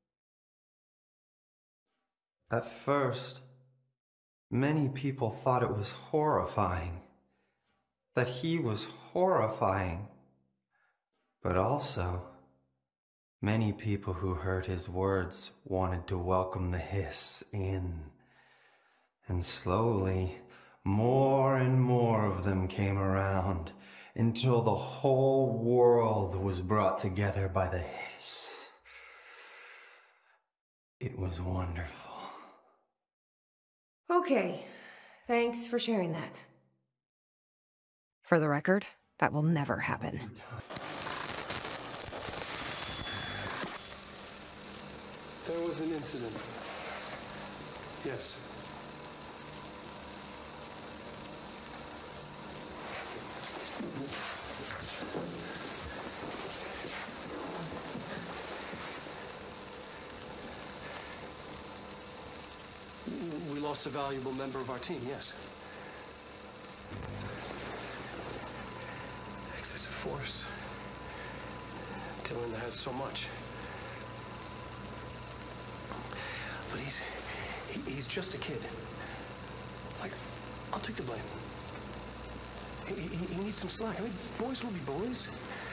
At first, many people thought it was horrifying. That he was horrifying. But also, many people who heard his words wanted to welcome the hiss in. And slowly, more and more of them came around, until the whole world was brought together by the hiss. It was wonderful. Okay, thanks for sharing that. For the record, that will never happen. There was an incident. Yes. We lost a valuable member of our team, yes. Excessive force. Dylan has so much. But he's... He, he's just a kid. Like, I'll take the blame. He, he, he needs some slack. I mean, boys will be boys.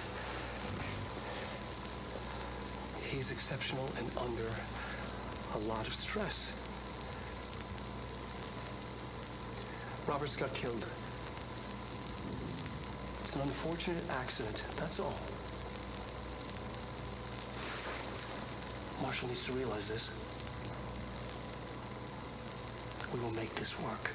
He's exceptional and under a lot of stress. Roberts got killed. It's an unfortunate accident, that's all. Marshall needs to realize this. We will make this work.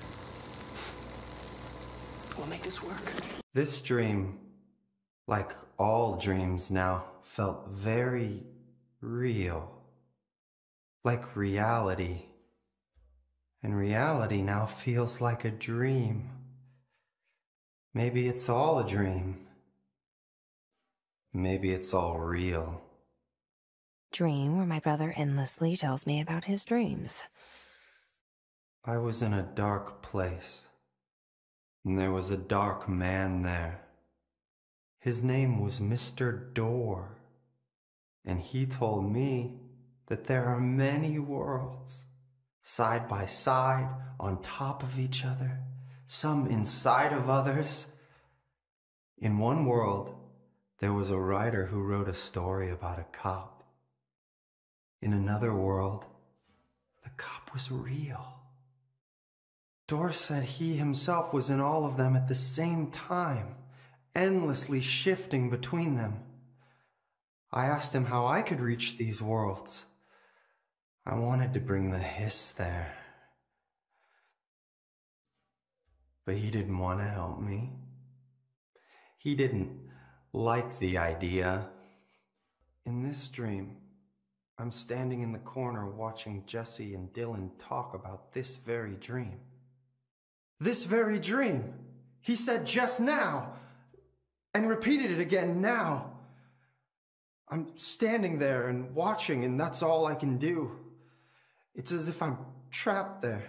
We'll make this work. This dream, like all dreams now, felt very real. Like reality. And reality now feels like a dream. Maybe it's all a dream. Maybe it's all real. Dream where my brother endlessly tells me about his dreams. I was in a dark place. And there was a dark man there. His name was Mister Door. And he told me that there are many worlds, side by side, on top of each other, some inside of others. In one world, there was a writer who wrote a story about a cop. In another world, the cop was real. Door said he himself was in all of them at the same time, endlessly shifting between them. I asked him how I could reach these worlds. I wanted to bring the hiss there. But he didn't want to help me. He didn't like the idea. In this dream, I'm standing in the corner watching Jesse and Dylan talk about this very dream. This very dream! He said just now! And repeated it again now! I'm standing there and watching, and that's all I can do. It's as if I'm trapped there.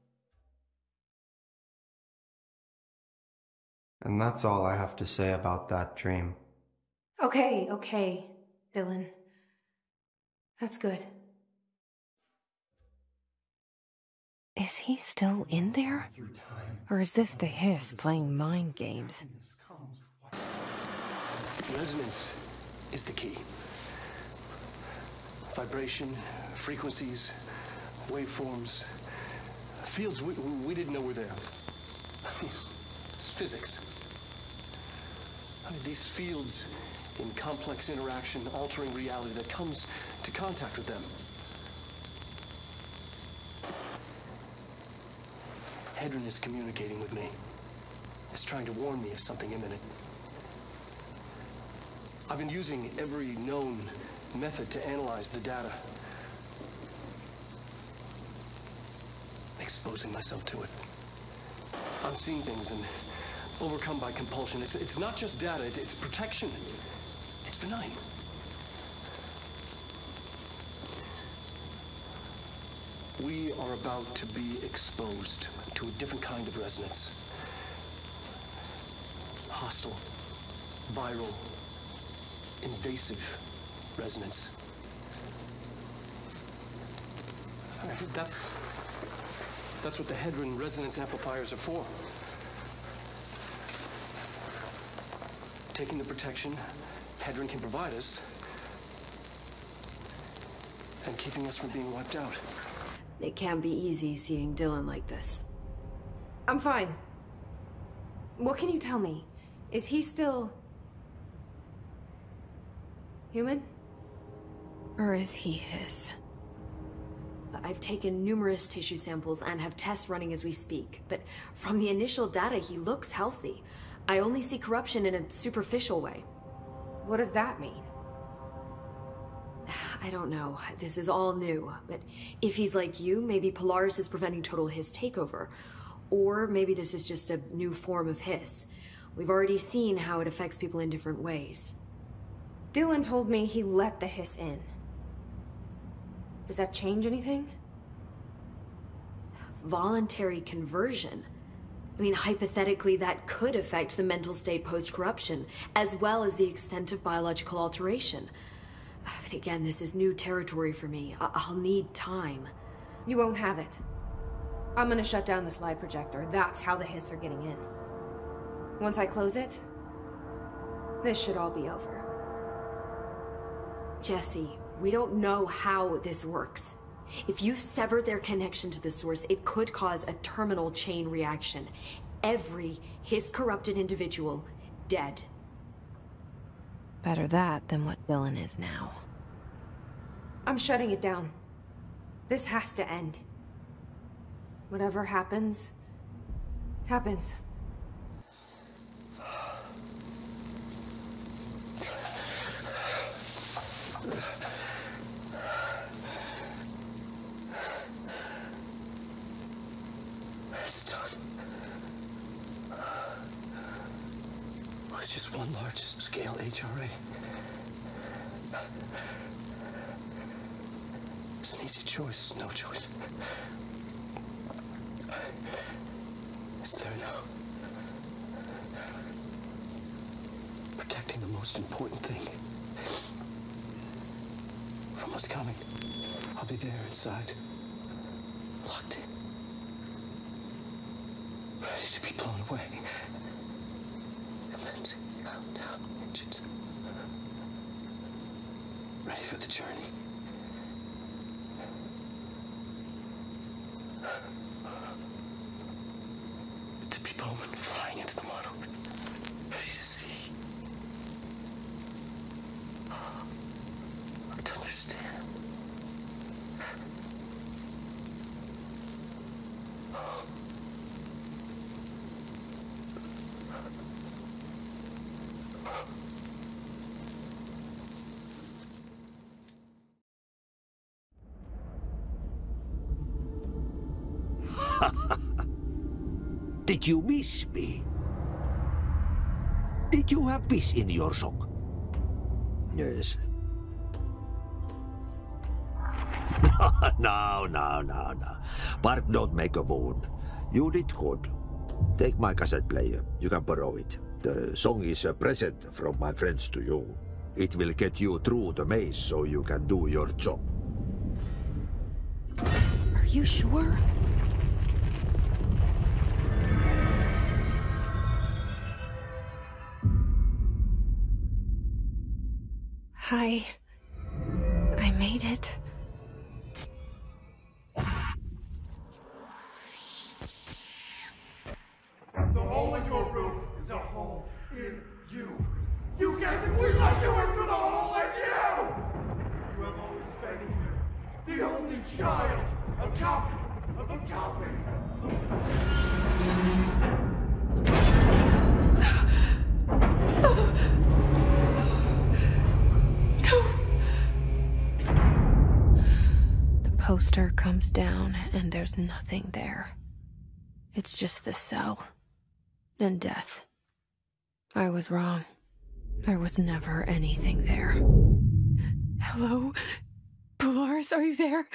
And that's all I have to say about that dream. Okay, okay, Dylan. That's good. Is he still in there? Or is this the Hiss playing mind games? Resonance is the key. Vibration, frequencies, waveforms, fields we, we didn't know were there. It's physics. I mean, these fields in complex interaction, altering reality that comes to contact with them. Hedron is communicating with me. It's trying to warn me of something imminent. I've been using every known method to analyze the data. Exposing myself to it. I'm seeing things and overcome by compulsion. It's, it's not just data, it's, it's protection. It's benign. We are about to be exposed to a different kind of resonance. Hostile, viral, invasive resonance. That's, that's what the Hedron resonance amplifiers are for. Taking the protection Hedron can provide us and keeping us from being wiped out. It can't be easy seeing Dylan like this. I'm fine. What can you tell me? Is he still... human? Or is he Hiss? I've taken numerous tissue samples and have tests running as we speak, but from the initial data, he looks healthy. I only see corruption in a superficial way. What does that mean? I don't know. This is all new, but if he's like you, maybe Polaris is preventing total Hiss takeover. Or maybe this is just a new form of Hiss. We've already seen how it affects people in different ways. Dylan told me he let the Hiss in. Does that change anything? Voluntary conversion. I mean, hypothetically, that could affect the mental state post-corruption, as well as the extent of biological alteration. But again, this is new territory for me. I I'll need time. You won't have it. I'm gonna shut down this light projector. That's how the Hiss are getting in. Once I close it, this should all be over. Jesse, we don't know how this works. If you sever their connection to the source, it could cause a terminal chain reaction. Every Hiss-corrupted individual dead. Better that than what Dylan is now. I'm shutting it down. This has to end. Whatever happens, happens. It's done. It's just one large-scale H R A. It's an easy choice, no choice. It's there now. Protecting the most important thing from what's coming. I'll be there inside, locked in, ready to be blown away. Commencing countdown engines. Ready for the journey. To be Bowman flying into the model. Ready to see. To understand. Did you miss me? Did you have peace in your song? Yes. No, no, no, no. Bark don't make a wound. You did good. Take my cassette player. You can borrow it. The song is a present from my friends to you. It will get you through the maze so you can do your job. Are you sure? Hi. I made it. The hole in your room is a hole in you. You gave me, we let you into the hole in you! You have always been here. The only child. A copy of a copy. The poster comes down and there's nothing there. It's just the cell. And death. I was wrong. There was never anything there. Hello? Polaris, are you there?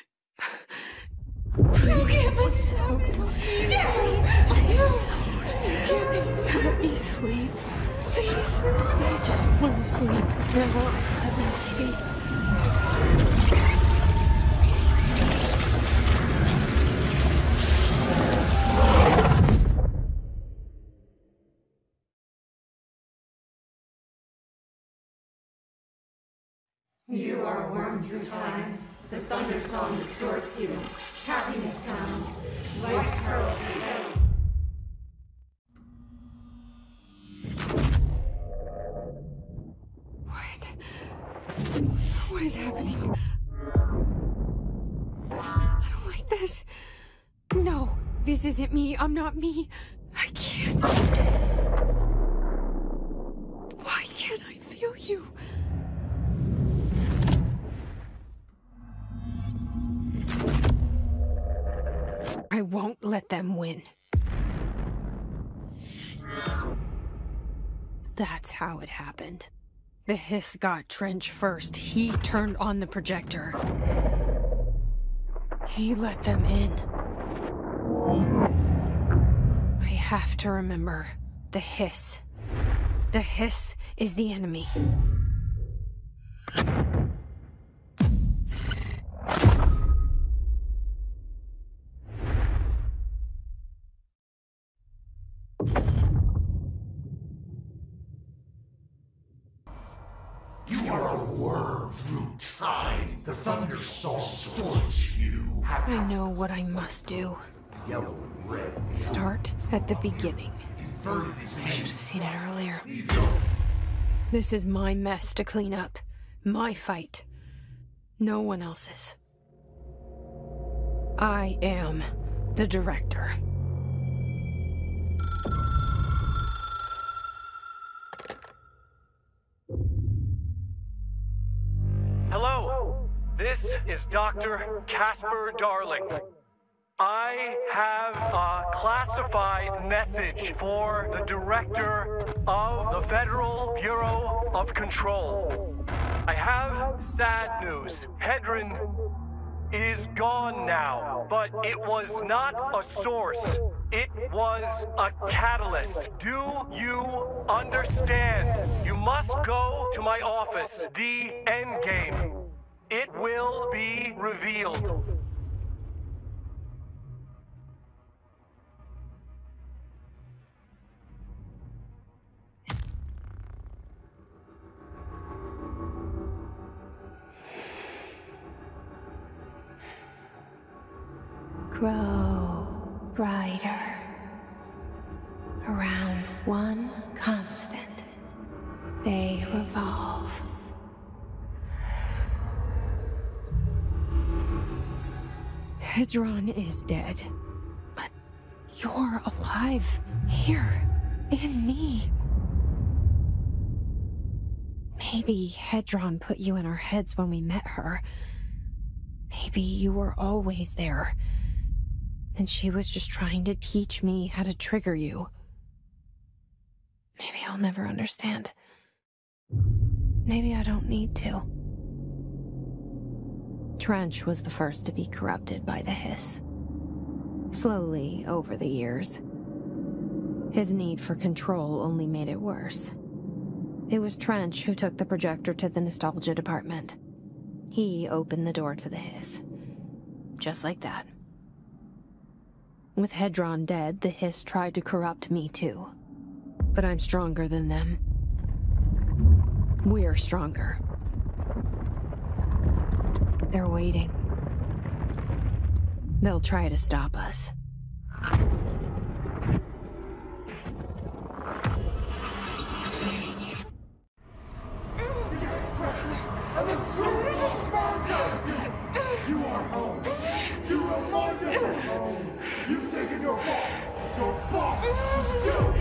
Please. Give us so Please. Let me sleep. Please. I just want to sleep. Now, let me sleep. You are a worm through time. The thunder song distorts you. Happiness comes. White pearls prevail. What? What is happening? I don't like this. No, this isn't me. I'm not me. I can't. Why can't I feel you? I won't let them win. That's how it happened. The hiss got Trench first. He turned on the projector. He let them in. I have to remember the hiss. The hiss is the enemy. You are a worm through time. The thunder song distorts you. I know what I must do. Yellow and red. Start at the beginning. I should have seen it earlier. This is my mess to clean up. My fight. No one else's. I am the director. Hello, this is Doctor Casper Darling. I have a classified message for the director of the Federal Bureau of Control. I have sad news. Hedron is gone now, but it was not a source. It was a catalyst. Do you understand? You must go to my office, the Endgame. It will be revealed. Grow brighter around one constant. They revolve. Hedron is dead, but you're alive here in me. Maybe Hedron put you in our heads when we met her. Maybe you were always there. And she was just trying to teach me how to trigger you. Maybe I'll never understand. Maybe I don't need to. Trench was the first to be corrupted by the Hiss. Slowly, over the years. His need for control only made it worse. It was Trench who took the projector to the nostalgia department. He opened the door to the Hiss. Just like that. With Hedron dead, the Hiss tried to corrupt me too. But I'm stronger than them. We're stronger. They're waiting. They'll try to stop us. And the truth will merge out of you! You are home! You remind us of home! You've taken your boss! Your boss! You!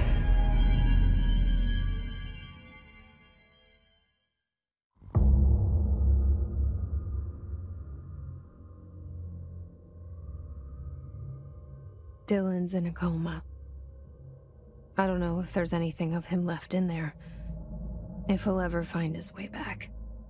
Dylan's in a coma. I don't know if there's anything of him left in there. If he'll ever find his way back.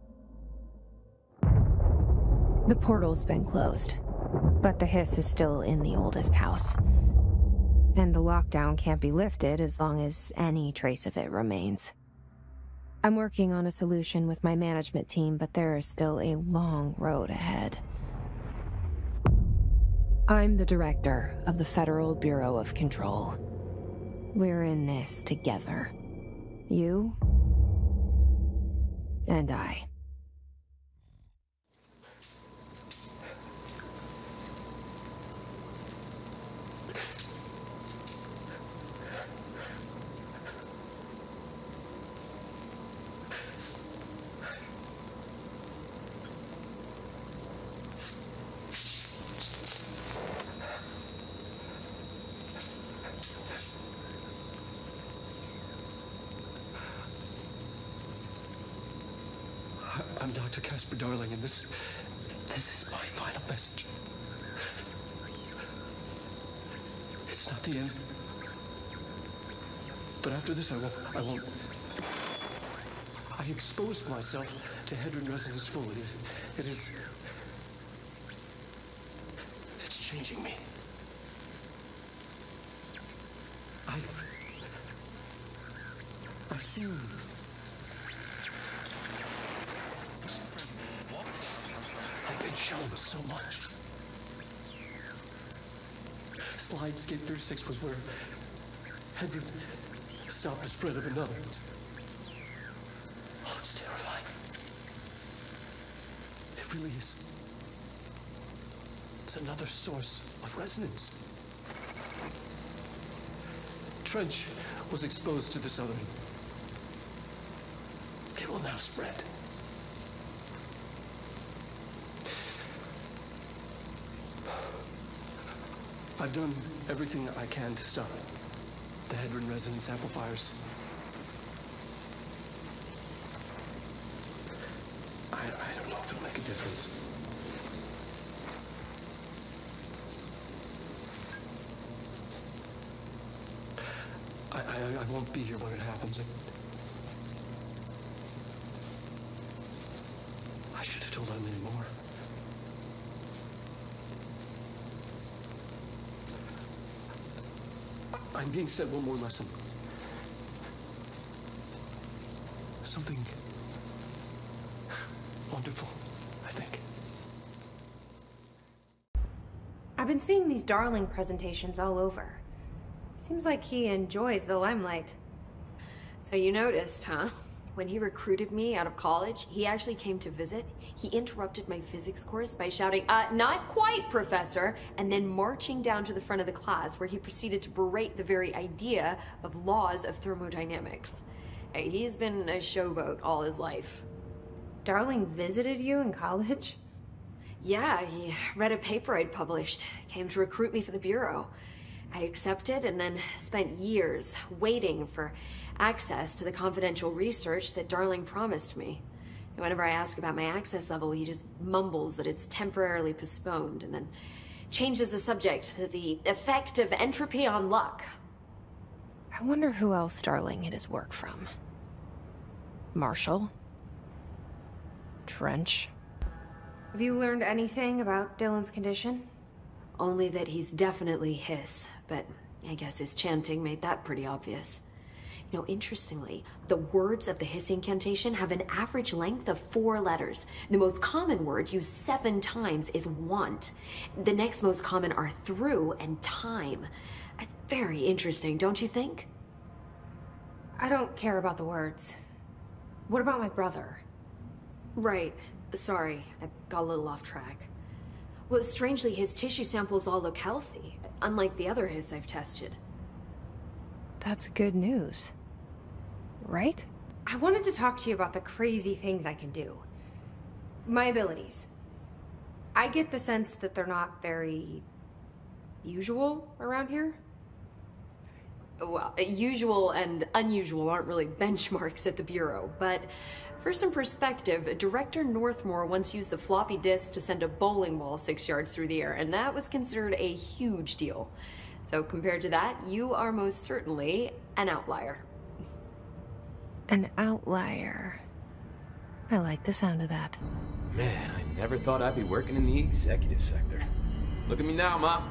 The portal's been closed, but the Hiss is still in the oldest house. And the lockdown can't be lifted as long as any trace of it remains. I'm working on a solution with my management team, but there is still a long road ahead. I'm the director of the Federal Bureau of Control. We're in this together. You and I. I'm Doctor Casper Darling, and this... this is my final message. It's not the end. But after this, I won't... I won't... I exposed myself to Hedron resonance fully. It is... It's changing me. I've... I've seen... I've been shown so much. Slidescape thirty-six was where Hedron stopped the spread of another. It's, oh, it's terrifying. It really is. It's another source of resonance. Trench was exposed to this other. It will now spread. I've done everything I can to stop it. The Hedron resonance amplifiers. I, I don't know if it'll make a difference. I, I, I won't be here when it happens. I, I should have told Emily more. I'm being sent one more lesson. Something wonderful, I think. I've been seeing these Darling presentations all over. Seems like he enjoys the limelight. So you noticed, huh? When he recruited me out of college, he actually came to visit. He interrupted my physics course by shouting, uh, not quite, Professor, and then marching down to the front of the class where he proceeded to berate the very idea of laws of thermodynamics. Hey, he's been a showboat all his life. Darling visited you in college? Yeah, he read a paper I'd published, came to recruit me for the Bureau. I accepted and then spent years waiting for access to the confidential research that Darling promised me. And whenever I ask about my access level, he just mumbles that it's temporarily postponed and then Changes the subject to the effect of entropy on luck. I wonder who else Darling hid his work from. Marshall? Trench? Have you learned anything about Dylan's condition? Only that he's definitely hiss, but I guess his chanting made that pretty obvious. You know, interestingly, the words of the hiss incantation have an average length of four letters. The most common word used seven times is want. The next most common are through and time. It's very interesting, don't you think? I don't care about the words. What about my brother? Right. Sorry, I got a little off track. Well, strangely, his tissue samples all look healthy, unlike the other hiss I've tested. That's good news. Right? I wanted to talk to you about the crazy things I can do. My abilities. I get the sense that they're not very usual around here. Well, usual and unusual aren't really benchmarks at the Bureau, but for some perspective, Director Northmore once used the floppy disk to send a bowling ball six yards through the air, and that was considered a huge deal. So compared to that, you are most certainly an outlier. An outlier. I like the sound of that. Man, I never thought I'd be working in the executive sector. Look at me now, Ma.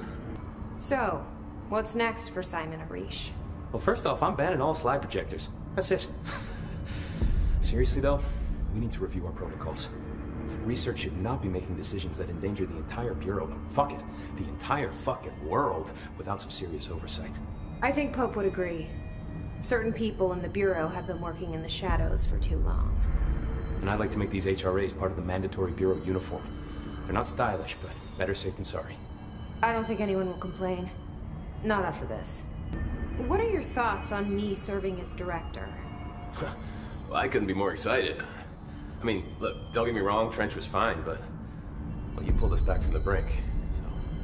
So, what's next for Simon Arish? Well, first off, I'm banning all slide projectors. That's it. Seriously, though, we need to review our protocols. Research should not be making decisions that endanger the entire Bureau, no, fuck it, the entire fucking world, without some serious oversight. I think Pope would agree. Certain people in the Bureau have been working in the shadows for too long. And I'd like to make these H R As part of the mandatory Bureau uniform. They're not stylish, but better safe than sorry. I don't think anyone will complain. Not after this. What are your thoughts on me serving as director? Well, I couldn't be more excited. I mean, look, don't get me wrong, Trench was fine, but... well, you pulled us back from the brink, so...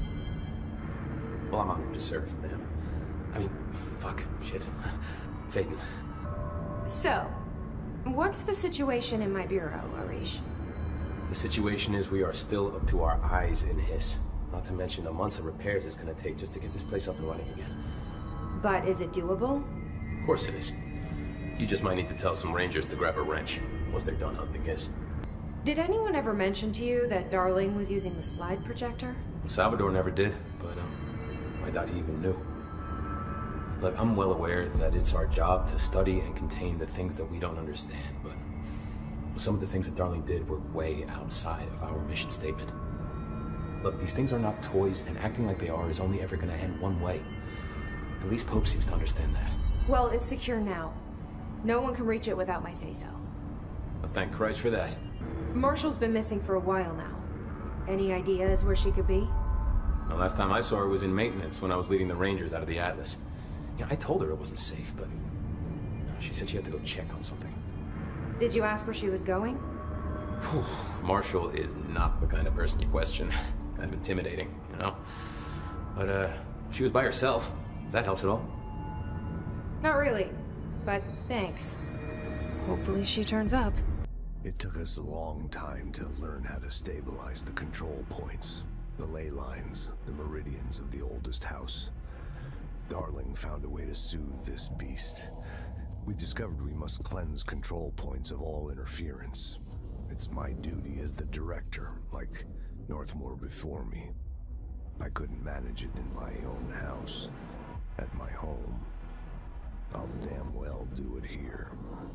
well, I'm honored to serve, man. I mean, fuck, shit. Phaeton. So, what's the situation in my Bureau, Arish? The situation is we are still up to our eyes in hiss. Not to mention the months of repairs it's gonna take just to get this place up and running again. But is it doable? Of course it is. You just might need to tell some rangers to grab a wrench once they're done hunting hiss. Did anyone ever mention to you that Darling was using the slide projector? Well, Salvador never did, but um, I doubt he even knew. Look, I'm well aware that it's our job to study and contain the things that we don't understand, but some of the things that Darling did were way outside of our mission statement. Look, these things are not toys, and acting like they are is only ever gonna end one way. At least Pope seems to understand that. Well, it's secure now. No one can reach it without my say-so. But thank Christ for that. Marshall's been missing for a while now. Any ideas where she could be? The last time I saw her was in maintenance when I was leading the Rangers out of the Atlas. Yeah, I told her it wasn't safe, but she said she had to go check on something. Did you ask where she was going? Whew. Marshall is not the kind of person you question. Kind of intimidating, you know? But, uh, she was by herself. If that helps at all. Not really, but thanks. Hopefully she turns up. It took us a long time to learn how to stabilize the control points, the ley lines, the meridians of the oldest house. Darling found a way to soothe this beast. We discovered we must cleanse control points of all interference. It's my duty as the director, like Northmore before me. I couldn't manage it in my own house, at my home. I'll damn well do it here.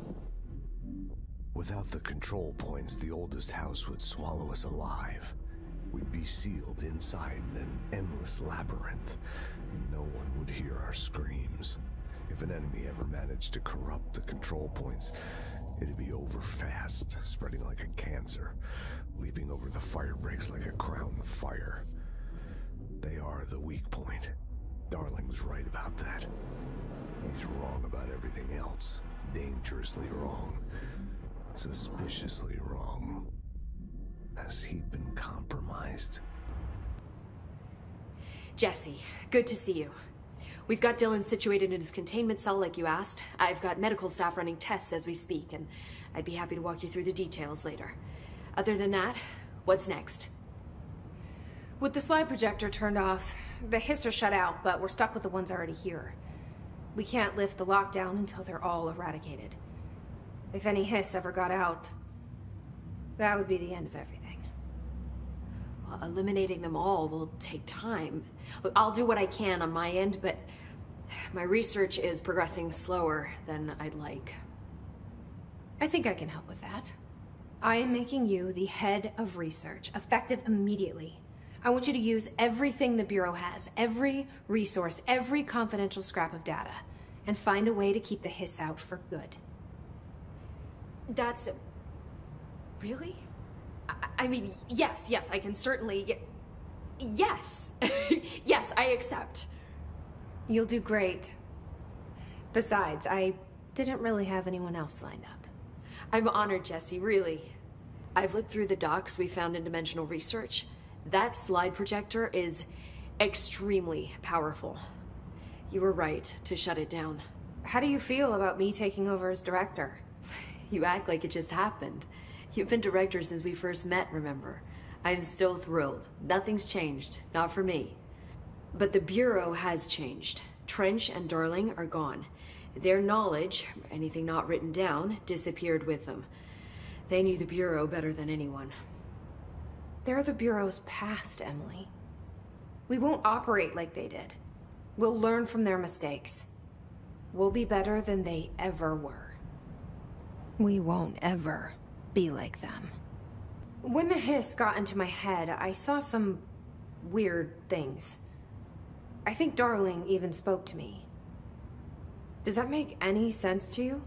Without the control points, the oldest house would swallow us alive. We'd be sealed inside an endless labyrinth, and no one would hear our screams. If an enemy ever managed to corrupt the control points, it'd be over fast, spreading like a cancer, leaping over the fire breaks like a crown fire. They are the weak point. Darling's right about that. He's wrong about everything else. Dangerously wrong. Suspiciously wrong. Has he been compromised? Jesse, good to see you. We've got Dylan situated in his containment cell like you asked. I've got medical staff running tests as we speak, and I'd be happy to walk you through the details later. Other than that, what's next? With the slide projector turned off, the hiss are shut out, but we're stuck with the ones already here. We can't lift the lockdown until they're all eradicated. If any hiss ever got out, that would be the end of everything. Well, eliminating them all will take time. Look, I'll do what I can on my end, but my research is progressing slower than I'd like. I think I can help with that. I am making you the head of research, effective immediately. I want you to use everything the Bureau has, every resource, every confidential scrap of data, and find a way to keep the hiss out for good. That's... really? I, I mean, yes, yes, I can certainly... Yes! Yes, I accept. You'll do great. Besides, I didn't really have anyone else lined up. I'm honored, Jesse, really. I've looked through the docs we found in Dimensional Research. That slide projector is extremely powerful. You were right to shut it down. How do you feel about me taking over as director? You act like it just happened. You've been director since we first met, remember? I'm still thrilled. Nothing's changed. Not for me. But the Bureau has changed. Trench and Darling are gone. Their knowledge, anything not written down, disappeared with them. They knew the Bureau better than anyone. They're the Bureau's past, Emily. We won't operate like they did. We'll learn from their mistakes. We'll be better than they ever were. We won't ever be like them. When the hiss got into my head, I saw some weird things. I think Darling even spoke to me. Does that make any sense to you?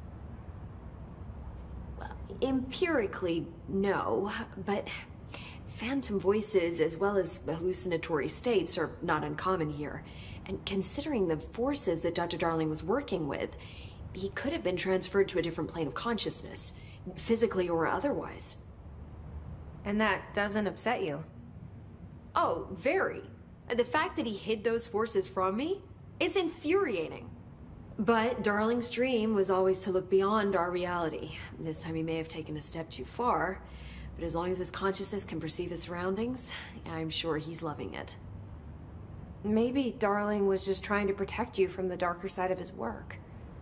Well, empirically, no, but phantom voices as well as hallucinatory states are not uncommon here. And considering the forces that Doctor Darling was working with, he could have been transferred to a different plane of consciousness, physically or otherwise. And that doesn't upset you? Oh, very. The fact that he hid those forces from me, it's infuriating. But Darling's dream was always to look beyond our reality. This time he may have taken a step too far, but as long as his consciousness can perceive his surroundings, I'm sure he's loving it. Maybe Darling was just trying to protect you from the darker side of his work.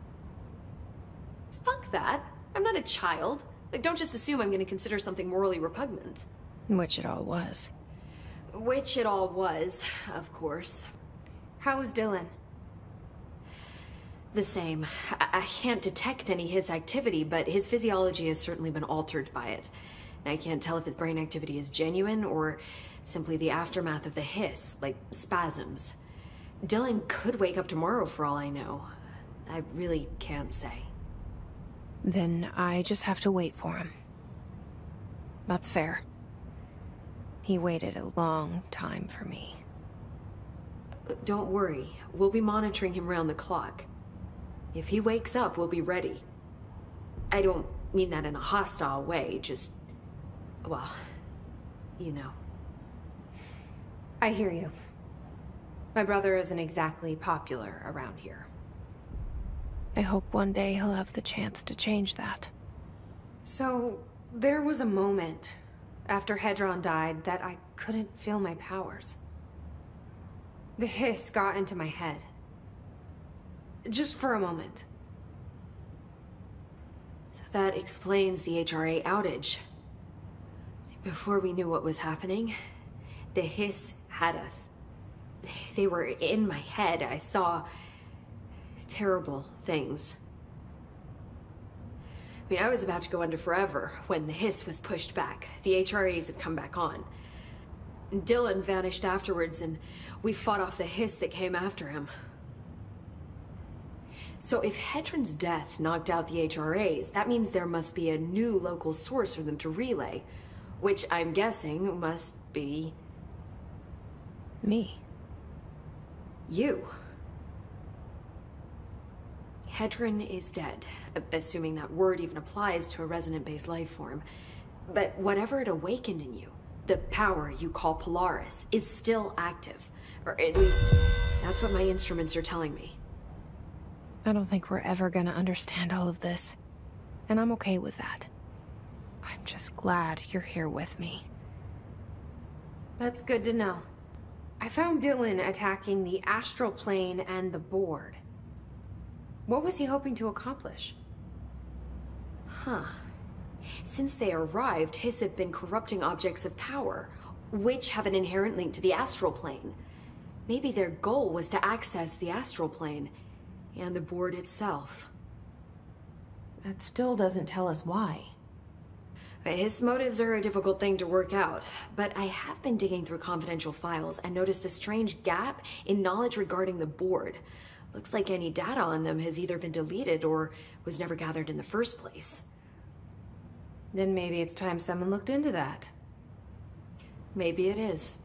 Fuck that. I'm not a child. Like, don't just assume I'm going to consider something morally repugnant. Which it all was. Which it all was, of course. How is Dylan? The same. I, I can't detect any his activity, but his physiology has certainly been altered by it. And I can't tell if his brain activity is genuine or simply the aftermath of the hiss, like spasms. Dylan could wake up tomorrow for all I know. I really can't say. Then I just have to wait for him. That's fair. He waited a long time for me. Don't worry. We'll be monitoring him round the clock. If he wakes up, we'll be ready. I don't mean that in a hostile way, just... well, you know. I hear you. My brother isn't exactly popular around here. I hope one day he'll have the chance to change that. So, there was a moment after Hedron died that I couldn't feel my powers. The hiss got into my head. Just for a moment. So that explains the H R A outage. Before we knew what was happening, the hiss had us. They were in my head. I saw terrible things. I mean, I was about to go under forever when the hiss was pushed back. The H R As had come back on. Dylan vanished afterwards, and we fought off the hiss that came after him. So if Hedron's death knocked out the H R As, that means there must be a new local source for them to relay, which I'm guessing must be... me. You. Hedron is dead, assuming that word even applies to a resonant-based life form. But whatever it awakened in you, the power you call Polaris, is still active. Or at least, that's what my instruments are telling me. I don't think we're ever gonna understand all of this. And I'm okay with that. I'm just glad you're here with me. That's good to know. I found Dylan attacking the astral plane and the board. What was he hoping to accomplish? Huh. Since they arrived, Hiss have been corrupting objects of power, which have an inherent link to the astral plane. Maybe their goal was to access the astral plane and the board itself. That still doesn't tell us why. His motives are a difficult thing to work out, but I have been digging through confidential files and noticed a strange gap in knowledge regarding the board. Looks like any data on them has either been deleted or was never gathered in the first place. Then maybe it's time someone looked into that. Maybe it is.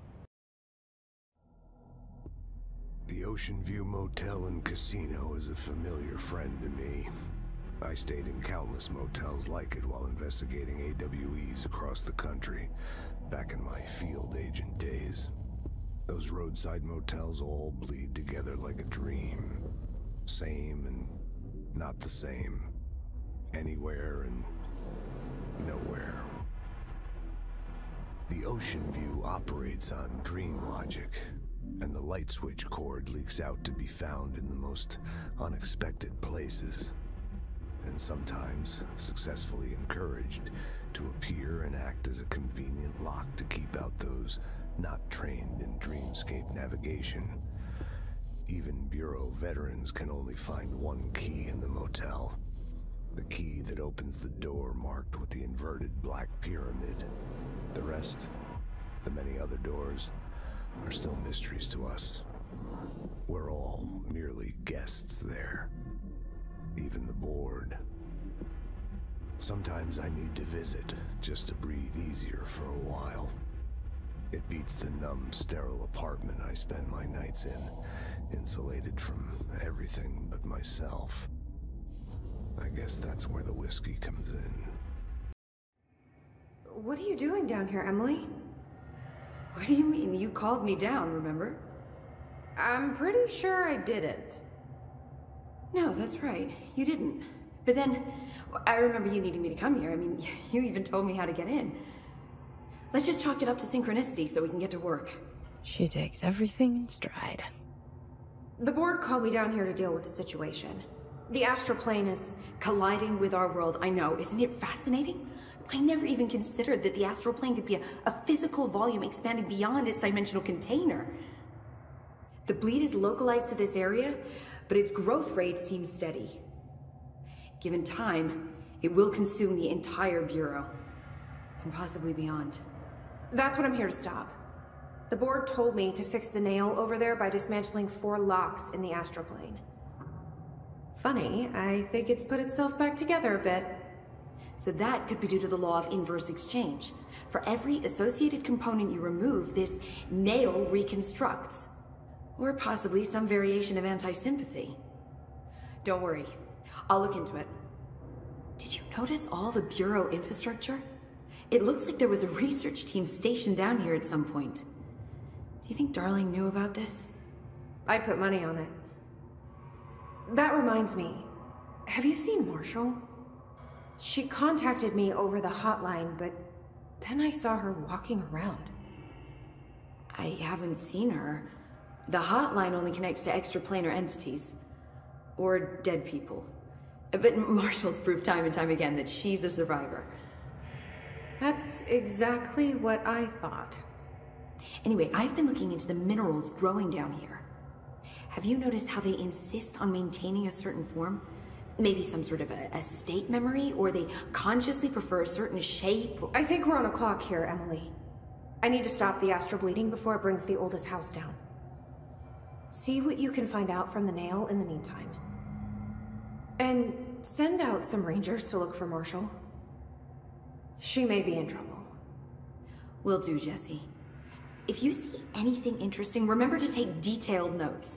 The Ocean View Motel and Casino is a familiar friend to me. I stayed in countless motels like it while investigating A W Es across the country, back in my field agent days. Those roadside motels all bleed together like a dream. Same and not the same. Anywhere and nowhere. The Ocean View operates on dream logic, and the light switch cord leaks out to be found in the most unexpected places. And sometimes successfully encouraged to appear and act as a convenient lock to keep out those not trained in dreamscape navigation. Even Bureau veterans can only find one key in the motel. The key that opens the door marked with the inverted black pyramid. The rest, the many other doors, are still mysteries to us. We're all merely guests there. Even the board. Sometimes I need to visit, just to breathe easier for a while. It beats the numb, sterile apartment I spend my nights in, insulated from everything but myself. I guess that's where the whiskey comes in. What are you doing down here, Emily? What do you mean? You called me down, remember? I'm pretty sure I didn't. No, that's right. You didn't. But then, I remember you needing me to come here. I mean, you even told me how to get in. Let's just chalk it up to synchronicity so we can get to work. She takes everything in stride. The board called me down here to deal with the situation. The astral plane is colliding with our world, I know. Isn't it fascinating? I never even considered that the astral plane could be a, a physical volume expanding beyond its dimensional container. The bleed is localized to this area, but its growth rate seems steady. Given time, it will consume the entire Bureau, and possibly beyond. That's what I'm here to stop. The board told me to fix the nail over there by dismantling four locks in the astral plane. Funny, I think it's put itself back together a bit. So that could be due to the law of inverse exchange. For every associated component you remove, this nail reconstructs. Or possibly some variation of anti-sympathy. Don't worry, I'll look into it. Did you notice all the Bureau infrastructure? It looks like there was a research team stationed down here at some point. Do you think Darling knew about this? I put money on it. That reminds me, have you seen Marshall? She contacted me over the hotline, but then I saw her walking around. I haven't seen her. The hotline only connects to extraplanar entities. Or dead people. But Marshall's proved time and time again that she's a survivor. That's exactly what I thought. Anyway, I've been looking into the minerals growing down here. Have you noticed how they insist on maintaining a certain form? Maybe some sort of a, a state memory, or they consciously prefer a certain shape? I think we're on a clock here, Emily. I need to stop the astral bleeding before it brings the oldest house down. See what you can find out from the nail in the meantime. And send out some rangers to look for Marshall. She may be in trouble. Will do, Jesse. If you see anything interesting, remember to take detailed notes.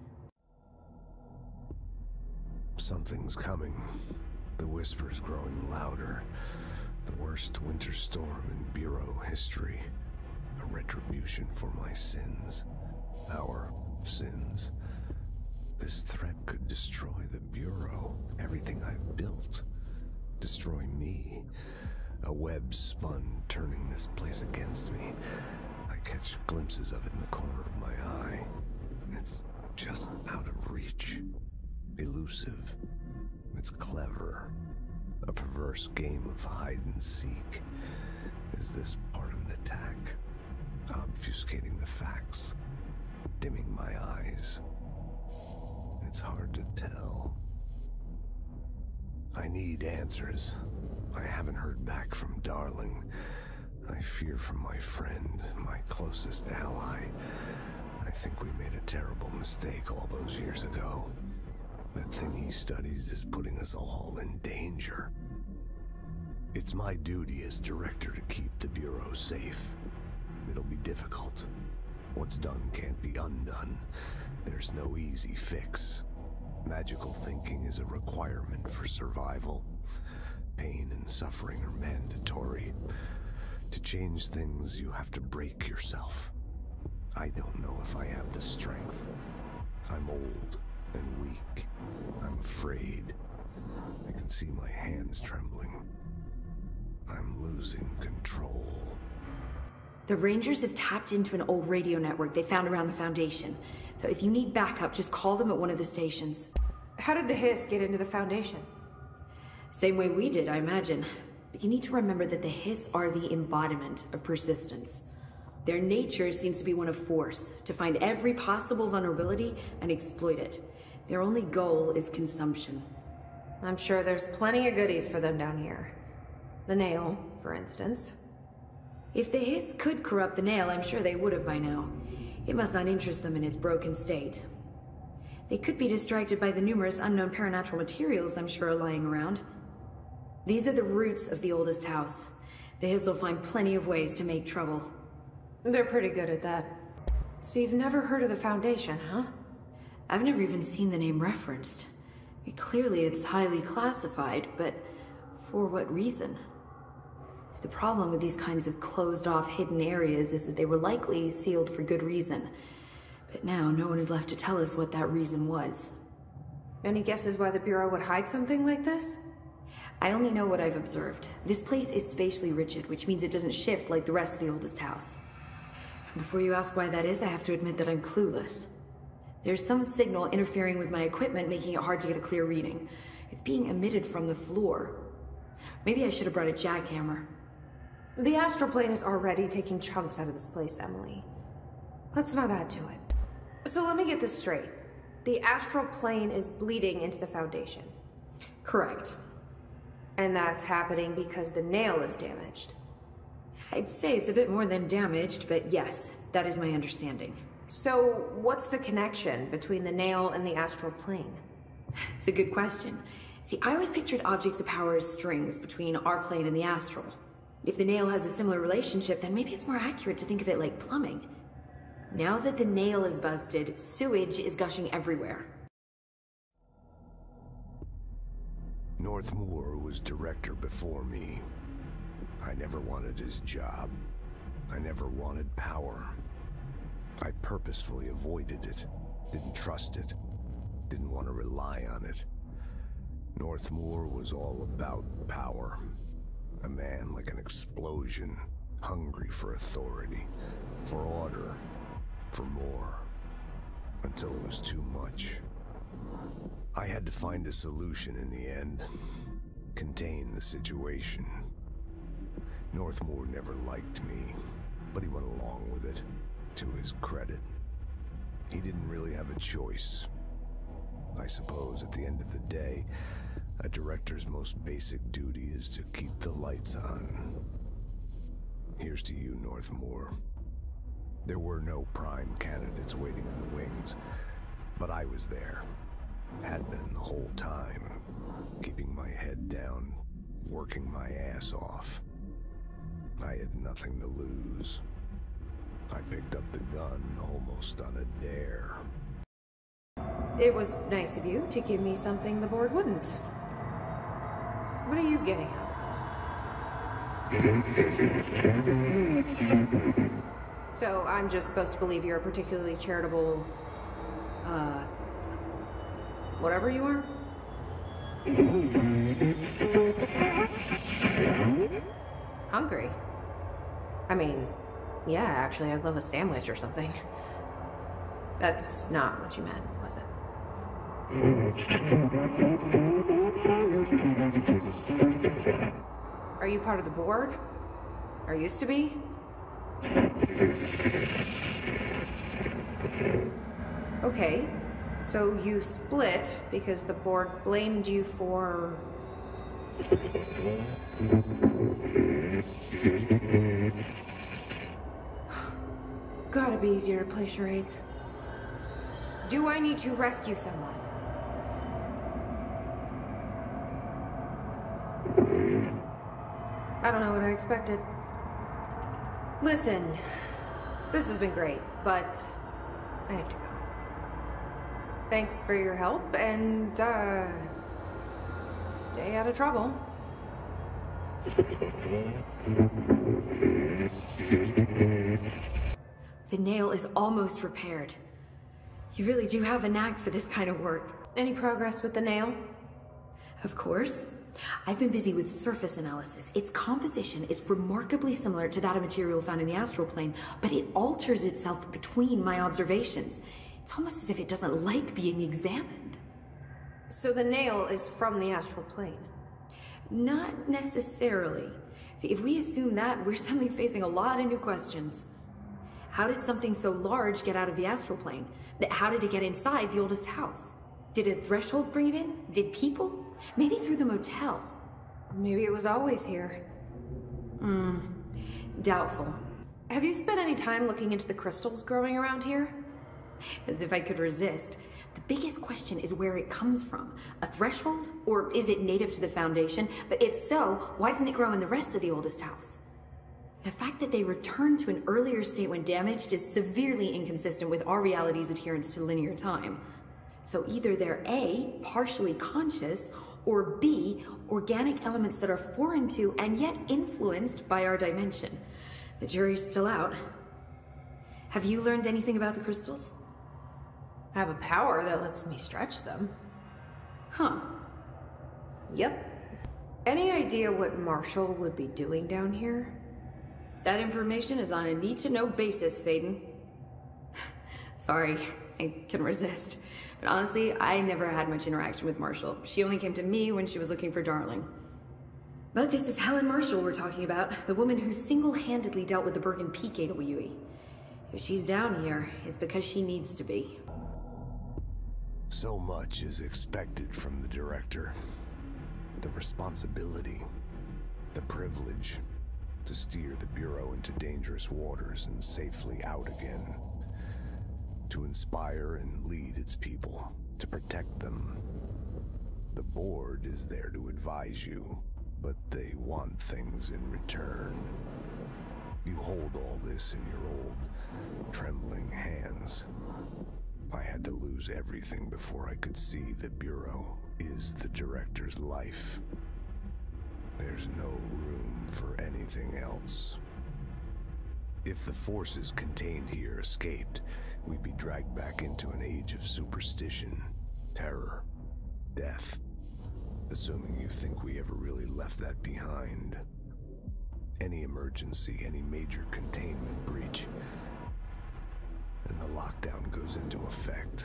Something's coming. The whisper's growing louder. The worst winter storm in Bureau history. A retribution for my sins. Our sins. This threat could destroy the Bureau. Everything I've built. Destroy me. A web spun, turning this place against me. I catch catch glimpses of it in the corner of my eye. It's just out of reach. Elusive. It's clever. A perverse game of hide and seek. Is this part of an attack? Obfuscating the facts? Dimming my eyes? It's hard to tell. I need answers. I haven't heard back from Darling. I fear for my friend, my closest ally. I think we made a terrible mistake all those years ago. That thing he studies is putting us all in danger. It's my duty as director to keep the Bureau safe. It'll be difficult. What's done can't be undone. There's no easy fix. Magical thinking is a requirement for survival. Pain and suffering are mandatory. To change things, you have to break yourself. I don't know if I have the strength. I'm old and weak. I'm afraid. I can see my hands trembling. I'm losing control. The Rangers have tapped into an old radio network they found around the Foundation. So if you need backup, just call them at one of the stations. How did the Hiss get into the Foundation? Same way we did, I imagine. But you need to remember that the Hiss are the embodiment of persistence. Their nature seems to be one of force, to find every possible vulnerability and exploit it. Their only goal is consumption. I'm sure there's plenty of goodies for them down here. The Nail, for instance. If the Hiss could corrupt the Nail, I'm sure they would have by now. It must not interest them in its broken state. They could be distracted by the numerous unknown paranatural materials I'm sure are lying around. These are the roots of the oldest house. The Hiss will find plenty of ways to make trouble. They're pretty good at that. So you've never heard of the Foundation, huh? I've never even seen the name referenced. I mean, clearly it's highly classified, but for what reason? The problem with these kinds of closed-off hidden areas is that they were likely sealed for good reason. But now, no one is left to tell us what that reason was. Any guesses why the Bureau would hide something like this? I only know what I've observed. This place is spatially rigid, which means it doesn't shift like the rest of the oldest house. Before you ask why that is, I have to admit that I'm clueless. There's some signal interfering with my equipment, making it hard to get a clear reading. It's being emitted from the floor. Maybe I should have brought a jackhammer. The astral plane is already taking chunks out of this place, Emily. Let's not add to it. So let me get this straight. The astral plane is bleeding into the Foundation. Correct. And that's happening because the Nail is damaged. I'd say it's a bit more than damaged, but yes, that is my understanding. So what's the connection between the Nail and the astral plane? It's a good question. See, I always pictured objects of power as strings between our plane and the astral. If the Nail has a similar relationship, then maybe it's more accurate to think of it like plumbing. Now that the Nail is busted, sewage is gushing everywhere. Northmoor was director before me. I never wanted his job. I never wanted power. I purposefully avoided it, didn't trust it, didn't want to rely on it. Northmoor was all about power. A man like an explosion, hungry for authority, for order, for more, until it was too much. I had to find a solution in the end, contain the situation. Northmoor never liked me, but he went along with it, to his credit. He didn't really have a choice. I suppose at the end of the day, a director's most basic duty is to keep the lights on. Here's to you, Northmoor. There were no prime candidates waiting in the wings, but I was there. Had been the whole time, keeping my head down, working my ass off. I had nothing to lose. I picked up the gun almost on a dare. It was nice of you to give me something the board wouldn't. What are you getting out of that? So I'm just supposed to believe you're a particularly charitable, uh, whatever you are? Hungry. I mean, Yeah, actually, I'd love a sandwich or something. That's not what you meant, was it? Are you part of the board? Or used to be? Okay, so you split because the board blamed you for... Gotta be easier to play charades. Do I need to rescue someone? I don't know what I expected. Listen, this has been great, but I have to go. Thanks for your help, and, uh... stay out of trouble. The nail is almost repaired. You really do have a knack for this kind of work. Any progress with the nail? Of course. I've been busy with surface analysis. Its composition is remarkably similar to that of material found in the astral plane, but it alters itself between my observations. It's almost as if it doesn't like being examined. So the nail is from the astral plane? Not necessarily. See, if we assume that, we're suddenly facing a lot of new questions. How did something so large get out of the astral plane? How did it get inside the oldest house? Did a threshold bring it in? Did people? Maybe through the motel. Maybe it was always here. Hmm. Doubtful. Have you spent any time looking into the crystals growing around here? As if I could resist. The biggest question is where it comes from. A threshold? Or is it native to the Foundation? But if so, why doesn't it grow in the rest of the oldest house? The fact that they returned to an earlier state when damaged is severely inconsistent with our reality's adherence to linear time. So either they're A, partially conscious, or B, organic elements that are foreign to and yet influenced by our dimension. The jury's still out. Have you learned anything about the crystals? I have a power that lets me stretch them. Huh. Yep. Any idea what Marshall would be doing down here? That information is on a need-to-know basis, Faden. Sorry, I couldn't resist. But honestly, I never had much interaction with Marshall. She only came to me when she was looking for Darling. But this is Helen Marshall we're talking about, the woman who single-handedly dealt with the Bergen Peak A W E. If she's down here, it's because she needs to be. So much is expected from the director. The responsibility, the privilege to steer the Bureau into dangerous waters and safely out again. To inspire and lead its people, to protect them. The board is there to advise you, but they want things in return. You hold all this in your old, trembling hands. I had to lose everything before I could see the Bureau is the director's life. There's no room for anything else. If the forces contained here escaped, we'd be dragged back into an age of superstition, terror, death. Assuming you think we ever really left that behind. Any emergency, any major containment breach, and the lockdown goes into effect.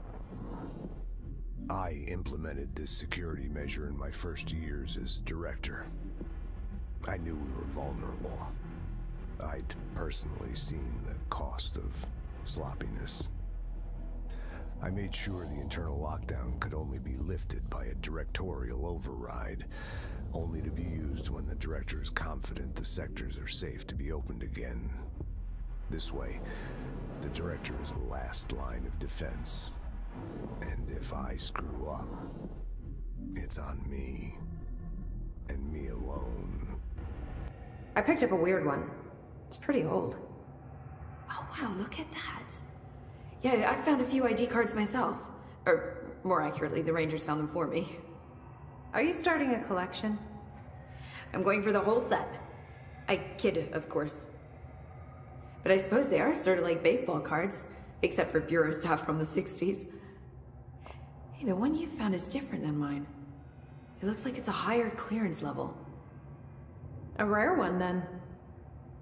I implemented this security measure in my first years as director. I knew we were vulnerable. I'd personally seen the cost of sloppiness. I made sure the internal lockdown could only be lifted by a directorial override, only to be used when the director is confident the sectors are safe to be opened again. This way, the director is the last line of defense. And if I screw up, it's on me. And me alone. I picked up a weird one. It's pretty old. Oh wow, look at that. Yeah, I found a few I D cards myself. Or, more accurately, the Rangers found them for me. Are you starting a collection? I'm going for the whole set. I kid, of course. But I suppose they are sort of like baseball cards, except for Bureau stuff from the sixties. Hey, the one you found is different than mine. It looks like it's a higher clearance level. A rare one, then.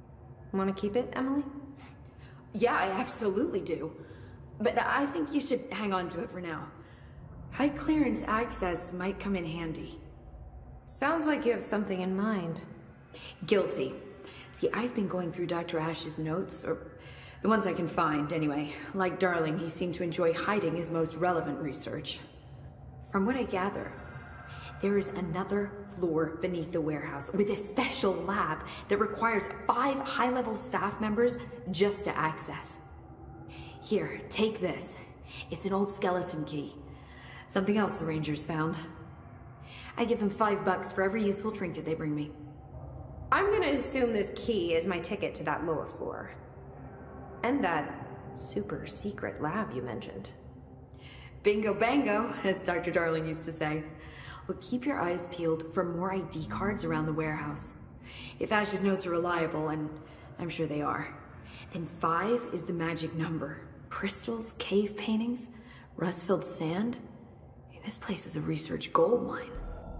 Want to keep it, Emily? Yeah, I absolutely do. But I think you should hang on to it for now. High clearance access might come in handy. Sounds like you have something in mind. Guilty. See, I've been going through Doctor Ash's notes, or the ones I can find, anyway. Like Darling, he seemed to enjoy hiding his most relevant research. From what I gather, there is another floor beneath the warehouse with a special lab that requires five high-level staff members just to access. Here, take this. It's an old skeleton key. Something else the Rangers found. I give them five bucks for every useful trinket they bring me. I'm gonna assume this key is my ticket to that lower floor. And that super secret lab you mentioned. Bingo bango, as Doctor Darling used to say. Well, keep your eyes peeled for more I D cards around the warehouse. If Ash's notes are reliable, and I'm sure they are, then five is the magic number. Crystals, cave paintings, rust-filled sand. This place is a research gold mine.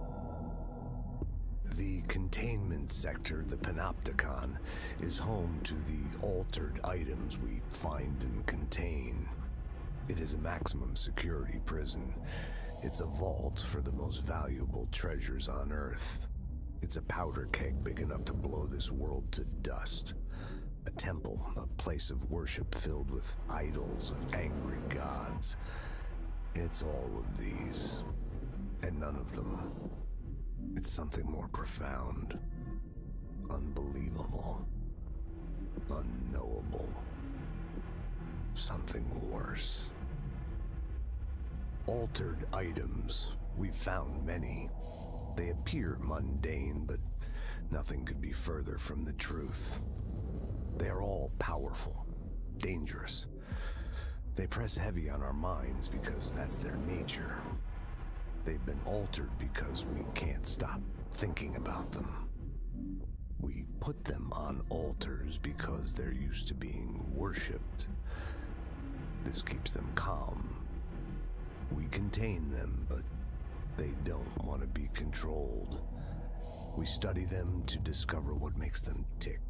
The containment sector, the Panopticon, is home to the altered items we find and contain. It is a maximum security prison. It's a vault for the most valuable treasures on Earth. It's a powder keg big enough to blow this world to dust. A temple, a place of worship filled with idols of angry gods. It's all of these, and none of them. It's something more profound, unbelievable, unknowable, something worse. Altered items. We've found many. They appear mundane, but nothing could be further from the truth. They are all powerful, dangerous. They press heavy on our minds because that's their nature. They've been altered because we can't stop thinking about them. We put them on altars because they're used to being worshipped. This keeps them calm. We contain them, but they don't want to be controlled. We study them to discover what makes them tick.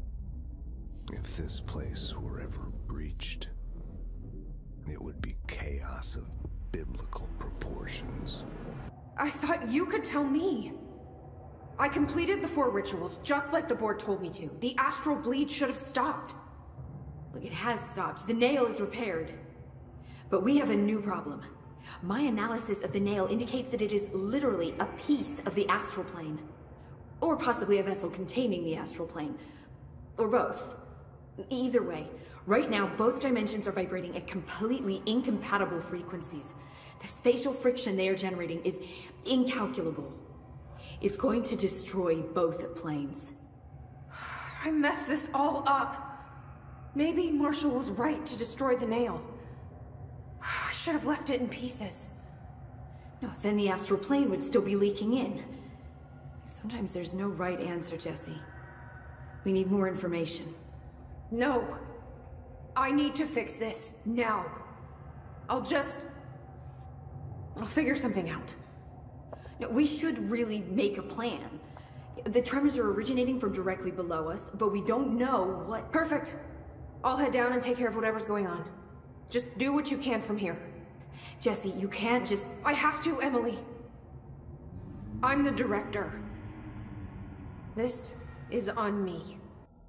If this place were ever breached, it would be chaos of biblical proportions. I thought you could tell me. I completed the four rituals just like the board told me to. The astral bleed should have stopped. Look, it has stopped. The nail is repaired. But we have a new problem. My analysis of the nail indicates that it is literally a piece of the astral plane. Or possibly a vessel containing the astral plane. Or both. Either way, right now both dimensions are vibrating at completely incompatible frequencies. The spatial friction they are generating is incalculable. It's going to destroy both planes. I messed this all up. Maybe Marshall was right to destroy the nail. I should have left it in pieces. No, then the astral plane would still be leaking in. Sometimes there's no right answer, Jesse. We need more information. No. I need to fix this, now. I'll just... I'll figure something out. No, we should really make a plan. The tremors are originating from directly below us, but we don't know what... Perfect. I'll head down and take care of whatever's going on. Just do what you can from here. Jesse, you can't just... I have to, Emily. I'm the director. This is on me.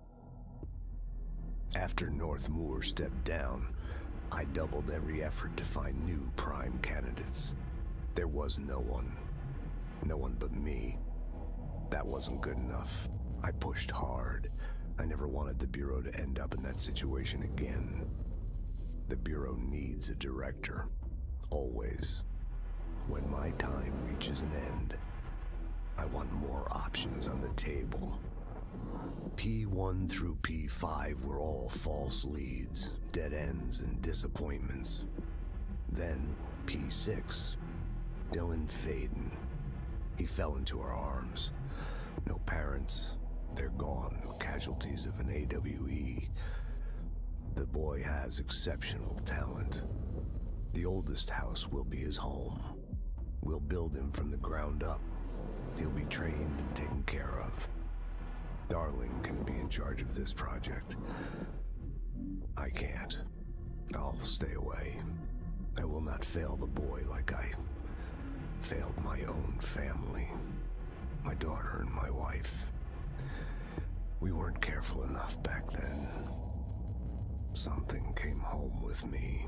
After North Moore stepped down, I doubled every effort to find new prime candidates. There was no one. No one but me. That wasn't good enough. I pushed hard. I never wanted the Bureau to end up in that situation again. The Bureau needs a director. Always. When my time reaches an end, I want more options on the table. P one through P five were all false leads, dead ends, and disappointments. Then P six, Dylan Faden. He fell into our arms. No parents. They're gone, casualties of an A W E. The boy has exceptional talent. The oldest house will be his home. We'll build him from the ground up. He'll be trained and taken care of. Darling can be in charge of this project. I can't. I'll stay away. I will not fail the boy like I failed my own family. My daughter and my wife. We weren't careful enough back then. Something came home with me.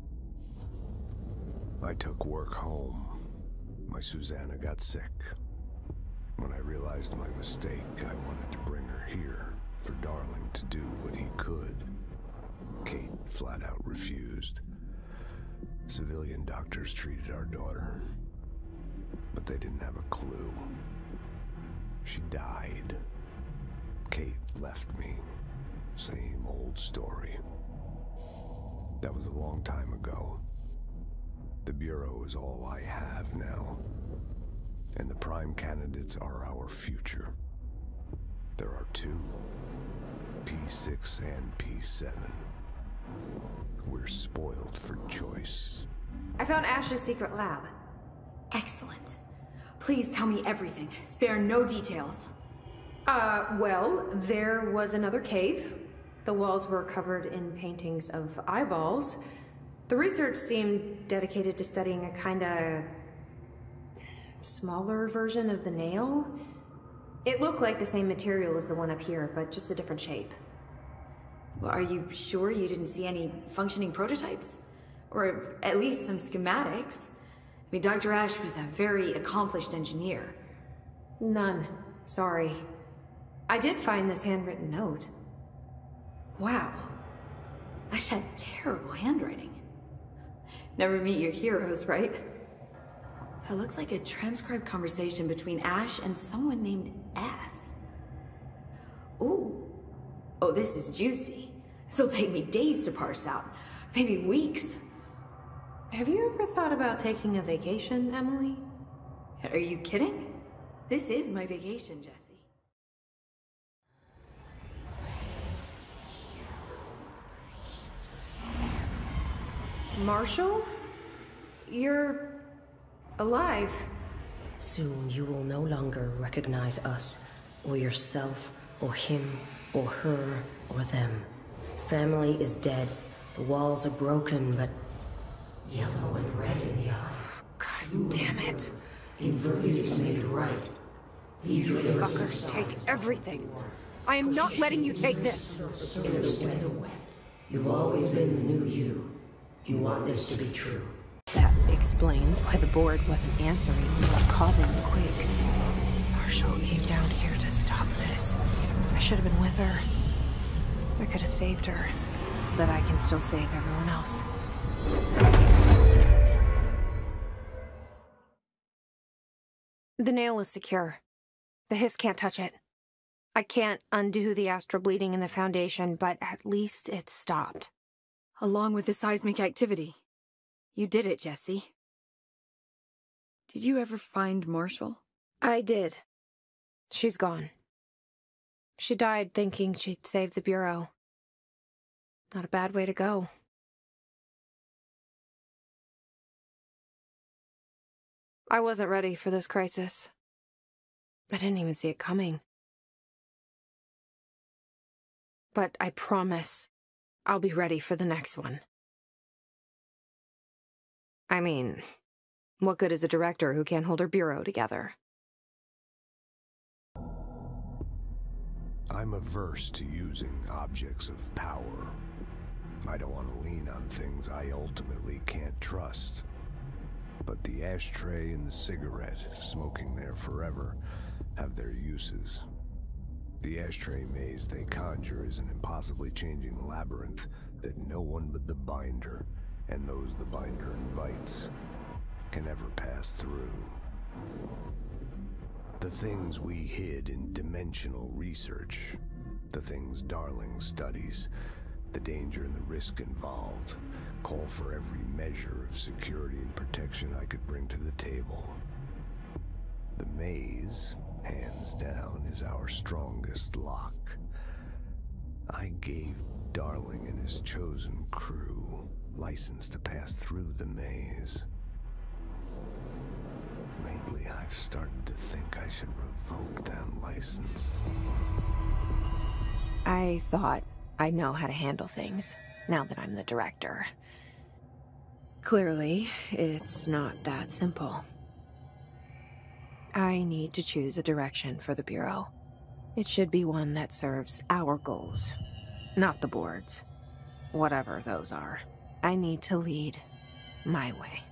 I took work home. My Susanna got sick. When I realized my mistake, I wanted to bring her here for Darling to do what he could. Kate flat out refused. Civilian doctors treated our daughter, but they didn't have a clue. She died. Kate left me. Same old story. That was a long time ago. The Bureau is all I have now. And the prime candidates are our future. There are two. P six and P seven. We're spoiled for choice. I found Ash's secret lab. Excellent. Please tell me everything. Spare no details. Uh, well, there was another cave. The walls were covered in paintings of eyeballs. The research seemed dedicated to studying a kinda smaller version of the nail. It looked like the same material as the one up here, but just a different shape. Well, are you sure you didn't see any functioning prototypes? Or at least some schematics? I mean, Doctor Ash was a very accomplished engineer. None. Sorry. I did find this handwritten note. Wow. Ash had terrible handwriting. Never meet your heroes, right? So it looks like a transcribed conversation between Ash and someone named F. Ooh. Oh, this is juicy. This'll take me days to parse out. Maybe weeks. Have you ever thought about taking a vacation, Emily? Are you kidding? This is my vacation, Jesse. Marshall? You're alive. Soon you will no longer recognize us, or yourself, or him, or her, or them. Family is dead. The walls are broken, but yellow and red in the eye. God damn it. Inverted is made right. Leave your Fuckers take everything. I am not letting you take this. In the wet or wet. You've always been the new you. You want this to be true. That explains why the board wasn't answering what was causing the quakes. Marshall came down here to stop this. I should have been with her. I could have saved her, but I can still save everyone else. The nail is secure. The Hiss can't touch it. I can't undo the astral bleeding in the Foundation, but at least it's stopped. Along with the seismic activity. You did it, Jesse. Did you ever find Marshall? I did. She's gone. She died thinking she'd save the Bureau. Not a bad way to go. I wasn't ready for this crisis. I didn't even see it coming. But I promise I'll be ready for the next one. I mean, what good is a director who can't hold her Bureau together? I'm averse to using objects of power. I don't want to lean on things I ultimately can't trust. But the ashtray and the cigarette, smoking there forever, have their uses. The ashtray maze they conjure is an impossibly changing labyrinth that no one but the Binder, and those the Binder invites, can ever pass through. The things we hid in dimensional research, the things Darling studies, the danger and the risk involved, call for every measure of security and protection I could bring to the table. The maze, hands down, is our strongest lock. I gave Darling and his chosen crew license to pass through the maze. Lately, Honestly, I've started to think I should revoke that license. I thought I know how to handle things, now that I'm the director. Clearly, it's not that simple. I need to choose a direction for the Bureau. It should be one that serves our goals, not the board's. Whatever those are. I need to lead my way.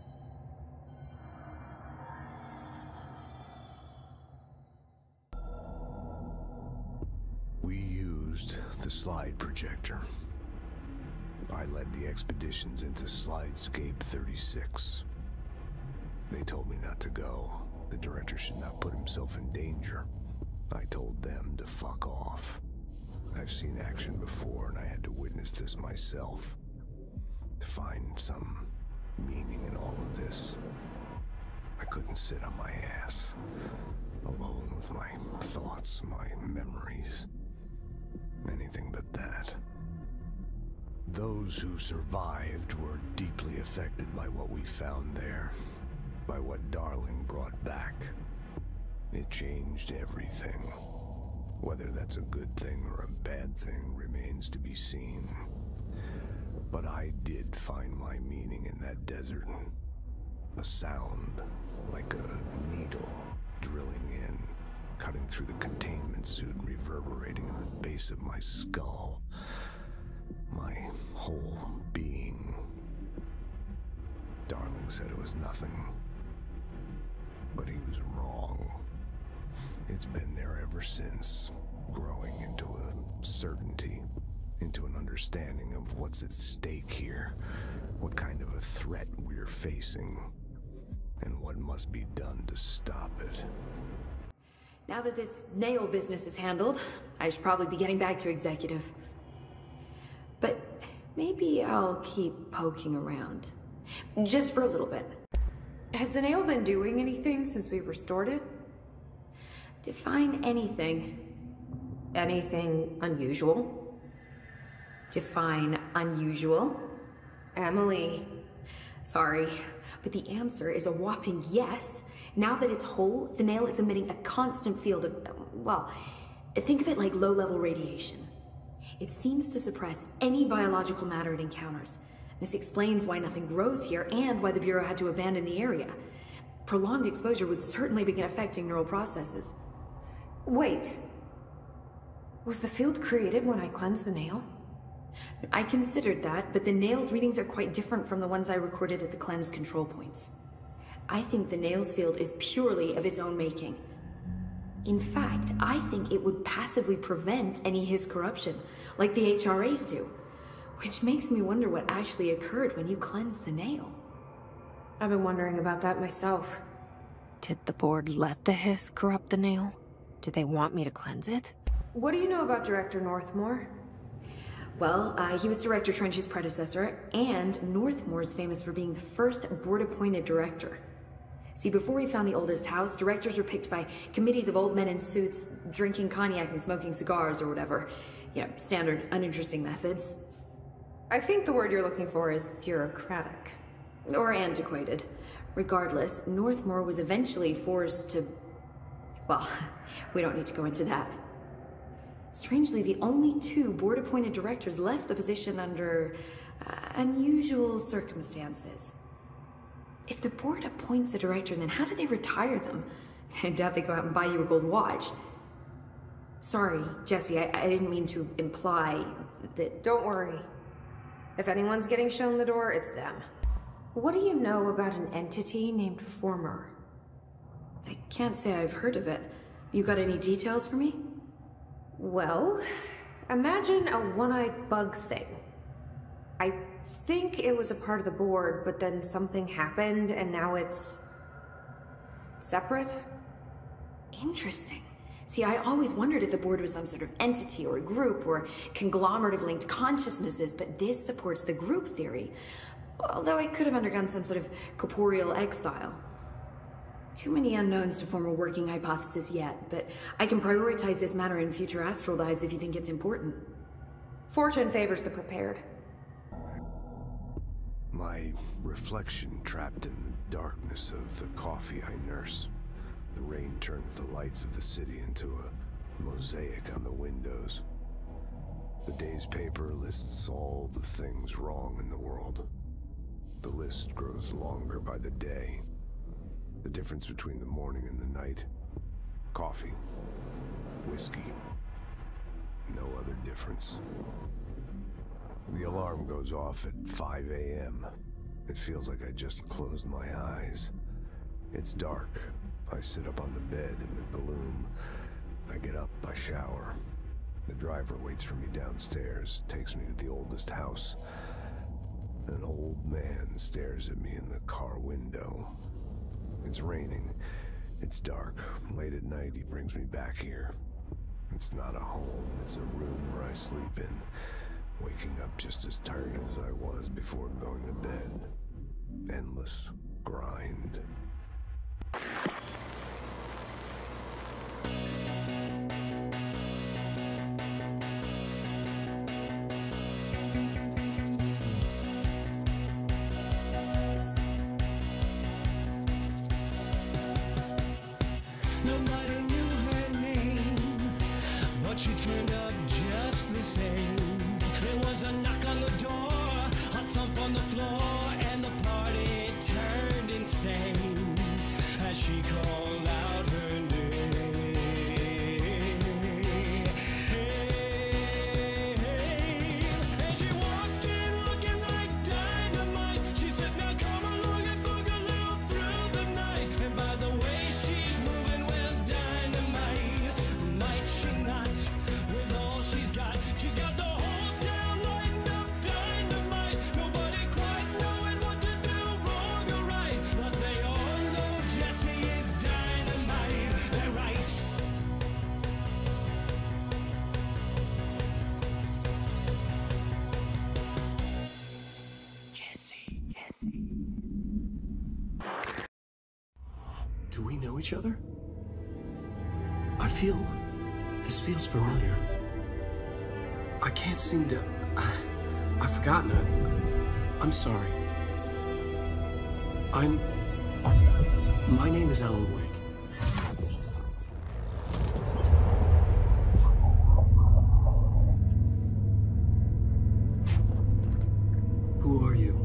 We used the slide projector. I led the expeditions into Slidescape thirty-six. They told me not to go. The director should not put himself in danger. I told them to fuck off. I've seen action before, and I had to witness this myself. To find some meaning in all of this, I couldn't sit on my ass, alone with my thoughts, my memories. Anything but that. Those who survived were deeply affected by what we found there, by what Darling brought back. It changed everything. Whether that's a good thing or a bad thing remains to be seen. But I did find my meaning in that desert. A sound, like a needle, drilling in, cutting through the containment suit and reverberating in the base of my skull. My whole being. Darling said it was nothing. But he was wrong. It's been there ever since, growing into a certainty, into an understanding of what's at stake here, what kind of a threat we're facing, and what must be done to stop it. Now that this nail business is handled, I should probably be getting back to executive. But maybe I'll keep poking around. Just for a little bit. Has the nail been doing anything since we restored it? Define anything. Anything unusual? Define unusual. Emily. Sorry, but the answer is a whopping yes. Now that it's whole, the nail is emitting a constant field of, well, think of it like low-level radiation. It seems to suppress any biological matter it encounters. This explains why nothing grows here and why the Bureau had to abandon the area. Prolonged exposure would certainly begin affecting neural processes. Wait. Was the field created when I cleansed the nail? I considered that, but the nail's readings are quite different from the ones I recorded at the cleanse control points. I think the nail's field is purely of its own making. In fact, I think it would passively prevent any Hiss corruption, like the H R As do. Which makes me wonder what actually occurred when you cleansed the nail. I've been wondering about that myself. Did the board let the Hiss corrupt the nail? Did they want me to cleanse it? What do you know about Director Northmore? Well, uh, he was Director Trench's predecessor, and Northmore's famous for being the first board-appointed director. See, before we found the oldest house, directors were picked by committees of old men in suits, drinking cognac and smoking cigars or whatever. You know, standard, uninteresting methods. I think the word you're looking for is bureaucratic. Or antiquated. Regardless, Northmore was eventually forced to... Well, we don't need to go into that. Strangely, the only two board-appointed directors left the position under uh, unusual circumstances. If the board appoints a director, then how do they retire them? I doubt they go out and buy you a gold watch. Sorry, Jesse, I, I didn't mean to imply that... Don't worry. If anyone's getting shown the door, it's them. What do you know about an entity named Former? I can't say I've heard of it. You got any details for me? Well, imagine a one-eyed bug thing. I think it was a part of the board, but then something happened and now it's... separate? Interesting. See, I always wondered if the board was some sort of entity or a group or conglomerate of linked consciousnesses, but this supports the group theory. Although I could have undergone some sort of corporeal exile. Too many unknowns to form a working hypothesis yet, but I can prioritize this matter in future astral dives if you think it's important. Fortune favors the prepared. My reflection trapped in the darkness of the coffee I nurse. The rain turns the lights of the city into a mosaic on the windows. The day's paper lists all the things wrong in the world. The list grows longer by the day. The difference between the morning and the night. Coffee. Whiskey. No other difference. The alarm goes off at five A M It feels like I just closed my eyes. It's dark. I sit up on the bed in the gloom. I get up, I shower. The driver waits for me downstairs, takes me to the oldest house. An old man stares at me in the car window. It's raining. It's dark. Late at night, he brings me back here. It's not a home, it's a room where I sleep in. Waking up just as tired as I was before going to bed. Endless grind. Nobody knew her name, but she turned up just the same. There was a knock on the door, a thump on the floor, and the party turned insane as she called out her name. Hey, hey. And she walked in looking like dynamite. She said, now come along and boogaloo through the night. And by the way she's moving, well, dynamite. Might she not, with all she's got? She's got the whole town lighting up dynamite. Nobody quite knowing what to do, wrong or right. But they all know Jessie is dynamite. They're right. Jessie, Jessie. Do we know each other? I feel... this feels familiar. I can't seem to... I've forgotten it. I'm sorry. I'm... My name is Alan Wake. Who are you?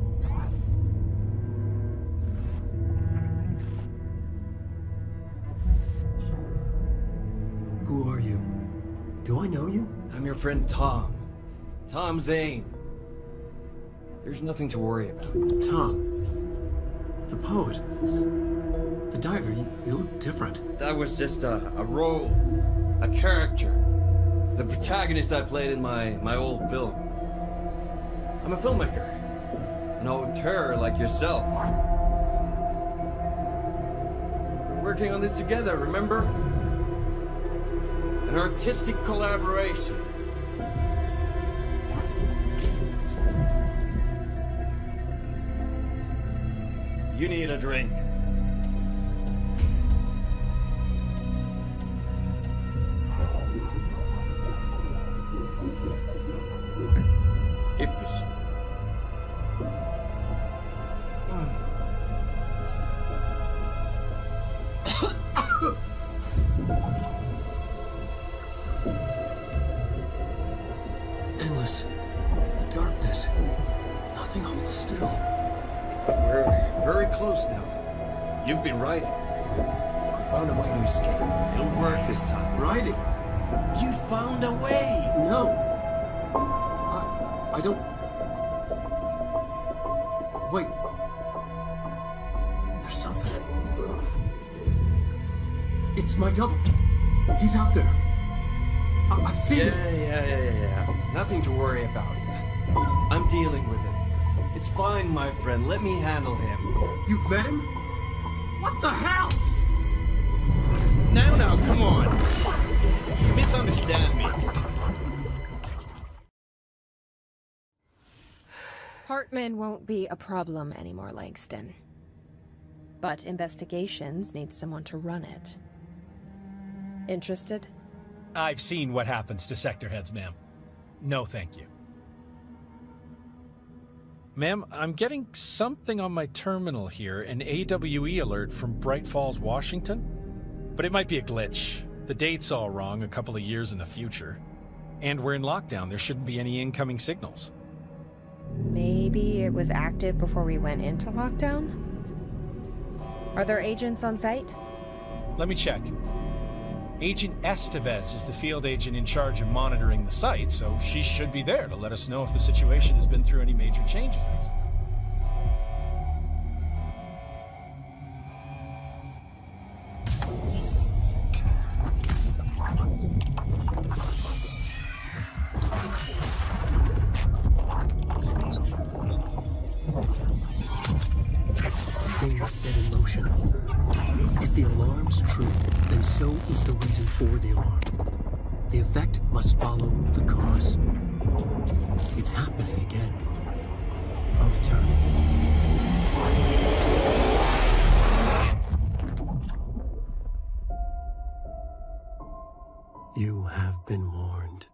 Who are you? Do I know you? I'm your friend Tom. Tom Zane. There's nothing to worry about. Tom. The poet. The diver. You, you look different. That was just a, a role. A character. The protagonist I played in my, my old film. I'm a filmmaker. An auteur like yourself. We're working on this together, remember? An artistic collaboration. You need a drink. Ippis. Endless darkness. Nothing holds still. But we're very close now. You've been writing. You found a way to escape. It'll work this time. Writing? You found a way! No. I... I don't... Wait. There's something. It's my double. He's out there. I I've seen yeah, it. Yeah, yeah, yeah, yeah. Nothing to worry about. I'm dealing with it. It's fine, my friend. Let me handle him. You've met him? What the hell? Now, now, come on. You misunderstand me. Hartman won't be a problem anymore, Langston. But investigations need someone to run it. Interested? I've seen what happens to sector heads, ma'am. No, thank you. Ma'am, I'm getting something on my terminal here, an A W E alert from Bright Falls, Washington. But it might be a glitch. The date's all wrong, a couple of years in the future. And we're in lockdown, there shouldn't be any incoming signals. Maybe it was active before we went into lockdown? Are there agents on site? Let me check. Agent Estevez is the field agent in charge of monitoring the site, so she should be there to let us know if the situation has been through any major changes recently. Things set in motion. If the alarm's true, then so is the reason for the alarm. The effect must follow the cause. It's happening again. A return. You have been warned.